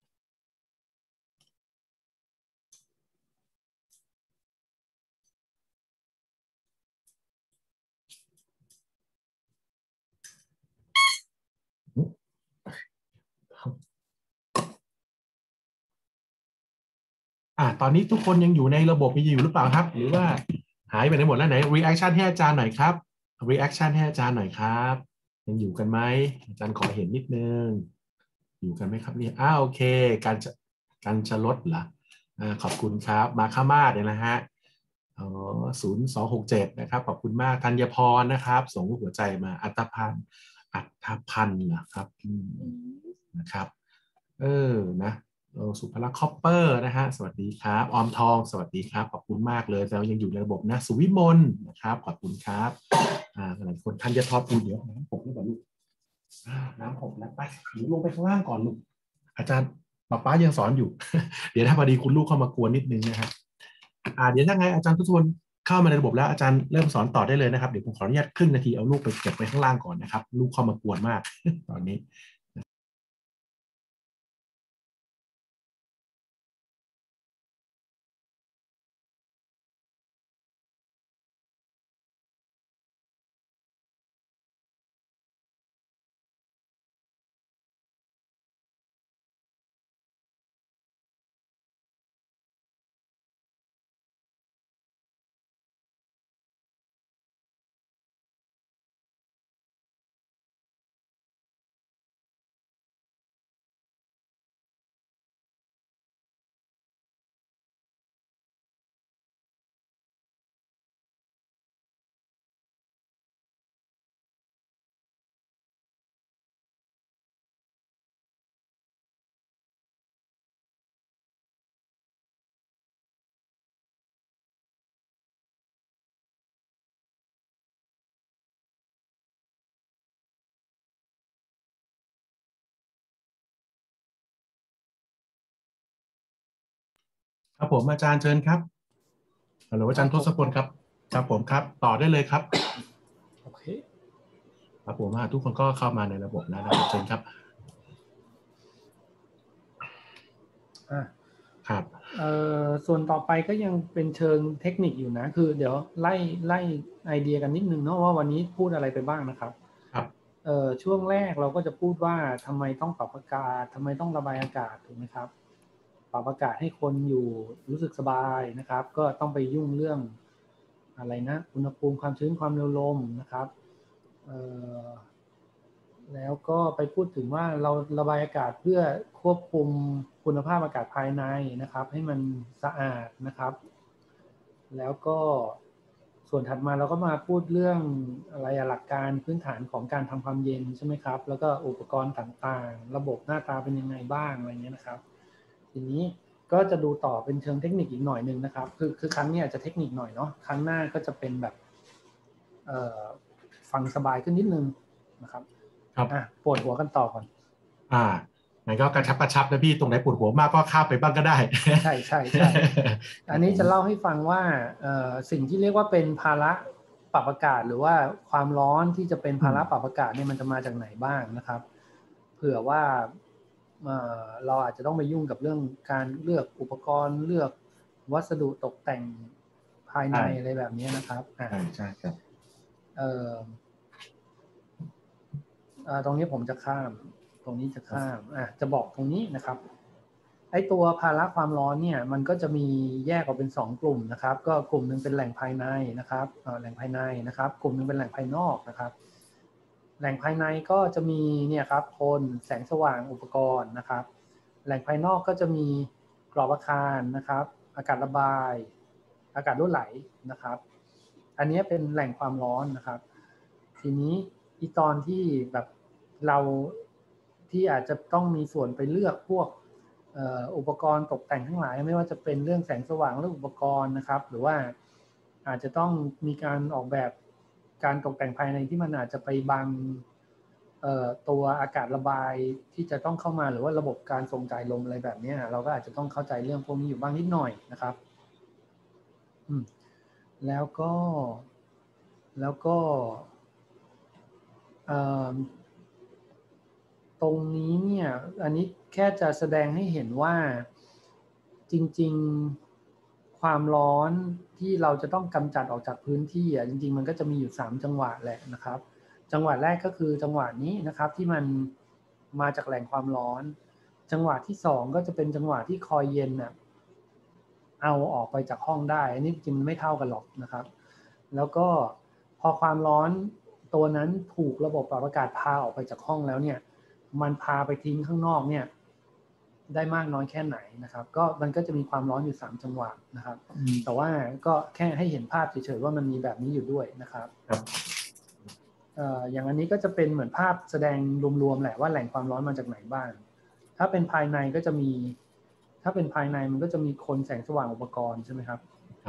ตอนนี้ทุกคนยังอยู่ในระบบมีอยู่หรือเปล่าครับหรือว่าหายไปไหนหมดแล้วไหน reaction ให้อาจารย์หน่อยครับ reaction ให้อาจารย์หน่อยครับยังอยู่กันไหมอาจารย์ขอเห็นนิดนึงอยู่กันไหมครับเนี่ยโอเคการจะลดเหรอขอบคุณครับมาค่ามาดเนี่ยนะฮะ0267นะครับขอบคุณมากธัญพรนะครับส่งรูปหัวใจมาอัตพันธ์นะครับนะครับนะสุภลักษณ์คอปเปอร์นะฮะสวัสดีครับออมทองสวัสดีครับขอบคุณมากเลยเรายังอยู่ในระบบนะสุวิมลนะครับขอบคุณครับหลายคนธัญทรปูเดี๋ยวน้ำหกนี่ก่อนลูกน้ำหกแล้วไปหนูลงไปข้างล่างก่อนลูกอาจารย์ป้ายังสอนอยู่ เดี๋ยวถ้าพอดีคุณลูกเข้ามากวนนิดนึงนะครับเดี๋ยวยังไงอาจารย์ทุกคนเข้ามาในระบบแล้วอาจารย์เริ่มสอนต่อได้เลยนะครับเดี๋ยวผมขออนุญาตครึ่งนาทีเอาลูกไปเก็บไว้ข้างล่างก่อนนะครับลูกเข้ามากวนมาก ตอนนี้ครับผมอาจารย์เชิญครับฮัลโหลอาจารย์ทศพลครับครับผมครับต่อได้เลยครับโอเคครับผมทุกคนก็เข้ามาในระบบแล้วนะครับเชิญครับครับส่วนต่อไปก็ยังเป็นเชิงเทคนิคอยู่นะคือเดี๋ยวไล่ไอเดียกันนิดนึงเนาะว่าวันนี้พูดอะไรไปบ้างนะครับครับช่วงแรกเราก็จะพูดว่าทำไมต้องปรับอากาศทำไมต้องระบายอากาศถูกไหมครับปรับอากาศให้คนอยู่รู้สึกสบายนะครับก็ต้องไปยุ่งเรื่องอะไรนะอุณหภูมิความชื้นความเร็วลมนะครับเอ่อแล้วก็ไปพูดถึงว่าเราระบายอากาศเพื่อควบคุมคุณภาพอากาศภายในนะครับให้มันสะอาดนะครับแล้วก็ส่วนถัดมาเราก็มาพูดเรื่องอะไรหลักการพื้นฐานของการทำความเย็นใช่ไหมครับแล้วก็อุปกรณ์ต่างๆระบบหน้าตาเป็นยังไงบ้างอะไรเงี้ยนะครับทีนี้ก็จะดูต่อเป็นเชิงเทคนิคอีกหน่อยนึงนะครับคือครั้งนี้อาจจะเทคนิคหน่อยเนาะครั้งหน้าก็จะเป็นแบบฟังสบายขึ้นนิดนึงนะครับครับปวดหัวกันต่อก่อนงั้นก็กระชับนะพี่ตรงไหนปวดหัวมากก็ข้ามไปบ้างก็ได้ใช่ใช่ใช่อันนี้จะเล่าให้ฟังว่าสิ่งที่เรียกว่าเป็นภาระปรับอากาศหรือว่าความร้อนที่จะเป็นภาระปรับอากาศเนี่ยมันจะมาจากไหนบ้างนะครับเผื่อว่าเราอาจจะต้องไปยุ่งกับเรื่องการเลือกอุปกรณ์เลือกวัสดุตกแต่งภายในอะไรแบบนี้นะครับใช่ครับตรงนี้ผมจะข้ามตรงนี้จะข้ามจะบอกตรงนี้นะครับไอ้ตัวภาระความร้อนเนี่ยมันก็จะมีแยกออกเป็น2กลุ่มนะครับก็กลุ่มนึงเป็นแหล่งภายในนะครับแหล่งภายในนะครับกลุ่มนึงเป็นแหล่งภายนอกนะครับแหล่งภายในก็จะมีเนี่ยครับทนแสงสว่างอุปกรณ์นะครับแหล่งภายนอกก็จะมีกรอบอาคารนะครับอากาศระบายอากาศรั่วไหลนะครับอันนี้เป็นแหล่งความร้อนนะครับทีนี้อีตอนที่แบบเราที่อาจจะต้องมีส่วนไปเลือกพวกอุปกรณ์ตกแต่งทั้งหลายไม่ว่าจะเป็นเรื่องแสงสว่างหรืออุปกรณ์นะครับหรือว่าอาจจะต้องมีการออกแบบการตกแต่งภายในที่มันอาจจะไปบังตัวอากาศระบายที่จะต้องเข้ามาหรือว่าระบบการส่งจ่ายลมอะไรแบบนี้เราก็อาจจะต้องเข้าใจเรื่องพวกนี้อยู่บ้างนิดหน่อยนะครับแล้วก็ตรงนี้เนี่ยอันนี้แค่จะแสดงให้เห็นว่าจริงๆความร้อนที่เราจะต้องกำจัดออกจากพื้นที่จริงๆมันก็จะมีอยู่3จังหวะแหละนะครับจังหวะแรกก็คือจังหวะนี้นะครับที่มันมาจากแหล่งความร้อนจังหวะที่2ก็จะเป็นจังหวะที่คอยเย็นน่ะเอาออกไปจากห้องได้อันนี้จริงๆมันไม่เท่ากันหรอกนะครับแล้วก็พอความร้อนตัวนั้นถูกระบบปรับอากาศพาออกไปจากห้องแล้วเนี่ยมันพาไปทิ้งข้างนอกเนี่ยได้มากน้อยแค่ไหนนะครับก็มันก็จะมีความร้อนอยู่3จังหวะนะครับแต่ว่าก็แค่ให้เห็นภาพเฉยๆว่ามันมีแบบนี้อยู่ด้วยนะครับอย่างอันนี้ก็จะเป็นเหมือนภาพแสดงรวมๆแหละว่าแหล่งความร้อนมาจากไหนบ้างถ้าเป็นภายในก็จะมีถ้าเป็นภายในมันก็จะมีคนแสงสว่างอุปกรณ์ใช่ไหมครับ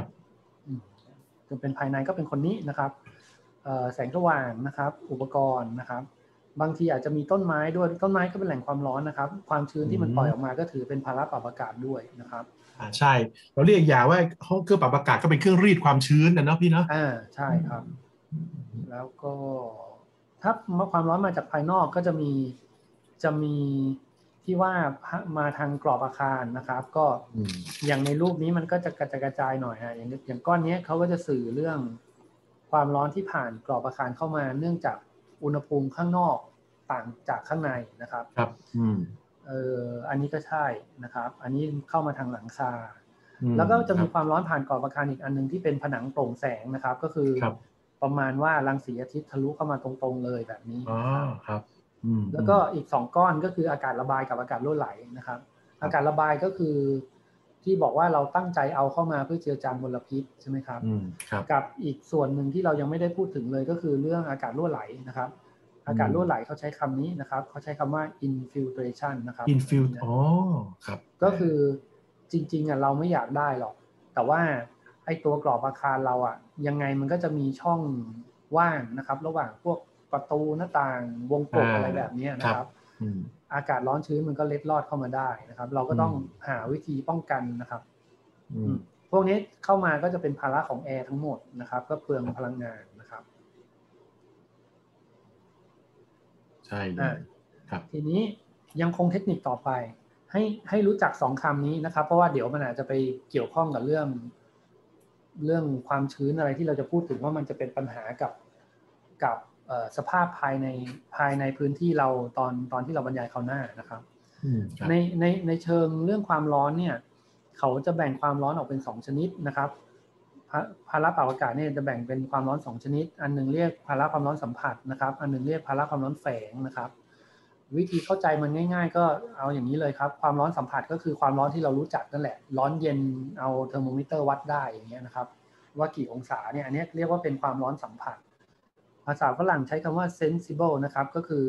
เป็นภายในก็เป็นคนนี้นะครับแสงสว่างนะครับอุปกรณ์นะครับบางทีอาจจะมีต้นไม้ด้วยต้นไม้ก็เป็นแหล่งความร้อนนะครับความชื้นที่มันปล่อยออกมาก็ถือเป็นภาระปรับอากาศด้วยนะครับใช่เราเรียกอย่างว่าห้องเครื่องปรับอากาศก็เป็นเครื่องรีดความชื้นนะเนาะพี่เนาะใช่ครับแล้วก็ถ้าความร้อนมาจากภายนอกก็จะมีที่ว่ามาทางกรอบอาคารนะครับก็อย่างในรูปนี้มันก็จะกระจายหน่อยอย่างก้อนนี้เขาก็จะสื่อเรื่องความร้อนที่ผ่านกรอบอาคารเข้ามาเนื่องจากอุณหภูมิข้างนอกต่างจากข้างในนะครับครับอันนี้ก็ใช่นะครับอันนี้เข้ามาทางหลังคาแล้วก็จะมีความร้อนผ่านกรอบอาคารอีกอันนึงที่เป็นผนังโปร่งแสงนะครับก็คือประมาณว่ารังสีอาทิตย์ทะลุเข้ามาตรงๆเลยแบบนี้ครับแล้วก็อีก2ก้อนก็คืออากาศระบายกับอากาศรั่วไหลนะครับอากาศระบายก็คือที่บอกว่าเราตั้งใจเอาเข้ามาเพื่อเจือจางมลพิษใช่ไหมครับกับอีกส่วนหนึ่งที่เรายังไม่ได้พูดถึงเลยก็คือเรื่องอากาศรั่วไหลนะครับอากาศรั่วไหลเขาใช้คำนี้นะครับเขาใช้คำว่า infiltration นะครับครับก็คือจริงๆเราไม่อยากได้หรอกแต่ว่าไอ้ตัวกรอบอาคารเรายังไงมันก็จะมีช่องว่างนะครับระหว่างพวกประตูหน้าต่างวงกบอะไรแบบนี้นะครับอากาศร้อนชื้นมันก็เล็ดลอดเข้ามาได้นะครับเราก็ต้องหาวิธีป้องกันนะครับพวกนี้เข้ามาก็จะเป็นภาระของแอร์ทั้งหมดนะครับก็เปลืองพลังงานนะครับใช่เลยครับทีนี้ยังคงเทคนิคต่อไปให้รู้จัก2คำนี้นะครับเพราะว่าเดี๋ยวมันอาจจะไปเกี่ยวข้องกับเรื่องความชื้นอะไรที่เราจะพูดถึงว่ามันจะเป็นปัญหากับสภาพภายในพื้นที่เราตอนที่เราบรรยายคราวหน้านะครับในเชิงเรื่องความร้อนเนี่ยเขาจะแบ่งความร้อนออกเป็น2ชนิดนะครับภาระปรับอากาศเนี่ยจะแบ่งเป็นความร้อน2ชนิดอันนึงเรียกภาระความร้อนสัมผัสนะครับอันนึงเรียกภาระความร้อนแฝงนะครับวิธีเข้าใจมันง่ายๆก็เอาอย่างนี้เลยครับความร้อนสัมผัสก็คือความร้อนที่เรารู้จักนั่นแหละร้อนเย็นเอาเทอร์โมมิเตอร์วัดได้อย่างเงี้ยนะครับว่ากี่องศาเนี่ยอันนี้เรียกว่าเป็นความร้อนสัมผัสภาษาฝรั่งใช้คำว่า sensible นะครับก็คือ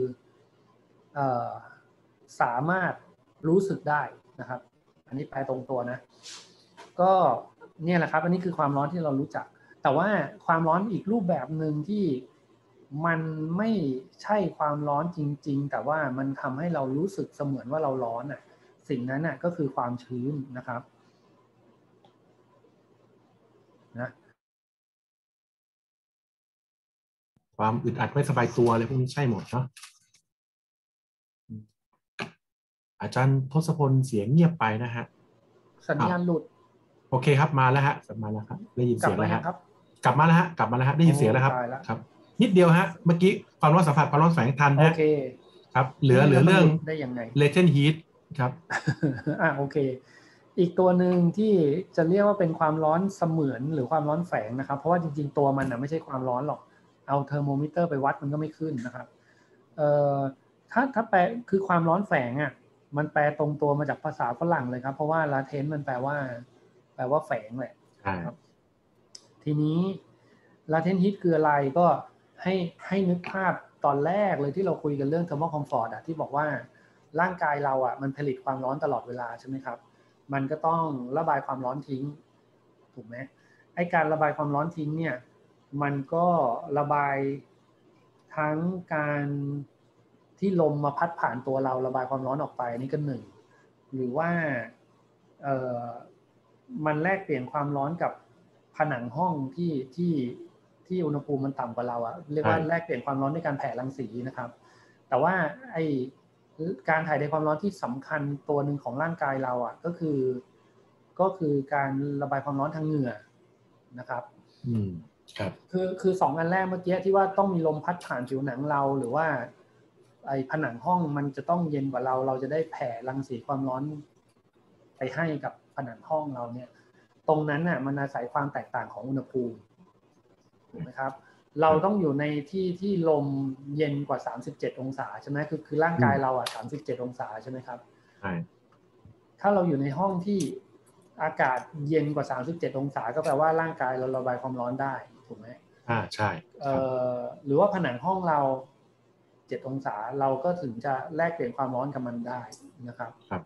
สามารถรู้สึกได้นะครับอันนี้แปลตรงตัวนะก็เนี่ยแหละครับอันนี้คือความร้อนที่เรารู้จักแต่ว่าความร้อนอีกรูปแบบหนึ่งที่มันไม่ใช่ความร้อนจริงๆแต่ว่ามันทำให้เรารู้สึกเสมือนว่าเราร้อนอ่ะสิ่งนั้นน่ะก็คือความชื้นนะครับนะความอึดอัดไม่สบายตัวอะไรพวกนี้ใช่หมดเนาะอาจารย์ทศพลเสียงเงียบไปนะฮะสัญญาณหลุดโอเคครับมาแล้วฮะมาแล้วครับได้ยินเสียงแล้วฮะครับกลับมาแล้วฮะกลับมาแล้วฮะได้ยินเสียงแล้วครับครับนิดเดียวฮะเมื่อกี้ความร้อนสัมผัสความร้อนแฝงทันฮะโอเคครับเหลือเรื่องได้ยังไง latent heat ครับโอเคอีกตัวหนึ่งที่จะเรียกว่าเป็นความร้อนเสมือนหรือความร้อนแฝงนะครับเพราะว่าจริงๆตัวมันไม่ใช่ความร้อนหรอกเอาเทอร์โมมิเตอร์ไปวัดมันก็ไม่ขึ้นนะครับถ้าแปลคือความร้อนแฝงอ่ะมันแปลตรงตัวมาจากภาษาฝรั่งเลยครับเพราะว่า latent มันแปลว่าแฝงแหละครับทีนี้ latent heat คืออะไรก็ให้นึกภาพตอนแรกเลยที่เราคุยกันเรื่อง thermal comfort ที่บอกว่าร่างกายเรามันผลิตความร้อนตลอดเวลาใช่ไหมครับมันก็ต้องระบายความร้อนทิ้งถูกไหมไอ้การระบายความร้อนทิ้งเนี่ยมันก็ระบายทั้งการที่ลมมาพัดผ่านตัวเราระบายความร้อนออกไปนี่ก็หนึ่งหรือว่ามันแลกเปลี่ยนความร้อนกับผนังห้องที่อุณหภูมิมันต่ำกว่าเราเรียกว่าแลกเปลี่ยนความร้อนด้วยการแผ่รังสีนะครับแต่ว่าไอการถ่ายเทความร้อนที่สำคัญตัวหนึ่งของร่างกายเราก็คือการระบายความร้อนทางเหงื่อนะครับครับคือ2อันแรกเมื่อกี้ที่ว่าต้องมีลมพัดผ่านผิวหนังเราหรือว่าไอผนังห้องมันจะต้องเย็นกว่าเราจะได้แผ่รังสีความร้อนไปให้กับผนังห้องเราเนี่ยตรงนั้นน่ะมันอาศัยความแตกต่างของอุณหภูมิถูกไหมครับเราต้องอยู่ในที่ลมเย็นกว่า37องศาใช่ไหมคือร่างกายเรา37องศาใช่ไหมครับใช่ถ้าเราอยู่ในห้องที่อากาศเย็นกว่า37องศาก็แปลว่าร่างกายเราระบายความร้อนได้ถูกไหมใช่หรือว่าผนังห้องเรา7องศาเราก็ถึงจะแลกเปลี่ยนความร้อนกับมันได้นะครับครับ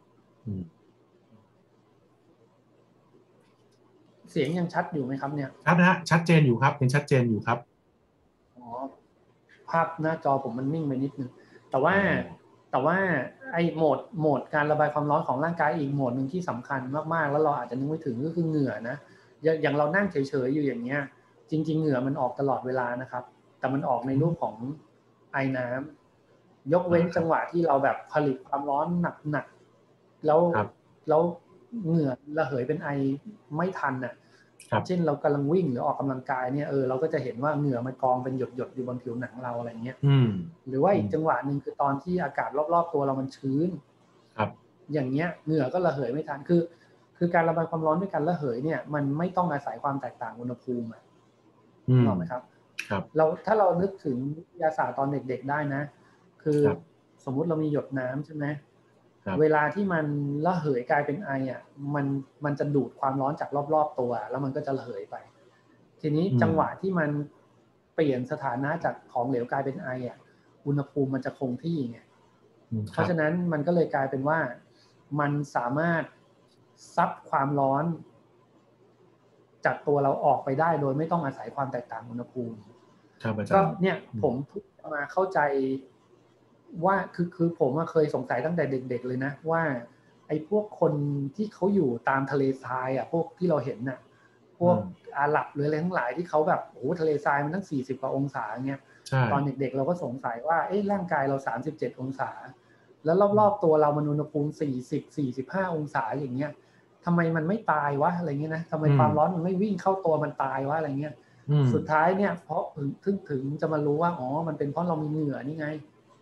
เสียงยังชัดอยู่ไหมครับเนี่ยชัดนะฮะชัดเจนอยู่ครับยังชัดเจนอยู่ครับภาพหน้าจอผมมันนิ่งไปนิดนึงแต่ว่าไอ้โหมดการระบายความร้อนของร่างกายอีกโหมดหนึ่งที่สำคัญมากๆแล้วเราอาจจะนึกไม่ถึงก็คือเหงื่อนะอย่างเรานั่งเฉยๆอยู่อย่างเงี้ยจริงๆเหงื่อมันออกตลอดเวลานะครับแต่มันออกในรูปของไอน้ำยกเว้นจังหวะที่เราแบบผลิตความร้อนหนักๆแล้วเหงื่อระเหยเป็นไอไม่ทันเช่นเรากำลังวิ่งหรือออกกำลังกายเนี่ยเราก็จะเห็นว่าเหงื่อมันกองเป็นหยดๆอยู่บนผิวหนังเราอะไรเงี้ยหรือว่าอีกจังหวะหนึ่งคือตอนที่อากาศรอบๆตัวเรามันชื้นอย่างเงี้ยเหงื่อก็ระเหยไม่ทันคือการระบายความร้อนด้วยการระเหยเนี่ยมันไม่ต้องอาศัยความแตกต่างอุณหภูมิถูกไหมครับถ้าเรานึกถึงวิทยาศาสตร์ตอนเด็กๆได้นะคือสมมุติเรามีหยดน้ำใช่ไหมเวลาที่มันระเหยกลายเป็นไอมันจะดูดความร้อนจากรอบๆตัวแล้วมันก็จะระเหยไปทีนี้จังหวะที่มันเปลี่ยนสถานะจากของเหลวกลายเป็นไออุณหภูมิมันจะคงที่ไงเพราะฉะนั้นมันก็เลยกลายเป็นว่ามันสามารถซับความร้อนจากตัวเราออกไปได้โดยไม่ต้องอาศัยความแตกต่างอุณหภูมิก็เนี่ยผมมาเข้าใจว่าคือผมเคยสงสัยตั้งแต่เด็กๆเลยนะว่าไอ้พวกคนที่เขาอยู่ตามทะเลทรายพวกที่เราเห็นพวกอาหรับหรืออะไรทั้งหลายที่เขาแบบโอ้ทะเลทรายมันตั้ง40กว่าองศาเงี้ยตอนเด็กๆเราก็สงสัยว่าร่างกายเรา37องศาแล้วรอบๆตัวเรามันอุณหภูมิ40-45องศาอย่างเงี้ยทำไมมันไม่ตายวะอะไรเงี้ยนะทำไมความร้อนมันไม่วิ่งเข้าตัวมันตายวะอะไรเงี้ยสุดท้ายเนี่ยเพราะถึงจะมารู้ว่าอ๋อมันเป็นเพราะเรามีเหงื่อนี่ไง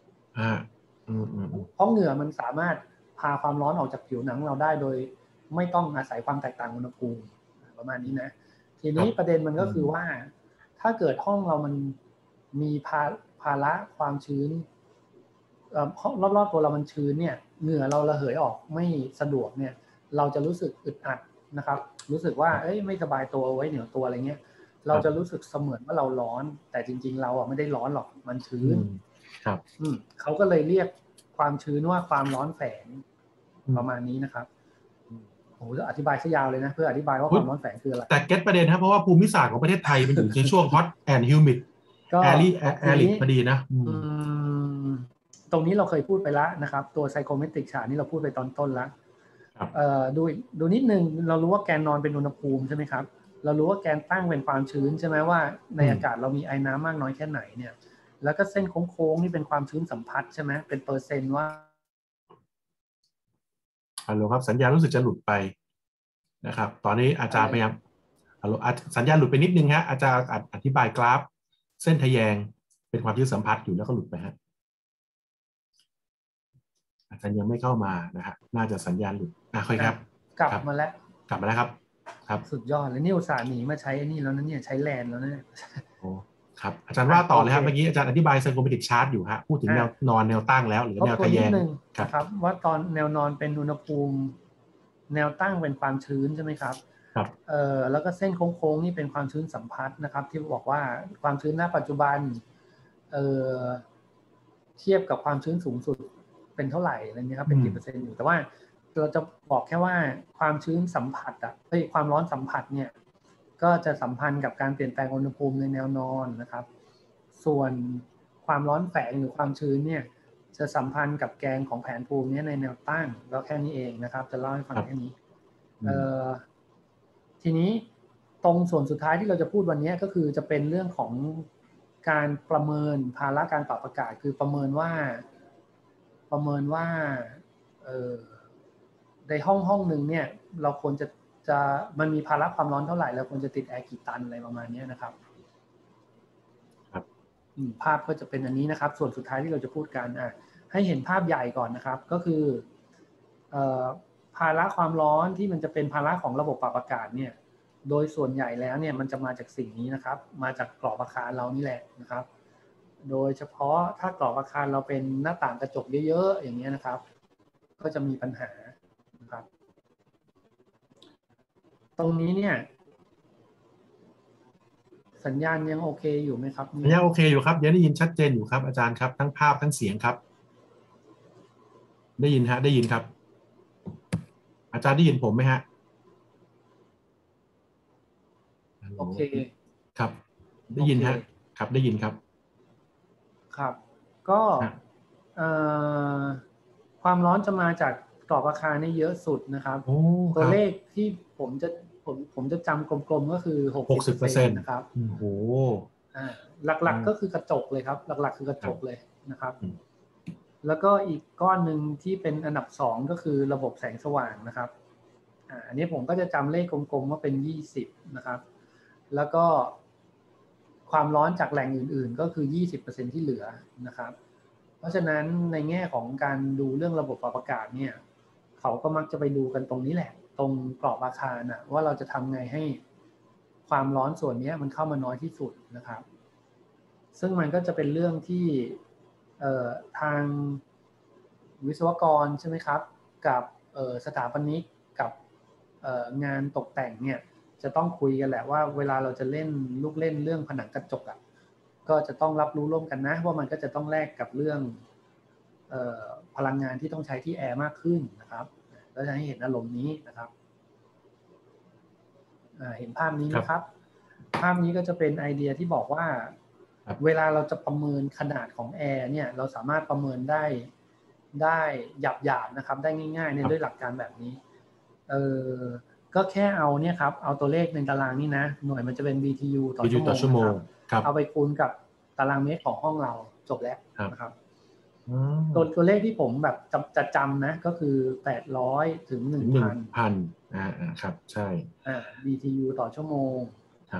เพราะเหงื่อมันสามารถพาความร้อนออกจากผิวหนังเราได้โดยไม่ต้องอาศัยความแตกต่างอุณหภูมิประมาณนี้นะทีนี้ประเด็นมันก็คือว่าถ้าเกิดห้องเรามันมีภาระความชื้นรอบๆตัวเรามันชื้นเนี่ยเหงื่อเราระเหยออกไม่สะดวกเนี่ยเราจะรู้สึกอึดอัดนะครับรู้สึกว่าไม่สบายตัวไว้เหนียวตัวอะไรเงี้ยเราจะรู้สึกเสมือนว่าเราร้อนแต่จริงๆเราไม่ได้ร้อนหรอกมันชื้นครับเขาก็เลยเรียกความชื้นว่าความร้อนแฝงประมาณนี้นะครับโอ้จะอธิบายซะยาวเลยนะเพื่ออธิบายว่าความร้อนแฝงคืออะไรแต่เก็ตประเด็นครับเพราะว่าภูมิศาสตร์ของประเทศไทยมันอยู่ในช่วง hot and humid แอริดพอดีนะตรงนี้เราเคยพูดไปแล้วนะครับตัวไซโคเมตริกชาร์ตนี่เราพูดไปตอนต้นแล้วดูนิดนึงเรารู้ว่าแกนนอนเป็นอุณหภูมิใช่ไหมครับเรารู้ว่าแกนตั้งเป็นความชื้นใช่ไหมว่าในอากาศเรามีไอน้ำมากน้อยแค่ไหนเนี่ยแล้วก็เส้นโค้งๆนี่เป็นความชื้นสัมผัสใช่ไหมเป็นเปอร์เซนต์ว่าฮัลโหลครับสัญญาณรู้สึกจะหลุดไปนะครับตอนนี้อาจารย์พยายามฮัลโหลสัญญาณหลุดไปนิดนึงฮะอาจารย์อธิบายกราฟเส้นทะแยงเป็นความชื้นสัมผัสอยู่แล้วก็หลุดไปฮะอาจารย์ยังไม่เข้ามานะฮะน่าจะสัญญาณหลุดค่อยครับกลับมาแล้วครับสุดยอดเลยนี่อุตส่าห์หนีมาใช้นี่แล้วนะเนี่ยใช้แลนแล้วนะโอ้ครับอาจารย์ว่าต่อเลยครับเมื่อกี้อาจารย์อธิบายไซโคเมตริกชาร์ตอยู่ฮะพูดถึงแนวนอนแนวตั้งแล้วหรือแนวทะแยงครับว่าตอนแนวนอนเป็นอุณหภูมิแนวตั้งเป็นความชื้นใช่ไหมครับครับแล้วก็เส้นโค้งๆนี่เป็นความชื้นสัมผัสนะครับที่บอกว่าความชื้นณปัจจุบันเทียบกับความชื้นสูงสุดเป็นเท่าไหร่อะไรเงี้ยครับเป็นกี่เปอร์เซ็นต์อยู่แต่ว่าเราจะบอกแค่ว่าความชื้นสัมผัสความร้อนสัมผัสเนี่ยก็จะสัมพันธ์กับการเปลี่ยนแปลงอุณหภูมิในแนวนอนนะครับส่วนความร้อนแฝงหรือความชื้นเนี่ยจะสัมพันธ์กับแกนของแผนภูมินี้ในแนวตั้งก็แค่นี้เองนะครับจะเล่าให้ฟังแค่นี้ทีนี้ตรงส่วนสุดท้ายที่เราจะพูดวันนี้ก็คือจะเป็นเรื่องของการประเมินภาระการปรับอากาศคือประเมินว่าในห้องหนึ่งเนี่ยเราควรจะมันมีภาระความร้อนเท่าไหร่เราควรจะติดแอร์กี่ตันอะไรประมาณนี้นะครับภาพก็จะเป็นอันนี้นะครับส่วนสุดท้ายที่เราจะพูดกันให้เห็นภาพใหญ่ก่อนนะครับก็คือภาระความร้อนที่มันจะเป็นภาระของระบบปรับอากาศเนี่ยโดยส่วนใหญ่แล้วเนี่ยมันจะมาจากสิ่งนี้นะครับมาจากกรอบอาคารเรานี่แหละนะครับโดยเฉพาะถ้ากรอบอาคารเราเป็นหน้าต่างกระจกเยอะๆอย่างนี้นะครับก็จะมีปัญหานะครับตรงนี้เนี่ยสัญญาณยังโอเคอยู่ไหมครับสัญญาณโอเคอยู่ครับยังได้ยินชัดเจนอยู่ครับอาจารย์ครับทั้งภาพทั้งเสียงครับได้ยินฮะได้ยินครับอาจารย์ได้ยินผมไหมฮะโอเคครับได้ยินฮะครับได้ยินครับครับก็ความร้อนจะมาจากกรอบอาคารนี่เยอะสุดนะครับตัวเลขที่ผมจะจำกลมๆก็คือ 60% นะครับโอ้โหหลักๆก็คือกระจกเลยครับหลักๆคือกระจกเลยนะครับแล้วก็อีกก้อนหนึ่งที่เป็นอันดับ2ก็คือระบบแสงสว่างนะครับอันนี้ผมก็จะจำเลขกลมๆว่าเป็น20นะครับแล้วก็ความร้อนจากแหล่งอื่นๆก็คือ 20% ที่เหลือนะครับเพราะฉะนั้นในแง่ของการดูเรื่องระบบปรับอากาศเนี่ยเขาก็มักจะไปดูกันตรงนี้แหละตรงกรอบอาคารนะว่าเราจะทำไงให้ความร้อนส่วนนี้มันเข้ามาน้อยที่สุดนะครับซึ่งมันก็จะเป็นเรื่องที่ทางวิศวกรใช่ไหมครับกับสถาปนิกกับงานตกแต่งเนี่ยจะต้องคุยกันแหละว่าเวลาเราจะเล่นลูกเล่นเรื่องผนังกระจกอ่ะก็จะต้องรับรู้ร่วมกันนะว่ามันก็จะต้องแลกกับเรื่องพลังงานที่ต้องใช้ที่แอร์มากขึ้นนะครับก็จะให้เห็นอารมณ์นี้นะครับเห็นภาพนี้นะครับภาพนี้ก็จะเป็นไอเดียที่บอกว่าเวลาเราจะประเมินขนาดของแอร์เนี่ยเราสามารถประเมินได้หยาบๆนะครับได้ง่ายๆเนี่ยด้วยหลักการแบบนี้ก็แค่เอาเนี่ยครับเอาตัวเลขในตารางนี่นะหน่วยมันจะเป็น BTU ต่อชั่วโมงนะครับเอาไปคูณกับตารางเมตรของห้องเราจบแล้วนะครับตัวเลขที่ผมแบบจะจำนะก็คือ800ถึง 1,000 ครับใช่ BTU ต่อชั่วโมงครับ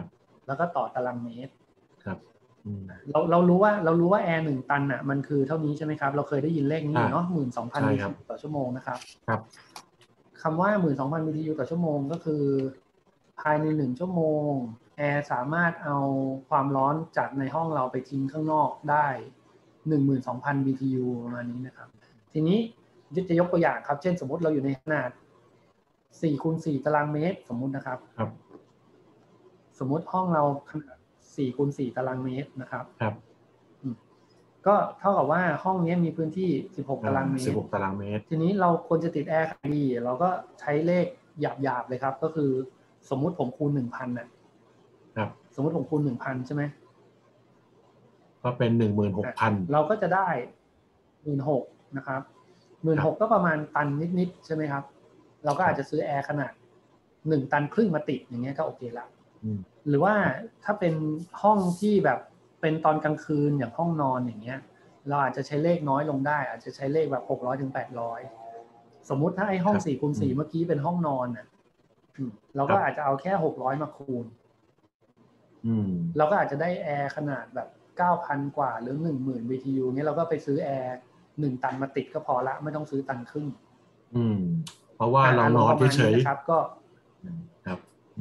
แล้วก็ต่อตารางเมตรครับเรารู้ว่าแอร์1 ตันอ่ะมันคือเท่านี้ใช่ไหมครับเราเคยได้ยินเลขนี้อยู่เนาะ12,000 BTU ต่อชั่วโมงนะครับคำว่า12,000 BTU ต่อชั่วโมงก็คือภายใน1 ชั่วโมงแอร์สามารถเอาความร้อนจากในห้องเราไปทิ้งข้างนอกได้12,000 BTU ประมาณนี้นะครับทีนี้จะยกตัวอย่างครับเช่นสมมติเราอยู่ในขนาด4x4 ตารางเมตรสมมุตินะครับสมมุติห้องเราขนาด4x4 ตารางเมตรนะครับก็เท่ากับว่าห้องนี้มีพื้นที่16 ตารางเมตร 16 ตารางเมตรทีนี้เราควรจะติดแอร์ดีเราก็ใช้เลขหยาบๆเลยครับก็คือสมมุติผมคูณ 1,000 น่ะสมมุติผมคูณ 1,000 ใช่ไหมก็เป็น 16,000 เราก็จะได้ 16,000 นะครับ 16,000 ก็ประมาณตันนิดๆใช่ไหมครับเราก็อาจจะซื้อแอร์ขนาด1 ตันครึ่งมาติดอย่างเงี้ยก็โอเคละหรือว่าถ้าเป็นห้องที่แบบเป็นตอนกลางคืนอย่างห้องนอนอย่างเงี้ยเราอาจจะใช้เลขน้อยลงได้อาจจะใช้เลขแบบ600 ถึง 800สมมุติถ้าไอ้ห้อง 4x4 เมื่อกี้เป็นห้องนอนน่ะเราก็อาจจะเอาแค่600มาคูณเราก็อาจจะได้แอร์ขนาดแบบ 9,000 กว่าหรือ 10,000 BTU เนี่ยเราก็ไปซื้อแอร์1 ตันมาติดก็พอละไม่ต้องซื้อตันครึ่งเพราะว่าเรานอนเฉยๆครับก็ครับ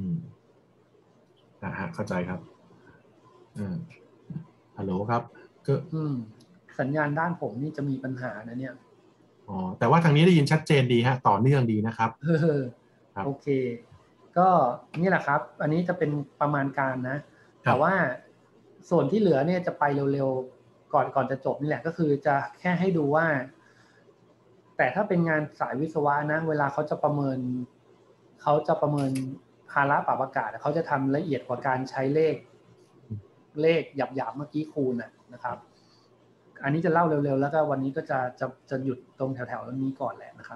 เข้าใจครับฮัลโหลครับก็สัญญาณด้านผมนี่จะมีปัญหานะเนี่ยแต่ว่าทางนี้ได้ยินชัดเจนดีฮะต่อเนื่องดีนะครับโอเคก็นี่แหละครับอันนี้จะเป็นประมาณการนะแต่ว่าส่วนที่เหลือเนี่ยจะไปเร็วๆก่อนจะจบนี่แหละก็คือจะแค่ให้ดูว่าแต่ถ้าเป็นงานสายวิศวะนะเวลาเขาจะประเมินภาระปรับอากาศเขาจะทำละเอียดกว่าการใช้เลขหยาบๆเมื่อกี้คูณนะครับอันนี้จะเล่าเร็วๆแล้วก็วันนี้ก็จะหยุดตรงแถวๆนี้ก่อนแหละนะครับ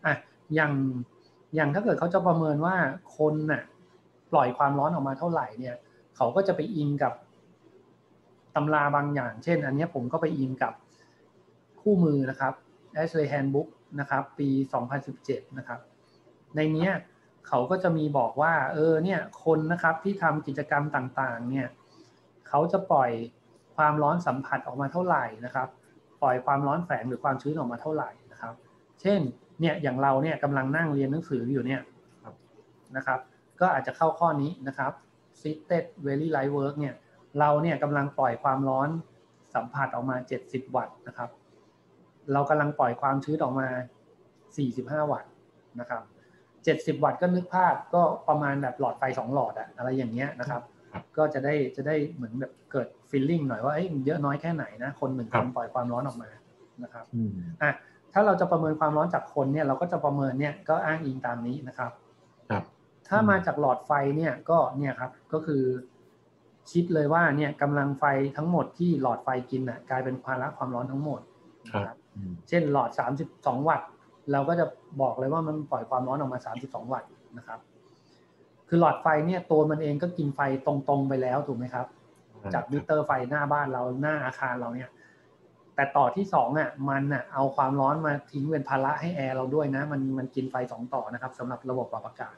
อย่างถ้าเกิดเขาจะประเมินว่าคนน่ะปล่อยความร้อนออกมาเท่าไหร่เนี่ยเขาก็จะไปอิงกับตำราบางอย่างเช่นอันนี้ผมก็ไปอิงกับคู่มือนะครับ Ashley Handbook นะครับปี 2017 นะครับในนี้เขาก็จะมีบอกว่าเนี่ยคนนะครับที่ทำกิจกรรมต่างๆเนี่ยเขาจะปล่อยความร้อนสัมผัสออกมาเท่าไหร่นะครับปล่อยความร้อนแฝงหรือความชื้นออกมาเท่าไหร่นะครับเช่นเนี่ยอย่างเราเนี่ยกำลังนั่งเรียนหนังสืออยู่เนี่ยนะครับก็อาจจะเข้าข้อนี้นะครับ Seated Very Light Work เนี่ยเราเนี่ยกำลังปล่อยความร้อนสัมผัสออกมา70 วัตต์นะครับเรากำลังปล่อยความชื้นออกมา45 วัตต์นะครับ70 วัตต์ก็นึกภาพก็ประมาณแบบหลอดไฟ2 หลอดอะไรอย่างเงี้ยนะครับก็จะได้เหมือนแบบเกิดฟีลลิ่งหน่อยว่ามันเยอะน้อยแค่ไหนนะคน1 คนปล่อยความร้อนออกมานะครับถ้าเราจะประเมินความร้อนจากคนเนี่ยเราก็จะประเมินเนี่ยก็อ้างอิงตามนี้นะครับถ้ามาจากหลอดไฟเนี่ยก็เนี่ยครับก็คือคิดเลยว่าเนี่ยกำลังไฟทั้งหมดที่หลอดไฟกินกลายเป็นภาระความร้อนทั้งหมดนะครับเช่นหลอด32 วัตต์เราก็จะบอกเลยว่ามันปล่อยความร้อนออกมา32 วัตต์นะครับคือหลอดไฟเนี่ยตัวมันเองก็กินไฟตรงๆไปแล้วถูกไหมครับจากมิเตอร์ไฟหน้าบ้านเราหน้าอาคารเราเนี่ยแต่ต่อที่2มันเอาความร้อนมาทิ้งเป็นภาระให้แอร์เราด้วยนะมันกินไฟ2 ต่อนะครับสำหรับระบบปรับอากาศ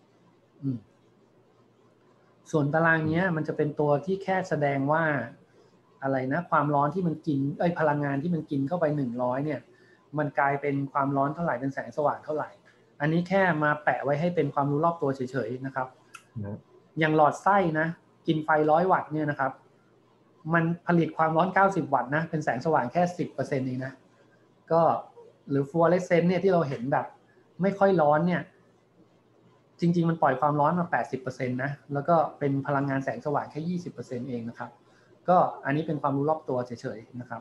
ส่วนตารางนี้มันจะเป็นตัวที่แค่แสดงว่าอะไรนะความร้อนที่มันกินพลังงานที่มันกินเข้าไป100เนี่ยมันกลายเป็นความร้อนเท่าไหร่เป็นแสงสว่างเท่าไหร่อันนี้แค่มาแปะไว้ให้เป็นความรู้รอบตัวเฉยๆนะครับอย่างหลอดไส้นะกินไฟ100 วัตต์เนี่ยนะครับมันผลิตความร้อน90 วัตต์นะเป็นแสงสว่างแค่ 10% เองนะก็หรือฟลูออเรสเซนต์เนี่ยที่เราเห็นแบบไม่ค่อยร้อนเนี่ยจริงๆมันปล่อยความร้อนมา 80% นะแล้วก็เป็นพลังงานแสงสว่างแค่ 20% เองนะครับก็อันนี้เป็นความรู้รอบตัวเฉยๆนะครับ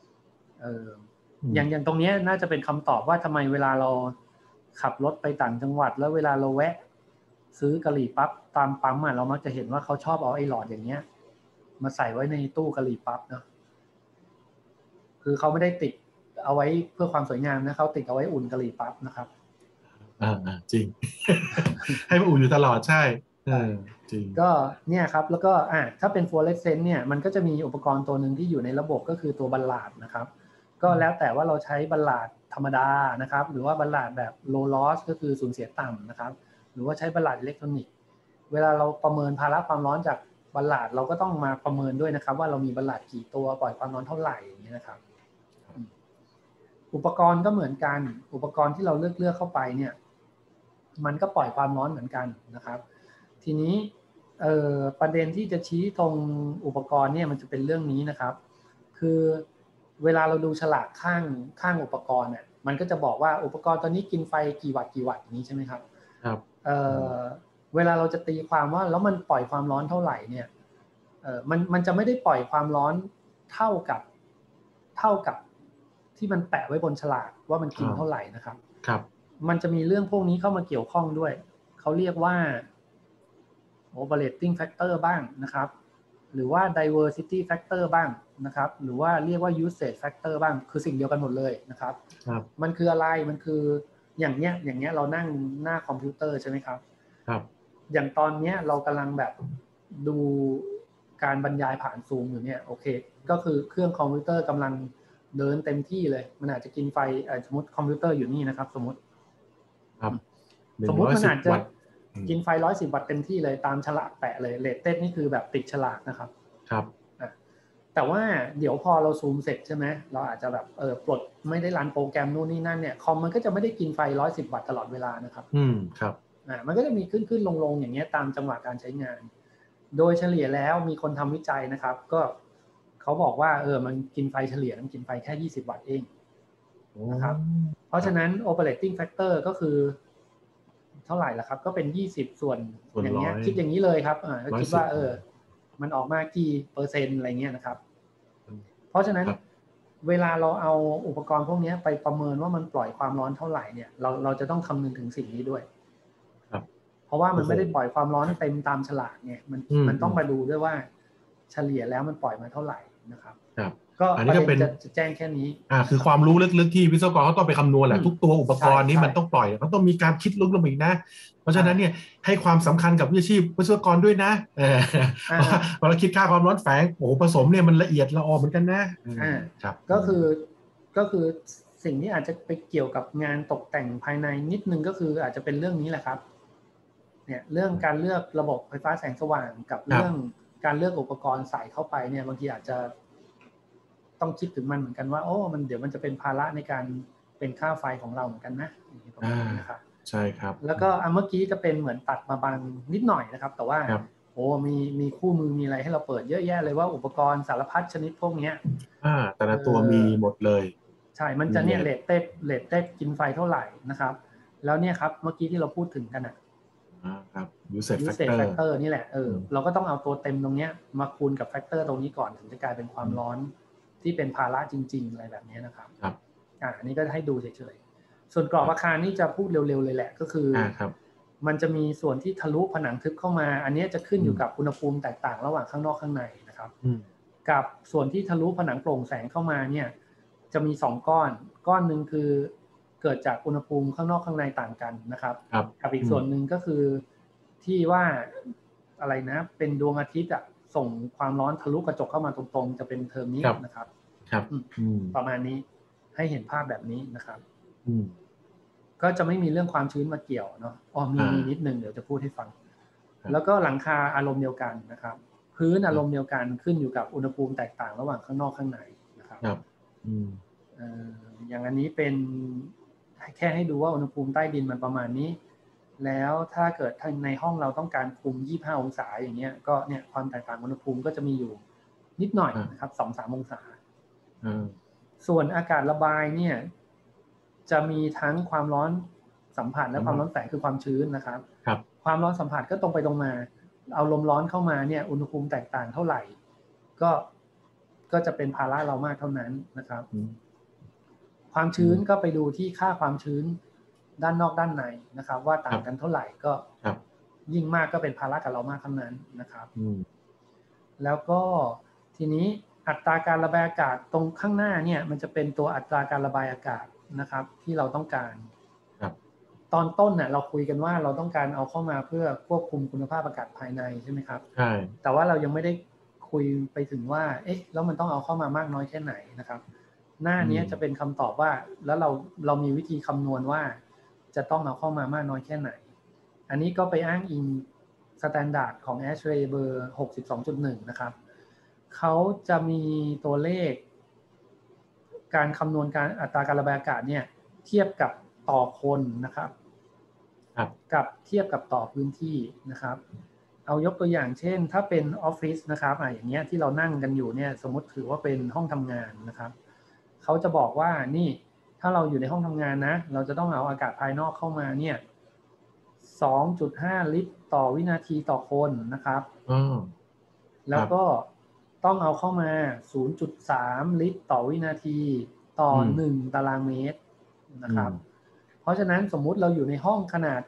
อย่างตรงนี้น่าจะเป็นคำตอบว่าทำไมเวลาเราขับรถไปต่างจังหวัดแล้วเวลาเราแวะซื้อกะหรี่ปั๊บตามปั๊มเรามักจะเห็นว่าเขาชอบเอาไอ้หลอดอย่างเงี้ยมาใส่ไว้ในตู้กะหรี่ปั๊บเนาะคือเขาไม่ได้ติดเอาไว้เพื่อความสวยงามนะเขาติดเอาไว้อุ่นกะหรี่ปั๊บนะครับจริง ให้มันอุ่นอยู่ตลอดใช่จริงก็เนี่ยครับแล้วก็ถ้าเป็นฟลูออเรสเซนต์เนี่ยมันก็จะมีอุปกรณ์ตัวหนึ่งที่อยู่ในระบบก็คือตัวบัลลาดนะครับก็แล้วแต่ว่าเราใช้บัลลาดธรรมดานะครับหรือว่าบัลลาดแบบ low loss ก็คือสูญเสียต่ำนะครับหรือว่าใช้บัลลาดอิเล็กทรอนิกส์เวลาเราประเมินภาระความร้อนจากบัลลาดเราก็ต้องมาประเมินด้วยนะครับว่าเรามีบัลลาดกี่ตัวปล่อยความร้อนเท่าไหร่อย่างนี้นะครับอุปกรณ์ก็เหมือนกันอุปกรณ์ที่เราเลือกเข้าไปเนี่ยมันก็ปล่อยความร้อนเหมือนกันนะครับทีนี้ประเด็นที่จะชี้ตรงอุปกรณ์เนี่ยมันจะเป็นเรื่องนี้นะครับคือเวลาเราดูฉลากข้างอุปกรณ์เนี่ยมันก็จะบอกว่าอุปกรณ์ตอนนี้กินไฟกี่วัตต์อย่างนี้ใช่ไหมครับครับเวลาเราจะตีความว่าแล้วมันปล่อยความร้อนเท่าไหร่เนี่ยมันจะไม่ได้ปล่อยความร้อนเท่ากับที่มันแปะไว้บนฉลากว่ามันกินเท่าไหร่นะครับครับมันจะมีเรื่องพวกนี้เข้ามาเกี่ยวข้องด้วยเขาเรียกว่า operating factor บ้างนะครับหรือว่า diversity factor บ้างนะครับหรือว่าเรียกว่า usage factor บ้างคือสิ่งเดียวกันหมดเลยนะครับมันคืออะไรมันคืออย่างเนี้ยเรานั่งหน้าคอมพิวเตอร์ใช่ไหมครับอย่างตอนเนี้ยเรากำลังแบบดูการบรรยายผ่านซูมอยู่เนี่ยโอเคก็คือเครื่องคอมพิวเตอร์กำลังเดินเต็มที่เลยมันอาจจะกินไฟสมมติคอมพิวเตอร์อยู่นี่นะครับสมมติมันอาจจะกินไฟ110 วัตต์เต็มที่เลยตามฉลากแปะเลยเรทเต็ดนี่คือแบบติดฉลากนะครับแต่ว่าเดี๋ยวพอเราซูมเสร็จใช่ไหมเราอาจจะแบบปลดไม่ได้รันโปรแกรมนู่นนี่นั่นเนี่ยคอมมันก็จะไม่ได้กินไฟ110 วัตต์ตลอดเวลานะครับครับมันก็จะมีขึ้นลงอย่างเงี้ยตามจังหวะการใช้งานโดยเฉลี่ยแล้วมีคนทำวิจัยนะครับก็เขาบอกว่ามันกินไฟเฉลี่ยมันกินไฟแค่20 วัตต์เองนะครับเพราะฉะนั้น operating factor ก็คือเท่าไหร่ล่ะครับก็เป็น20ส่วนอย่างเงี้ยคิดอย่างนี้เลยครับก็คิดว่ามันออกมากี่เปอร์เซ็นต์อะไรเงี้ยนะครับเพราะฉะนั้นเวลาเราเอาอุปกรณ์พวกนี้ไปประเมินว่ามันปล่อยความร้อนเท่าไหร่เนี่ยเราจะต้องคำนึงถึงสิ่งนี้ด้วยเพราะว่ามันไม่ได้ปล่อยความร้อนเต็มตามฉลากเนี่ยมันต้องมาดูด้วยว่าเฉลี่ยแล้วมันปล่อยมาเท่าไหร่นะครับก็อันนี้ก็เป็นจะแจ้งแค่นี้คือความรู้ลึกๆที่วิศวกรเขาต้องไปคำนวณแหละทุกตัวอุปกรณ์นี้มันต้องปล่อยเขาต้องมีการคิดลึกลงอีกนะเพราะฉะนั้นเนี่ยให้ความสำคัญกับวิชาชีพวิศวกรด้วยนะเวลาคิดค่าความร้อนแฝงโอ้ผสมเนี่ยมันละเอียดละออเหมือนกันนะครับก็คือสิ่งที่อาจจะไปเกี่ยวกับงานตกแต่งภายในนิดนึงก็คืออาจจะเป็นเรื่องนี้แหละครับเนี่ยเรื่องการเลือกระบบไฟฟ้าแสงสว่างกับเรื่องการเลือกอุปกรณ์ใส่เข้าไปเนี่ยบางทีอาจจะต้องคิดถึงมันเหมือนกันว่ามันเดี๋ยวมันจะเป็นภาระในการเป็นค่าไฟของเราเหมือนกันนะประมาณนี้นะครับใช่ครับแล้วก็เมื่อกี้จะเป็นเหมือนตัดมาบางนิดหน่อยนะครับแต่ว่ามีคู่มือมีอะไรให้เราเปิดเยอะแยะเลยว่าอุปกรณ์สารพัดชนิดพวกนี้แต่ละตัวมีหมดเลยใช่มันจะเนี่ยเรทเต็ดกินไฟเท่าไหร่นะครับแล้วเนี่ยครับเมื่อกี้ที่เราพูดถึงกันครับ usage factor นี่แหละเราก็ต้องเอาตัวเต็มตรงเนี้ยมาคูณกับแฟกเตอร์ตรงนี้ก่อนถึงจะกลายเป็นความร้อนที่เป็นภาระจริงๆอะไรแบบนี้นะครับอันนี้ก็ให้ดูเฉยๆส่วนกรอบอาคารนี่จะพูดเร็วๆเลยแหละก็คือมันจะมีส่วนที่ทะลุผนังทึบเข้ามาอันนี้จะขึ้นอยู่กับอุณหภูมิแตกต่างระหว่างข้างนอกข้างในนะครับกับส่วนที่ทะลุผนังโปร่งแสงเข้ามาเนี่ยจะมี2ก้อนนึงคือเกิดจากอุณหภูมิข้างนอกข้างในต่างกันนะครับกับอีกส่วนหนึ่งก็คือที่ว่าอะไรนะเป็นดวงอาทิตย์ส่งความร้อนทะลุกระจกเข้ามาตรงๆจะเป็นเทอมนี้นะครับประมาณนี้ให้เห็นภาพแบบนี้นะครับก็จะไม่มีเรื่องความชื้นมาเกี่ยวเนาะมีนิดนึงเดี๋ยวจะพูดให้ฟังแล้วก็หลังคาอารมณ์เดียวกันนะครับพื้นอารมณ์เดียวกันขึ้นอยู่กับอุณหภูมิแตกต่างระหว่างข้างนอกข้างในนะครับอย่างอันนี้เป็นแค่ให้ดูว่าอุณหภูมิใต้ดินมันประมาณนี้แล้วถ้าเกิดในห้องเราต้องการคุม25 องศาอย่างเงี้ยก็เนี่ยความแตกต่างอุณหภูมิก็จะมีอยู่นิดหน่อยนะครับ 2-3 องศาส่วนอากาศระบายเนี่ยจะมีทั้งความร้อนสัมผัสและความร้อนแฝงคือความชื้นนะครับความร้อนสัมผัสก็ตรงไปตรงมาเอาลมร้อนเข้ามาเนี่ยอุณหภูมิแตกต่างเท่าไหร่ก็จะเป็นภาระเรามากเท่านั้นนะครับความชื้นก็ไปดูที่ค่าความชื้นด้านนอกด้านในนะครับว่าต่างกันเท่าไหร่ก็ยิ่งมากก็เป็นภาระกับเรามากเท่านั้นนะครับแล้วก็ทีนี้อัตราการระบายอากาศตรงข้างหน้าเนี่ยมันจะเป็นตัวอัตราการระบายอากาศนะครับที่เราต้องการตอนต้นเนี่ยเราคุยกันว่าเราต้องการเอาเข้ามาเพื่อควบคุมคุณภาพอากาศภายในใช่ไหมครับใช่แต่ว่าเรายังไม่ได้คุยไปถึงว่าแล้วมันต้องเอาเข้ามามากน้อยแค่ไหนนะครับหน้านี้จะเป็นคำตอบว่าแล้วเรามีวิธีคำนวณว่าจะต้องเอาเข้ามามากน้อยแค่ไหนอันนี้ก็ไปอ้างอิงสแตนดาร์ดของ ASHRAE เบอร์ 62.1 นะครับเขาจะมีตัวเลขการคำนวณการอัตราการระบายอากาศเนี่ยเทียบกับต่อคนนะครับกับเทียบกับต่อพื้นที่นะครับเอายกตัวอย่างเช่นถ้าเป็นออฟฟิศนะครับอย่างเงี้ยที่เรานั่งกันอยู่เนี่ยสมมติถือว่าเป็นห้องทำงานนะครับเขาจะบอกว่านี่ถ้าเราอยู่ในห้องทำงานนะเราจะต้องเอาอากาศภายนอกเข้ามาเนี่ย 2.5 ลิตรต่อวินาทีต่อคนนะครับแล้วก็ต้องเอาเข้ามา 0.3 ลิตรต่อวินาทีต่อ1ตารางเมตรนะครับเพราะฉะนั้นสมมุติเราอยู่ในห้องขนาด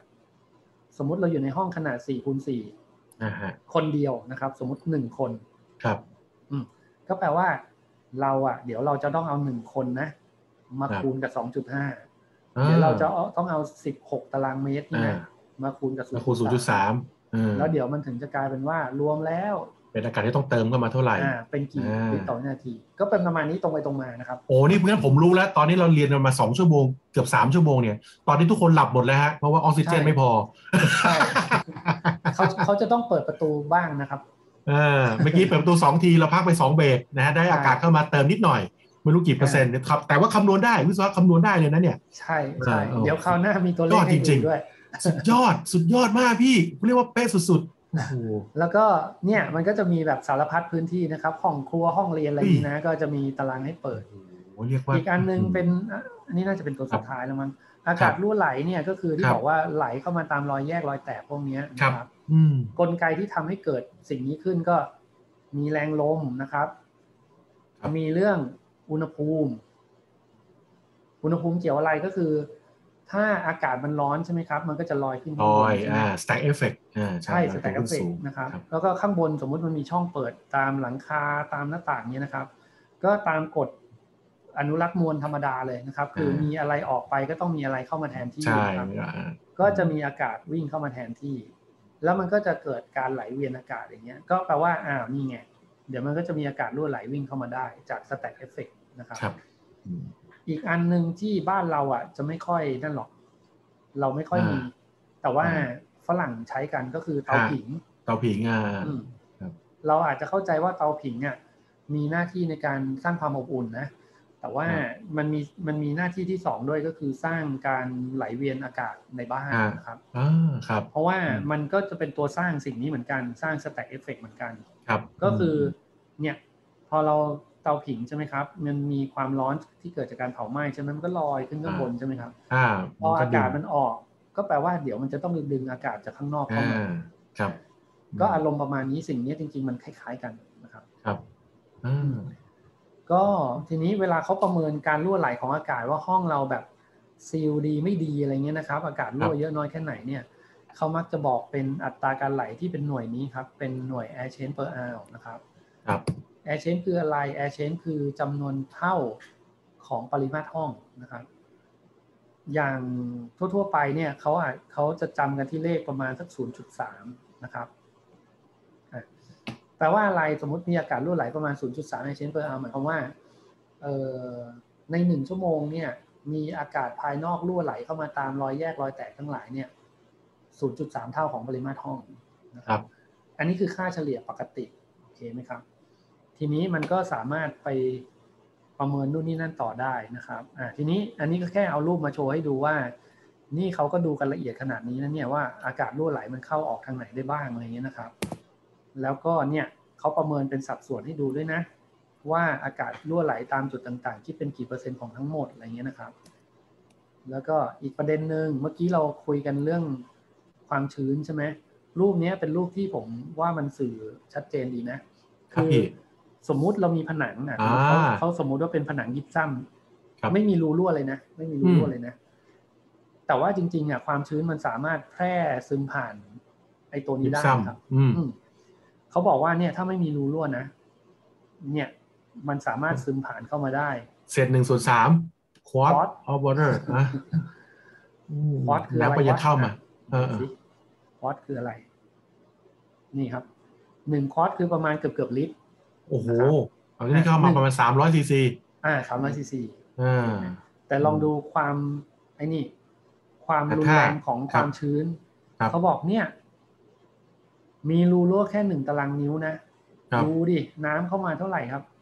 4x4คนเดียวนะครับสมมุติ1คนครับก็แปลว่าเราเดี๋ยวเราจะต้องเอา1คนนะมาคูณกับ 2.5 เดี๋ยวเราจะต้องเอา16ตารางเมตรนี่นะมาคูณกับ 0.3 แล้วเดี๋ยวมันถึงจะกลายเป็นว่ารวมแล้วเป็นอากาศที่ต้องเติมเข้ามาเท่าไหร่เป็นกี่ลิตรต่อวินาทีก็เป็นประมาณนี้ตรงไปตรงมานะครับโอ้นี่เพื่อนผมรู้แล้วตอนนี้เราเรียนกันมา2ชั่วโมงเกือบ3ชั่วโมงเนี่ยตอนนี้ทุกคนหลับหมดแล้วฮะเพราะว่าออกซิเจนไม่พอใช่เขาจะต้องเปิดประตูบ้างนะครับเมื่อกี้เปิดประตู2ทีเราพักไป2เบรกนะฮะได้อากาศเข้ามาเติมนิดหน่อยไม่รู้กี่เปอร์เซ็นต์ครับแต่ว่าคำนวณได้วิศวะคำนวณได้เลยนะเนี่ยใช่เดี๋ยวคราวหน้ามีตัวเลขให้ดูด้วยสุดยอดมากพี่เรียกว่าเป๊ะสุดๆแล้วก็เนี่ยมันก็จะมีแบบสารพัดพื้นที่นะครับห้องครัวห้องเรียนอะไรนี้นะก็จะมีตารางให้เปิดอีกอันนึงเป็นอันนี้น่าจะเป็นตัวสุดท้ายแล้วมั้งอากาศรั่วไหลเนี่ยก็คือที่บอกว่าไหลเข้ามาตามรอยแยกรอยแตกพวกนี้นะครับกลไกที่ทำให้เกิดสิ่งนี้ขึ้นก็มีแรงลมนะครับมีเรื่องอุณหภูมิเกี่ยวอะไรก็คือถ้าอากาศมันร้อนใช่ไหมครับมันก็จะลอยขึ้นข้างบน stack effect ใช่ stack effect นะครับแล้วก็ข้างบนสมมุติมันมีช่องเปิดตามหลังคาตามหน้าต่างเนี่ยนะครับก็ตามกฎอนุรักษ์มวลธรรมดาเลยนะครับคือมีอะไรออกไปก็ต้องมีอะไรเข้ามาแทนที่นะครับก็จะมีอากาศวิ่งเข้ามาแทนที่แล้วมันก็จะเกิดการไหลเวียนอากาศอย่างเงี้ยก็แปลว่านี่ไงเดี๋ยวมันก็จะมีอากาศรั่วไหลวิ่งเข้ามาได้จาก stack effect นะครับอีกอันนึงที่บ้านเราจะไม่ค่อยนั่นหรอกเราไม่ค่อยมีแต่ว่าฝรั่งใช้กันก็คือเตาผิงเราอาจจะเข้าใจว่าเตาผิงมีหน้าที่ในการสร้างความอบอุ่นนะแต่ว่ามันมีหน้าที่ที่2ด้วยก็คือสร้างการไหลเวียนอากาศในบ้านนะครับเพราะว่ามันก็จะเป็นตัวสร้างสิ่งนี้เหมือนกันสร้าง stack effect เหมือนกันก็คือเนี่ยพอเราเตาผิงใช่ไหมครับมันมีความร้อนที่เกิดจากการเผาไหม้ใช่ไหมมันก็ลอยขึ้นข้างบนใช่ไหมครับพออากาศมันออกก็แปลว่าเดี๋ยวมันจะต้องดึงอากาศจากข้างนอกเข้ามาก็อารมณ์ประมาณนี้สิ่งนี้จริงๆมันคล้ายๆกันนะครับก็ทีนี้เวลาเขาประเมินการรั่วไหลของอากาศว่าห้องเราแบบซีลดีไม่ดีอะไรเงี้ยนะครับอากาศรั่วเยอะน้อยแค่ไหนเนี่ยเขามักจะบอกเป็นอัตราการไหลที่เป็นหน่วยนี้ครับเป็นหน่วย air change per hour นะครับair change คืออะไร air change คือจำนวนเท่าของปริมาตรห้องนะครับอย่างทั่วๆไปเนี่ยเขาจะจำกันที่เลขประมาณสัก 0.3 นะครับแปลว่าอะไรสมมติมีอากาศรั่วไหลประมาณ 0.3 air change per hour หมายความว่าใน1ชั่วโมงเนี่ยมีอากาศภายนอกรั่วไหลเข้ามาตามรอยแยกรอยแตกทั้งหลายเนี่ย 0.3 เท่าของปริมาตรห้องนะครับอันนี้คือค่าเฉลี่ยปกติโอเคไหมครับทีนี้มันก็สามารถไปประเมินนู่นนี่นั่นต่อได้นะครับทีนี้อันนี้ก็แค่เอารูปมาโชว์ให้ดูว่านี่เขาก็ดูกันละเอียดขนาดนี้นะเนี่ยว่าอากาศรั่วไหลมันเข้าออกทางไหนได้บ้างอะไรเงี้ยนะครับแล้วก็เนี่ยเขาประเมินเป็นสัดส่วนให้ดูด้วยนะว่าอากาศรั่วไหลตามจุดต่างๆคิดเป็นกี่เปอร์เซ็นต์ของทั้งหมดอะไรเงี้ยนะครับแล้วก็อีกประเด็นหนึ่งเมื่อกี้เราคุยกันเรื่องความชื้นใช่ไหมรูปนี้เป็นรูปที่ผมว่ามันสื่อชัดเจนดีนะคือสมมุติเรามีผนังเขาสมมุติว่าเป็นผนังยิปซัมไม่มีรูรั่วเลยนะไม่มีรูรั่วเลยนะแต่ว่าจริงๆความชื้นมันสามารถแพร่ซึมผ่านไอ้ตัวนี้ได้ครับเขาบอกว่าเนี่ยถ้าไม่มีรูรั่วนะเนี่ยมันสามารถซึมผ่านเข้ามาได้เศษ1/3 quart of water ควอตคืออะไรแล้วก็จะเข้ามาควอตคืออะไรนี่ครับ1ควอตคือประมาณเกือบลิตรโอ้โหอันนี้เข้ามาประมาณ300 ซีซี 300 ซีซีแต่ลองดูความความรุนแรงของความชื้นเขาบอกเนี่ยมีรูรั่วแค่1 ตารางนิ้วนะดูดิน้ำเข้ามาเท่าไหร่ครับ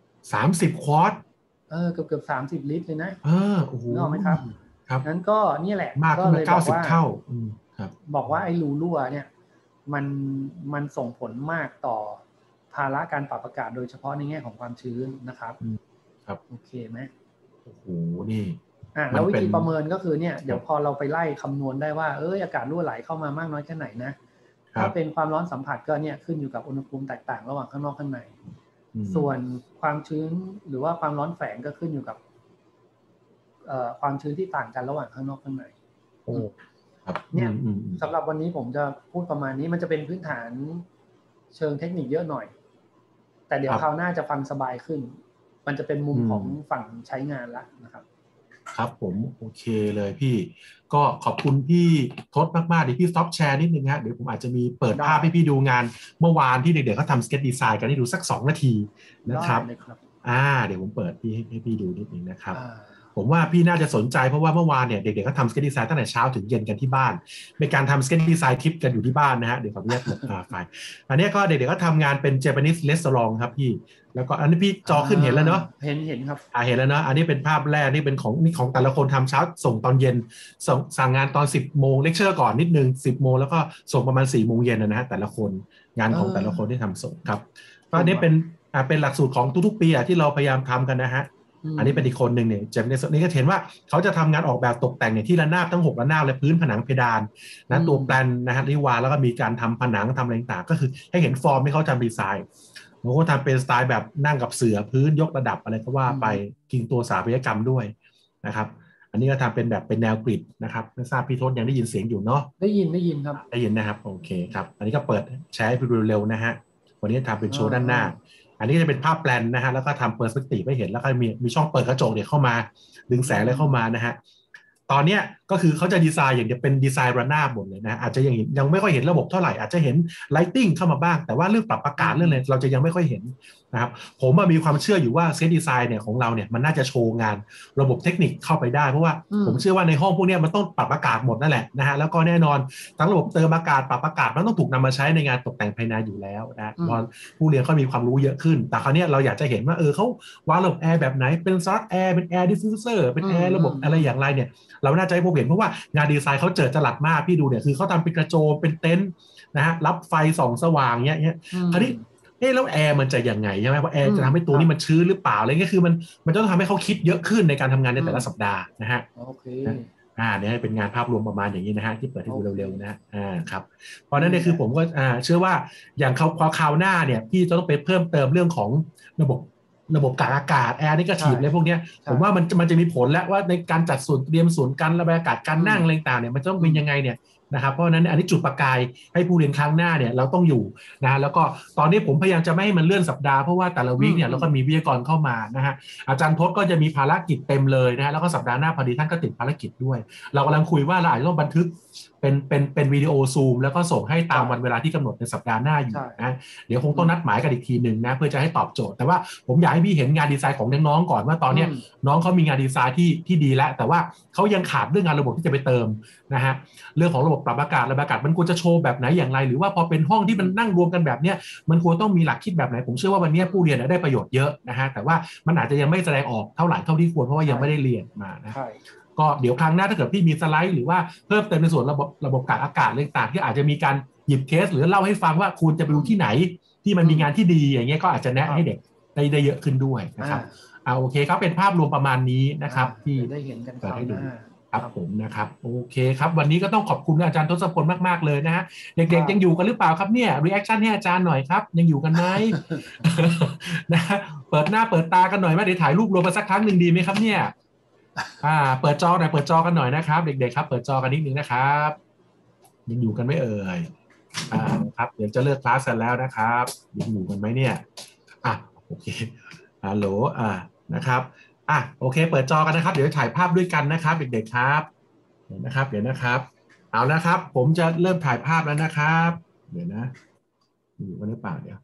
30 ควอตเกือบ30 ลิตรเลยนะโอ้โหนึกออกไหมครับนั้นก็นี่แหละมากขึ้นมา90 เท่าบอกว่าไอ้รูรั่วเนี่ยมันส่งผลมากต่อภาระการปรับอากาศโดยเฉพาะในแง่ของความชื้นนะครับครับโอเคไหมโอ้โหนี่แล้ววิธีประเมินก็คือเนี่ยเดี๋ยวพอเราไปไล่คำนวณได้ว่าอากาศรั่วไหลเข้ามามากน้อยแค่ไหนนะถ้าเป็นความร้อนสัมผัสก็เนี่ยขึ้นอยู่กับอุณหภูมิแตกต่างระหว่างข้างนอกข้างในส่วนความชื้นหรือว่าความร้อนแฝงก็ขึ้นอยู่กับความชื้นที่ต่างกันระหว่างข้างนอกข้างในเนี่ยสำหรับวันนี้ผมจะพูดประมาณนี้มันจะเป็นพื้นฐานเชิงเทคนิคเยอะหน่อยแต่เดี๋ยวคราวหน้าจะฟังสบายขึ้นมันจะเป็นมุมของฝั่งใช้งานละนะครับครับผมโอเคเลยพี่ก็ขอบคุณพี่ทศมากๆเดี๋ยวพี่สต็อปแชร์นิดนึงฮะเดี๋ยวผมอาจจะมีเปิดภาพให้พี่ดูงานเมื่อวานที่เด็กๆเขาทำสเก็ตดีไซน์กันให้ดูสัก2 นาทีนะครับเดี๋ยวผมเปิดพี่ให้พี่ดูนิดนึงนะครับผมว่าพี่น่าจะสนใจเพราะว่าเมื่อวานเนี่ยเด็กๆก็ทำสเก็ตดีไซน์ตั้งแต่เช้าถึงเย็นกันที่บ้านเป็นการทำสเก็ตดีไซน์ทิปกันอยู่ที่บ้านนะฮะเดี๋ยวขออนุญาตเปิดไฟล์อันนี้ก็เด็กๆก็ทำงานเป็น Japanese restaurant ครับพี่แล้วก็อันนี้พี่จอขึ้นเห็นแล้วเนาะเห็นครับเห็นแล้วเนาะอันนี้เป็นภาพแรกนี่เป็นของแต่ละคนทำเช้าส่งตอนเย็นสั่งงานตอน10 โมงเลคเชอร์ก่อนนิดนึง10 โมงแล้วก็ส่งประมาณ4 โมงเย็นนะฮะแต่ละคนงานของแต่ละคนที่ทำส่งครับก็อันนี้เป็นหลักสูตรของทุกๆปีที่เราพยายามทำกันนะฮะอันนี้เป็นอีกคนหนึ่งเนี่ยจะในส่วนนี้ก็เห็นว่าเขาจะทำงานออกแบบตกแต่งเนี่ยที่ระนาบทั้ง6 ระนาบเลยพื้นผนังเพดานนะตัวแปลนนะฮะที่วางแล้วก็มีการทำผนังทำอะไรต่างๆก็คือให้เห็นฟอร์มที่เขาทำดีไซน์บางคนทำเป็นสไตล์แบบนั่งกับเสื่อพื้นยกระดับอะไรก็ว่าไปกินตัวสถาปัตยกรรมด้วยนะครับอันนี้ก็ทำเป็นแบบเป็นแนวกริดนะครับไม่ทราบพี่ทศยังได้ยินเสียงอยู่เนาะได้ยินครับได้ยินนะครับโอเคครับอันนี้ก็เปิดแชร์ให้ดูเร็วๆนะฮะวันนี้ทำเป็นโชว์ด้านหน้าอันนี้จะเป็นภาพแปลนนะฮะแล้วก็ทำเปอร์สเปกทีฟให้เห็นแล้วก็มีช่องเปิดกระจกเนี่ยเข้ามาดึงแสงอะไรเข้ามานะฮะตอนนี้ก็คือเขาจะดีไซน์อย่างเดียวเป็นดีไซน์ระนาบหมดเลยนะอาจจะยังไม่ค่อยเห็นระบบเท่าไหร่อาจจะเห็นไลติ้งเข้ามาบ้างแต่ว่าเรื่องปรับอากาศเรื่องอะไรเราจะยังไม่ค่อยเห็นนะครับผมมีความเชื่ออยู่ว่าเซตดีไซน์เนี่ยของเราเนี่ยมันน่าจะโชว์งานระบบเทคนิคเข้าไปได้เพราะว่าผมเชื่อว่าในห้องพวกนี้มันต้องปรับอากาศหมดนั่นแหละนะฮะแล้วก็แน่นอนทั้งระบบเติมอากาศปรับอากาศมันต้องถูกนำมาใช้ในงานตกแต่งภายในอยู่แล้วนะพอผู้เรียนเขามีความรู้เยอะขึ้นแต่คราวนี้เราอยากจะเห็นว่าเขาวางระบบแอร์แบบไหนเป็นซอสแอร์เป็นแอร์ดิฟฟิวเซอร์เป็นแอร์ระบบอะไรอย่างไรเนี่ยเราน่าจะให้พวกเห็นเพราะว่างานดีไซน์เขาเจิดจรัสมากพี่ดูเนี่ยคือเขาทำเป็นกระโจมเป็นเต็นท์นะฮะรับไฟส่องสว่างเงี้ยคราวนี้แล้วแอร์มันจะยังไงใช่ไหมว่าแอร์จะทำให้ตัวนี้มันชื้นหรือเปล่าอะไรเงี้ยคือมันจะต้องทำให้เขาคิดเยอะขึ้นในการทำงานในแต่ละสัปดาห์นะฮะโอเคเนี่ยเป็นงานภาพรวมประมาณอย่างนี้นะฮะที่เปิดให้ดูเร็วๆนะครับเพราะนั้นเนี่ยคือผมก็เชื่อว่าอย่างคราวหน้าเนี่ยพี่จะต้องไปเพิ่มเติมเรื่องของระบบกากอากาศแอร์นี่ก็ถีบเลยพวกนี้ผมว่ามันจะมีผลแล้วว่าในการจัดส่วนเตรียมศูนย์การระบายอากาศการนั่งอะไรต่างเนี่ยมันต้องเป็นยังไงเนี่ยนะครับเพราะนั้นอันนี้จุดประกายให้ผู้เรียนครั้งหน้าเนี่ยเราต้องอยู่นะแล้วก็ตอนนี้ผมพยายามจะไม่ให้มันเลื่อนสัปดาห์เพราะว่าแต่ละวีคเนี่ยเราก็มีวิทยากรเข้ามานะฮะอาจารย์ทศก็จะมีภารกิจเต็มเลยนะฮะแล้วก็สัปดาห์หน้าพอดีท่านก็ติดภารกิจด้วยเรากำลังคุยว่าเราอาจจะต้องบันทึกเป็นวิดีโอซูมแล้วก็ส่งให้ตามวันเวลาที่กำหนดในสัปดาห์หน้าอยู่นะเดี๋ยวคงต้องนัดหมายกันอีกทีหนึ่งนะเพื่อจะให้ตอบโจทย์แต่ว่าผมอยากให้พี่เห็นงานดีไซน์ของน้องๆก่อนว่าตอนนี้น้องเขามีงานดีไซน์ที่ดีแล้วแต่ว่าเขายังขาดเรื่องงานระบบที่จะไปเติมนะฮะเรื่องของระบบปรับอากาศระบายอากาศมันควรจะโชว์แบบไหนอย่างไรหรือว่าพอเป็นห้องที่มันนั่งรวมกันแบบเนี้ยมันควรต้องมีหลักคิดแบบไหนผมเชื่อว่าวันนี้ผู้เรียนได้ประโยชน์เยอะนะฮะแต่ว่ามันอาจจะยังไม่แสดงออกเท่าไหร่เท่าที่ควรเพราะว่ายังไม่ได้เรียนมานะก็เดี๋ยวครั้งหน้าถ้าเกิดพี่มีสไลด์หรือว่าเพิ่มเติมในส่วนระบบกากอากาศต่างๆที่อาจจะมีการหยิบเคสหรือเล่าให้ฟังว่าคุณจะไปดูที่ไหนที่มันมีงานที่ดีอย่างเงี้ยก็อาจจะแนะให้เด็กได้เยอะขึ้นด้วยนะครับโอเคครับเป็นภาพรวมประมาณนี้นะครับที่ได้เห็นกันคราวหน้าครับผมนะครับโอเคครับวันนี้ก็ต้องขอบคุณอาจารย์ทศพลมากๆเลยนะฮะเด็กๆยังอยู่กันหรือเปล่าครับเนี่ยรีแอคชั่นให้อาจารย์หน่อยครับยังอยู่กันไหม นะเปิดหน้าเปิดตากันหน่อยไหมเดี๋ยวถ่ายรูปรวมกันสักครั้งหนึ่งดีไหมครับเนี่ยเปิดจอหน่อยเปิดจอกันหน่อยนะครับเด็กๆครับเปิดจอกันนิดนึงนะครับยังอยู่กันไม่เอ่ยครับเดี๋ยวจะเลิกคลาสกันแล้วนะครับยังอยู่กันไหมเนี่ยโอเคฮัลโหลนะครับโอเคเปิดจอกันนะครับเดี๋ยวถ่ายภาพด้วยกันนะครับเด็กๆครับเดี๋ยวนะครับเอาละครับผมจะเริ่มถ่ายภาพแล้วนะครับเดี๋ยวนะอยู่กันหรือเปล่าเดี๋ยว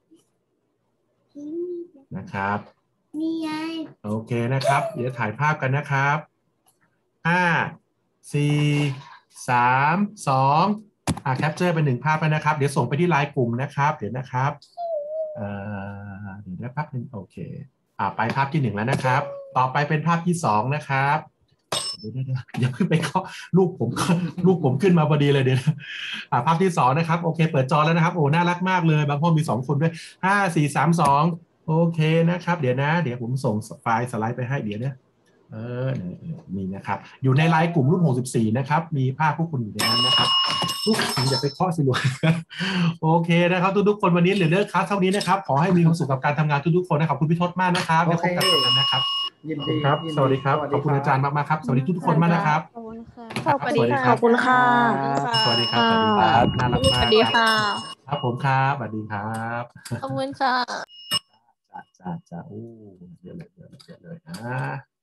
นะครับนี่ไงโอเคนะครับเดี๋ยวถ่ายภาพกันนะครับ5 4 3 2 แคปเจอร์เป็น1 ภาพไปนะครับเดี๋ยวส่งไปที่ไลน์กลุ่มนะครับเดี๋ยวนะครับเดี๋ยวแป๊บนึงโอเคไปภาพที่1แล้วนะครับต่อไปเป็นภาพที่2นะครับอย่าเพิ่งไปเคาะลูกผมขึ้นมาพอดีเลยเดี๋ยวภาพที่2นะครับโอเคเปิดจอแล้วนะครับโอ้น่ารักมากเลยบางห้องมี2 คนด้วย5 4 3 2โอเคนะครับเดี๋ยวผมส่งไฟล์สไลด์ไปให้เดี๋ยวนะนี่นะครับอยู่ในไลน์กลุ่มรุ่น64นะครับมีภาพพวกคุณอยู่ในนั้นนะครับลูกอย่าไปเคาะสิลูกโอเคนะครับทุกๆคนวันนี้เหลือเลิกคลาสเท่านี้นะครับขอให้มีความสุขกับการทำงานทุกๆคนนะครับขอบคุณพี่ทศมากนะครับแล้วพบกันกันนะครับยินดีครับสวัสดีครับขอบคุณอาจารย์มากๆครับสวัสดีทุกๆคนมากนะครับขอบคุณค่ะสวัสดีครับขอบคุณค่ะสวัสดีครับสวัสดีครับน่ารักมากสวัสดีค่ะครับผมครับสวัสดีครับขอบคุณค่ะจ้าโอ้เดี๋ยวเลยนะ